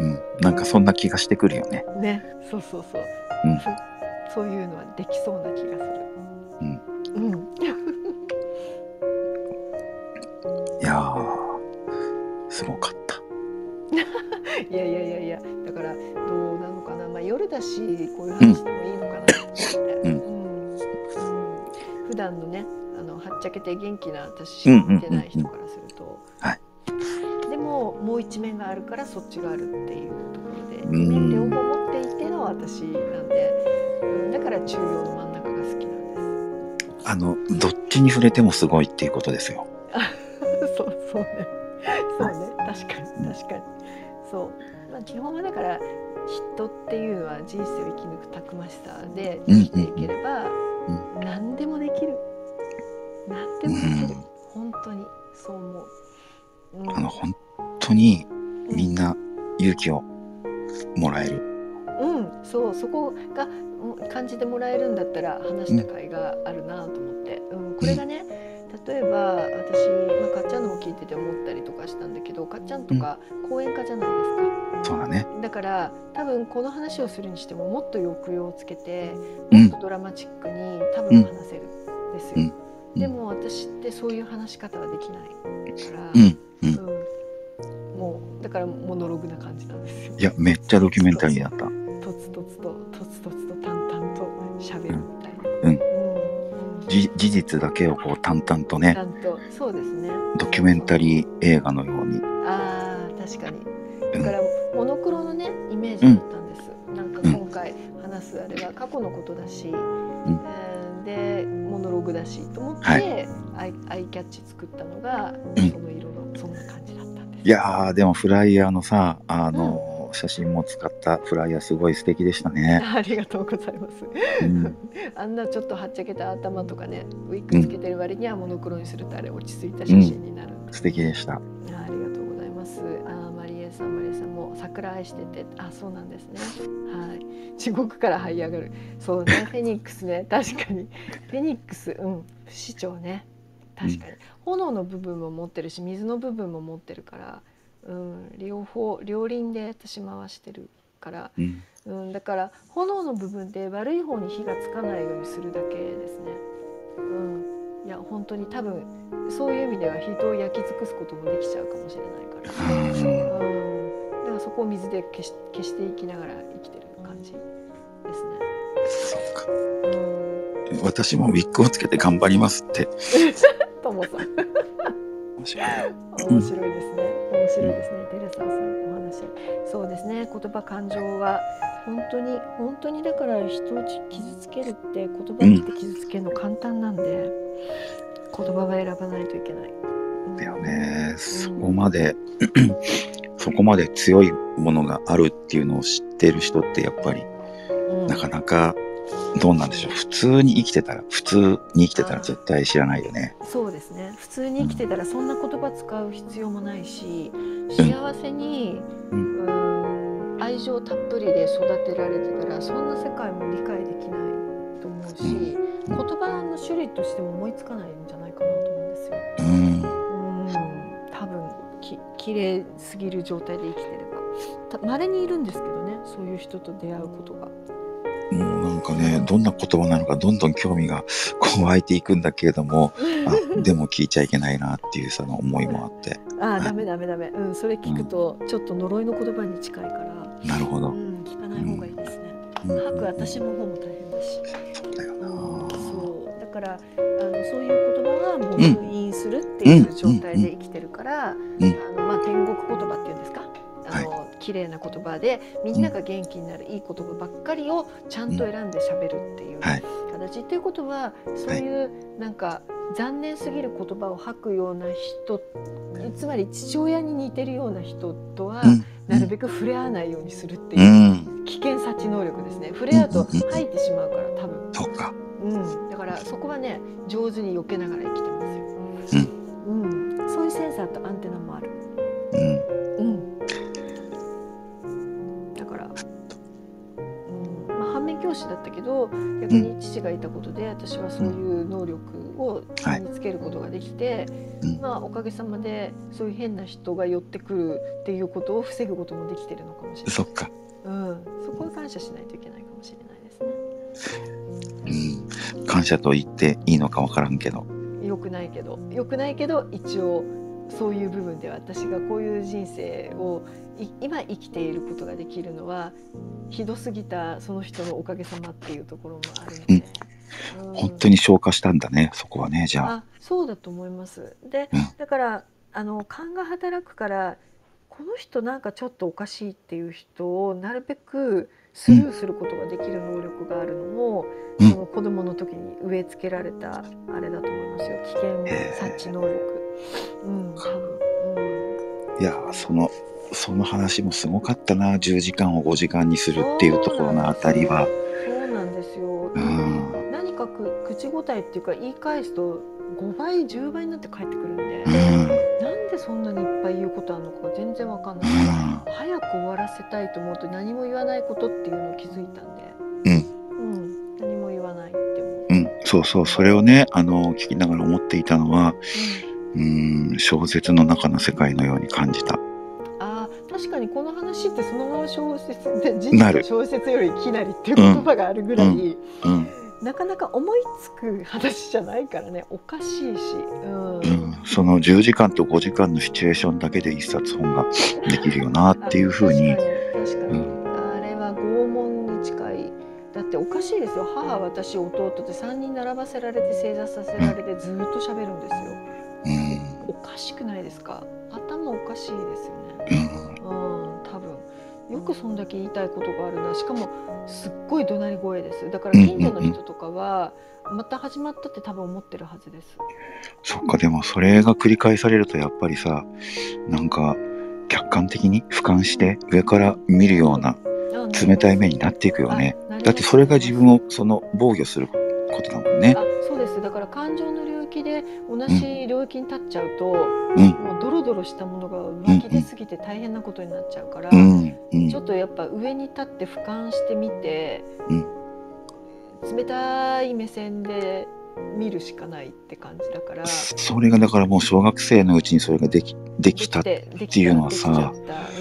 Speaker 2: うん、なんかそんな気がしてくるよね。
Speaker 1: ね、そうそうそう、うん、そういうのはできそうな気がする。うん、うん、
Speaker 2: いやーすごかった。
Speaker 1: いやいやいやいや、だからどうなのかな、まあ夜だしこういう話でもいいのかなと思って、うんうんうん、普段のね、あのはっちゃけて元気な私しか見てない人からすると、でももう一面があるからそっちがあるっていうところで、二面両方持っていての私なんで、うん、だから中央の真ん中が好きなんです。
Speaker 2: あのどっちに触れてもすごいっていうことですよ。
Speaker 1: そうそうね、そうね、確かに確かに、そう、まあ、基本はだから人っていうのは人生を生き抜くたくましさで生きていければ、うんうん、何でもできる、何でもできる、うん、本当にそう思う、
Speaker 2: うん、あの本当にみんな勇気をもらえる、
Speaker 1: うん、そう、そこが感じてもらえるんだったら話した甲斐があるなと思って、うん、これがね、 例えば私、まあ、かっちゃんのも聞いてて思ったりとかしたんだけど、かっちゃんとか講演家じゃないですか、
Speaker 2: うん、そうだね。
Speaker 1: だから多分この話をするにしてももっと抑揚をつけてもっとドラマチックに多分話せるんですよ、うんうん、でも私ってそういう話し方はできないから、うんうんうん、もうだからモノログな感じなんですよ。
Speaker 2: いやめっちゃドキュメンタリーだった。
Speaker 1: とつとつととつとつと淡々と喋るみたいな、
Speaker 2: うんうん事実だけをこう淡々とね、
Speaker 1: 淡々とそうですね、
Speaker 2: ドキュメンタリー映画のように。
Speaker 1: ああ確かに。だからモノクロのねイメージだったんです、うん、なんか今回話すあれは過去のことだし、うんえー、でモノログだしと思って、はい、アイ、アイキャッチ作ったのが、うん、その色のそんな感じだったんです。
Speaker 2: いやーでもフライヤーのさあの、うん写真も使ったフライヤーすごい素敵でしたね。
Speaker 1: ありがとうございます、うん、あんなちょっとはっちゃけた頭とかねウィッグつけてる割にはモノクロにするとあれ落ち着いた写真になるんで、
Speaker 2: うん、素敵でした。あ
Speaker 1: りがとうございます。あマリエさんマリエさんも桜愛してて、あそうなんですね、はい、地獄から這い上がるそうねフェニックスね確かにフェニックスうん不死鳥ね確かに、うん、炎の部分も持ってるし水の部分も持ってるからうん、両方両輪で私回してるから、うんうん、だから炎の部分で悪い方に火がつかないようにするだけですね、うん、いや本当に多分そういう意味では人を焼き尽くすこともできちゃうかもしれないから、うん、だからそこを水で消し、消していきながら生きてる感じですね。
Speaker 2: そうか、うん、私もウィッグをつけて頑張りますって
Speaker 1: ともさん面白い面白いですね面白いですね、テレサさんお話そうですね言葉感情は本当に本当にだから人を傷つけるって言葉って傷つけるの簡単なんで、うん、言葉は選ばないといけない、
Speaker 2: うん、だよね、うん、そこまでそこまで強いものがあるっていうのを知ってる人ってやっぱり、うん、なかなかどうなんでしょう普通に生きてたら普通に生きてたら絶対知らないよね。
Speaker 1: そうですね普通に生きてたらそんな言葉使う必要もないし、うん、幸せに、うん、うん愛情たっぷりで育てられてたらそんな世界も理解できないと思うし、うん、言葉の種類としても思いつかないんじゃないかなと思うんですよ、うんうん、多分き綺麗すぎる状態で生きてれば稀にいるんですけどねそういう人と出会うことが
Speaker 2: もうなんかねどんな言葉なのかどんどん興味がこう湧いていくんだけれどもあでも聞いちゃいけないなっていうその思いもあって
Speaker 1: ああダメダメダメ、うん、それ聞くとちょっと呪いの言葉に近いから、
Speaker 2: うん、なるほど、
Speaker 1: うん、聞かない方がいいですね、うん、吐く私も方も大変だし
Speaker 2: そうだよな、うん、
Speaker 1: そうだからあのそういう言葉はもう封印するっていう状態で生きてるから、うんうん、あのまあ、天国言葉っていうんですかあの、はい、綺麗な言葉でみんなが元気になる、うん、いい言葉ばっかりをちゃんと選んで喋るっていう形、うん、っていうことはそういうなんか残念すぎる言葉を吐くような人つまり父親に似てるような人とは、うん、なるべく触れ合わないようにするっていう危険察知能力ですね。触れ合うと吐いてしまうから多分
Speaker 2: そうか、
Speaker 1: うん、だからそこはね上手に避けながら生きてますよ、うんうん、そういうセンサーとアンテナもある、うんうん教師だったけど逆に父がいたことで、うん、私はそういう能力を身につけることができて、はいまあ、おかげさまでそういう変な人が寄ってくるっていうことを防ぐこともできてるのかもしれない。
Speaker 2: そっか、
Speaker 1: うん、そこは感謝しないといけないかもしれないです
Speaker 2: ね、うん、感謝と言っていいのか分からんけど
Speaker 1: よくないけどよくないけど一応そういう部分で私がこういう人生を今生きていることができるのはひどすぎたその人のおかげさまっていうところもあるので、
Speaker 2: うんうん、本当に消化したんだねそこはねじゃあ。
Speaker 1: あそうだと思いますで、うん、だからあの勘が働くからこの人なんかちょっとおかしいっていう人をなるべくスルーすることができる能力があるのも、うん、その子供の時に植え付けられたあれだと思いますよ危険察知能力、うん、多分、
Speaker 2: うん、いやそのその話もすごかったなじゅうじかんをごじかんにするっていうところのあたりは
Speaker 1: そうなんですよ、うん、何かく口答えっていうか言い返すとごばいじゅうばいになって帰ってくるんで、うん、なんでそんなにいっぱい言うことあるのか全然わかんない、うん、早く終わらせたいと思うと何も言わないことっていうのを気づいたんで、うんうん、何も言わないって思っ
Speaker 2: うん、そうそう、それをね、あの聞きながら思っていたのは、うん、うーん、小説の中の世界のように感じた。
Speaker 1: ああ、確かにこの話ってそのまま小説で、事実
Speaker 2: なる。
Speaker 1: 小説よりきなりっていう
Speaker 2: うん、
Speaker 1: 言葉があるぐらい、
Speaker 2: うん、うん、
Speaker 1: なかなか思いつく話じゃないからね、おかしいし、う
Speaker 2: うんん、そのじゅうじかんとごじかんのシチュエーションだけで一冊本ができるよなっていうふうに、
Speaker 1: 確かに確かに、
Speaker 2: うん、
Speaker 1: あれは拷問に近い。だっておかしいですよ。母、私、弟ってさんにん並ばせられて正座させられてずっと喋るんですよ。
Speaker 2: うん、
Speaker 1: おかしくないですか？頭おかしいですよ
Speaker 2: う
Speaker 1: ね。
Speaker 2: ん、
Speaker 1: うん、多分よくそんだけ言いたいことがあるな。しかもすっごい怒鳴り声です。だから近所の人とかはまた始まったって多分思ってるはずです。
Speaker 2: そっか、でもそれが繰り返されるとやっぱりさ、なんか客観的に俯瞰して上から見るような冷たい目になっていくよね。だってそれが自分をその防御することだもんね。
Speaker 1: あ、そうです。だから感情の領域で同じ領域に立っちゃうと、
Speaker 2: うん、
Speaker 1: もうドロドロしたものが湧き出すぎて大変なことになっちゃうから、
Speaker 2: うんうん、
Speaker 1: ちょっとやっぱ上に立って俯瞰してみて、
Speaker 2: うん、
Speaker 1: 冷たい目線で見るしかないって感じだから。
Speaker 2: それがだからもう小学生のうちにそれができ、できたっていうのはさ、うん、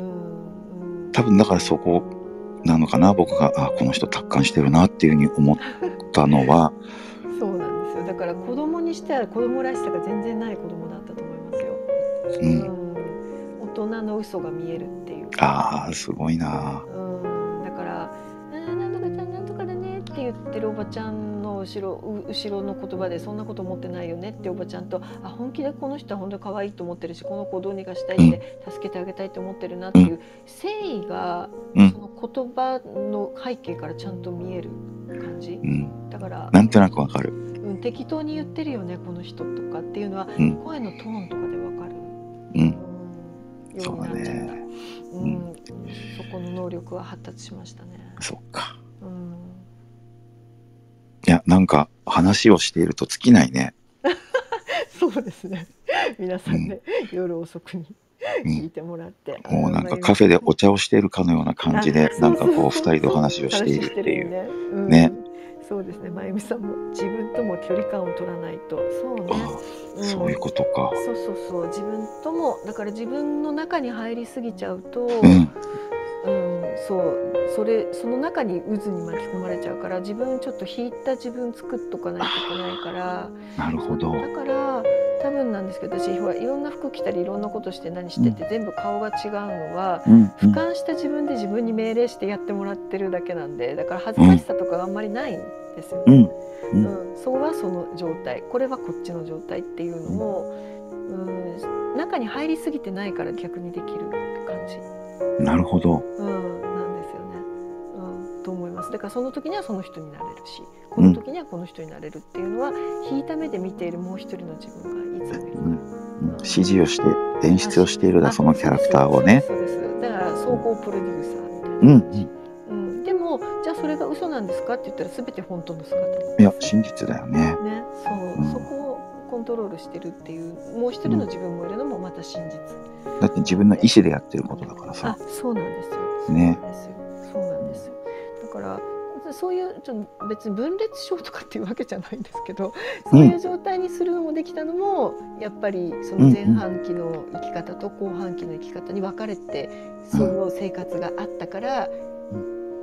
Speaker 2: 多分だからそこなのかな、僕があこの人達観してるなっていうふうに思ったのは
Speaker 1: そうなんですよ。だから子供にしては子供らしさが全然ない子供だったと思いますよ。うん、うん、大人の嘘が見えるっていうか。
Speaker 2: ああ、すごいな。
Speaker 1: うん、だから「なんとかちゃんなんとかだね」って言ってるおばちゃんの後ろ後ろの言葉で「そんなこと思ってないよね」っておばちゃんと「あ、本気でこの人は本当に可愛いと思ってるし、この子をどうにかしたいって助けてあげたいと思ってるな」っていう誠意が、うん、その言葉の背景からちゃんと見える感じ、うん、だから
Speaker 2: なんとなくわかる、
Speaker 1: うん、適当に言ってるよねこの人とかっていうのは、うん、声のトーンとかでわかる、うん、うん、ようになっちゃった。そうだね、うん、そこの能力は発達しましたね。
Speaker 2: そっか、うん、いや、なんか話をしていると尽きないね。
Speaker 1: そうですね。皆さんね、うん、夜遅くに聞いてもらって、
Speaker 2: うん、もうなんかカフェでお茶をしているかのような感じで、なんかこうふたりでお話をしているっていうね。うん、ね、
Speaker 1: そうですね。まゆみさんも自分とも距離感を取らないと。そうね、
Speaker 2: うん、そういうことか。
Speaker 1: そうそうそう、自分ともだから自分の中に入りすぎちゃうと、うん、うん、そうそれその中に渦に巻き込まれちゃうから、自分ちょっと引いた自分作っとかないといけないから。
Speaker 2: なるほど。
Speaker 1: だから多分なんですけど、私ほらいろんな服着たりいろんなことして何してって全部顔が違うのは、うん、俯瞰した自分で自分に命令してやってもらってるだけなんで、だから恥ずかしさとかあんまりないんですよね。うんうんうん、そうはその状態、これはこっちの状態っていうのも、うん、中に入りすぎてないから逆にできる感じ。
Speaker 2: なるほど。
Speaker 1: うん、なんですよね。うん、と思います。だからその時にはその人になれるし、この時にはこの人になれるっていうのは、うん、引いた目で見ているもう一人の自分がいつもいる、うん
Speaker 2: うん、指示をして演出をしているだ、そのキャラクターをね。
Speaker 1: そうですそうです。だから総合プロデューサーみたいな感じ。うん、うん、でもじゃあそれが嘘なんですかって言ったら全て本当の姿なんです。
Speaker 2: いや真実だよね。
Speaker 1: ね、そう、うん、そこをコントロールしてるっていうもう一人の自分もいるのもまた真実。
Speaker 2: うん、だって自分の意思でやってることだからさ。
Speaker 1: あ、そうなんですよ。
Speaker 2: ね。
Speaker 1: そうなんですよ。だからそういうちょっと別に分裂症とかっていうわけじゃないんですけど、そういう状態にするのもできたのも、うん、やっぱりその前半期の生き方と後半期の生き方に分かれて、うん、その生活があったから、うん、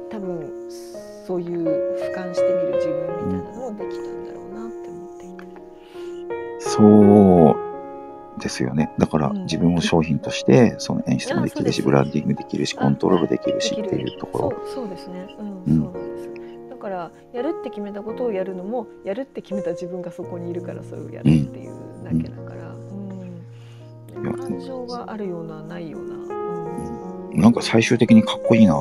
Speaker 1: 多分そういう俯瞰してみる自分みたいなのもできたんだろうなって思っていて。
Speaker 2: そうですよね。だから自分を商品としてその演出もできるし、ブランディングできるし、コントロールできるしっていうところ。
Speaker 1: そう、そうですね。うん、うん、そうなんです。だからやるって決めたことをやるのも、やるって決めた自分がそこにいるからそれをやるっていうだけだから、うんうん、感情があるようなないような、
Speaker 2: うん、なんか最終的にかっこいいな。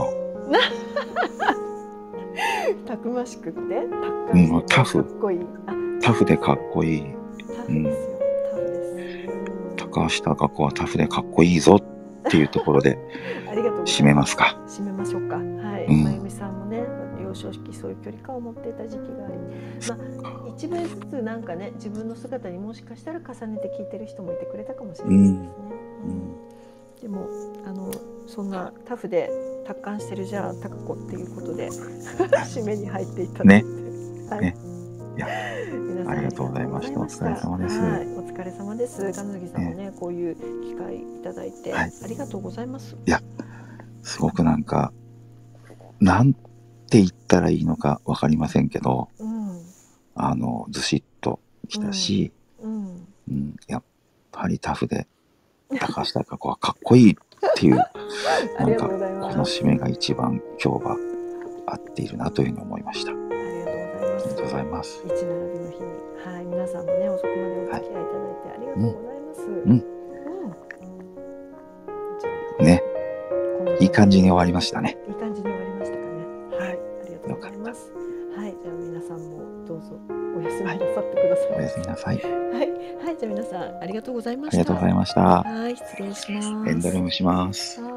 Speaker 1: たくましくって、
Speaker 2: うん、タフ、
Speaker 1: かっこいい。
Speaker 2: タフでかっこいい。
Speaker 1: タフですよ。タフです。
Speaker 2: 高橋貴子はタフでかっこいいぞっていうところで締めますか。
Speaker 1: 締めましょうか。はい。うん、まゆみさんもね、幼少期そういう距離感を持っていた時期があり、まあ一部ずつなんかね、自分の姿にもしかしたら重ねて聞いてる人もいてくれたかもしれないですね。うんうん、でもあのそんなタフで達観してるじゃあ貴子っていうことで締めに入っていただいて、
Speaker 2: ね、
Speaker 1: はい、
Speaker 2: ね、いや
Speaker 1: した。
Speaker 2: お疲れ様です。
Speaker 1: はい、お疲れ様です。金杉さんもね、こういう機会いただいて、はい、ありがとうございます。
Speaker 2: いや、すごくなんか、なんて言ったらいいのかわかりませんけど、うん、あの、ずしっときたし、うんうんうん、やっぱりタフで、高橋貴子はかっこいいっていう、なんか、この締めが一番今日は合っているなというふうに思いました。ありがとうございます。
Speaker 1: 一並びの日に、はい、皆さんもね、遅くまでお付き合いいただいてありがとうございます。うん。
Speaker 2: うん、ね。いい感じに終わりましたね。
Speaker 1: いい感じに終わりましたかね。はい、ありがとうございます。はい、じゃあ皆さんもどうぞお休みなさってください。
Speaker 2: おやすみなさい。
Speaker 1: はい、はい、じゃあ皆さんありがとうございました。
Speaker 2: ありがとうございました。
Speaker 1: はい、失礼します。
Speaker 2: エンドルームします。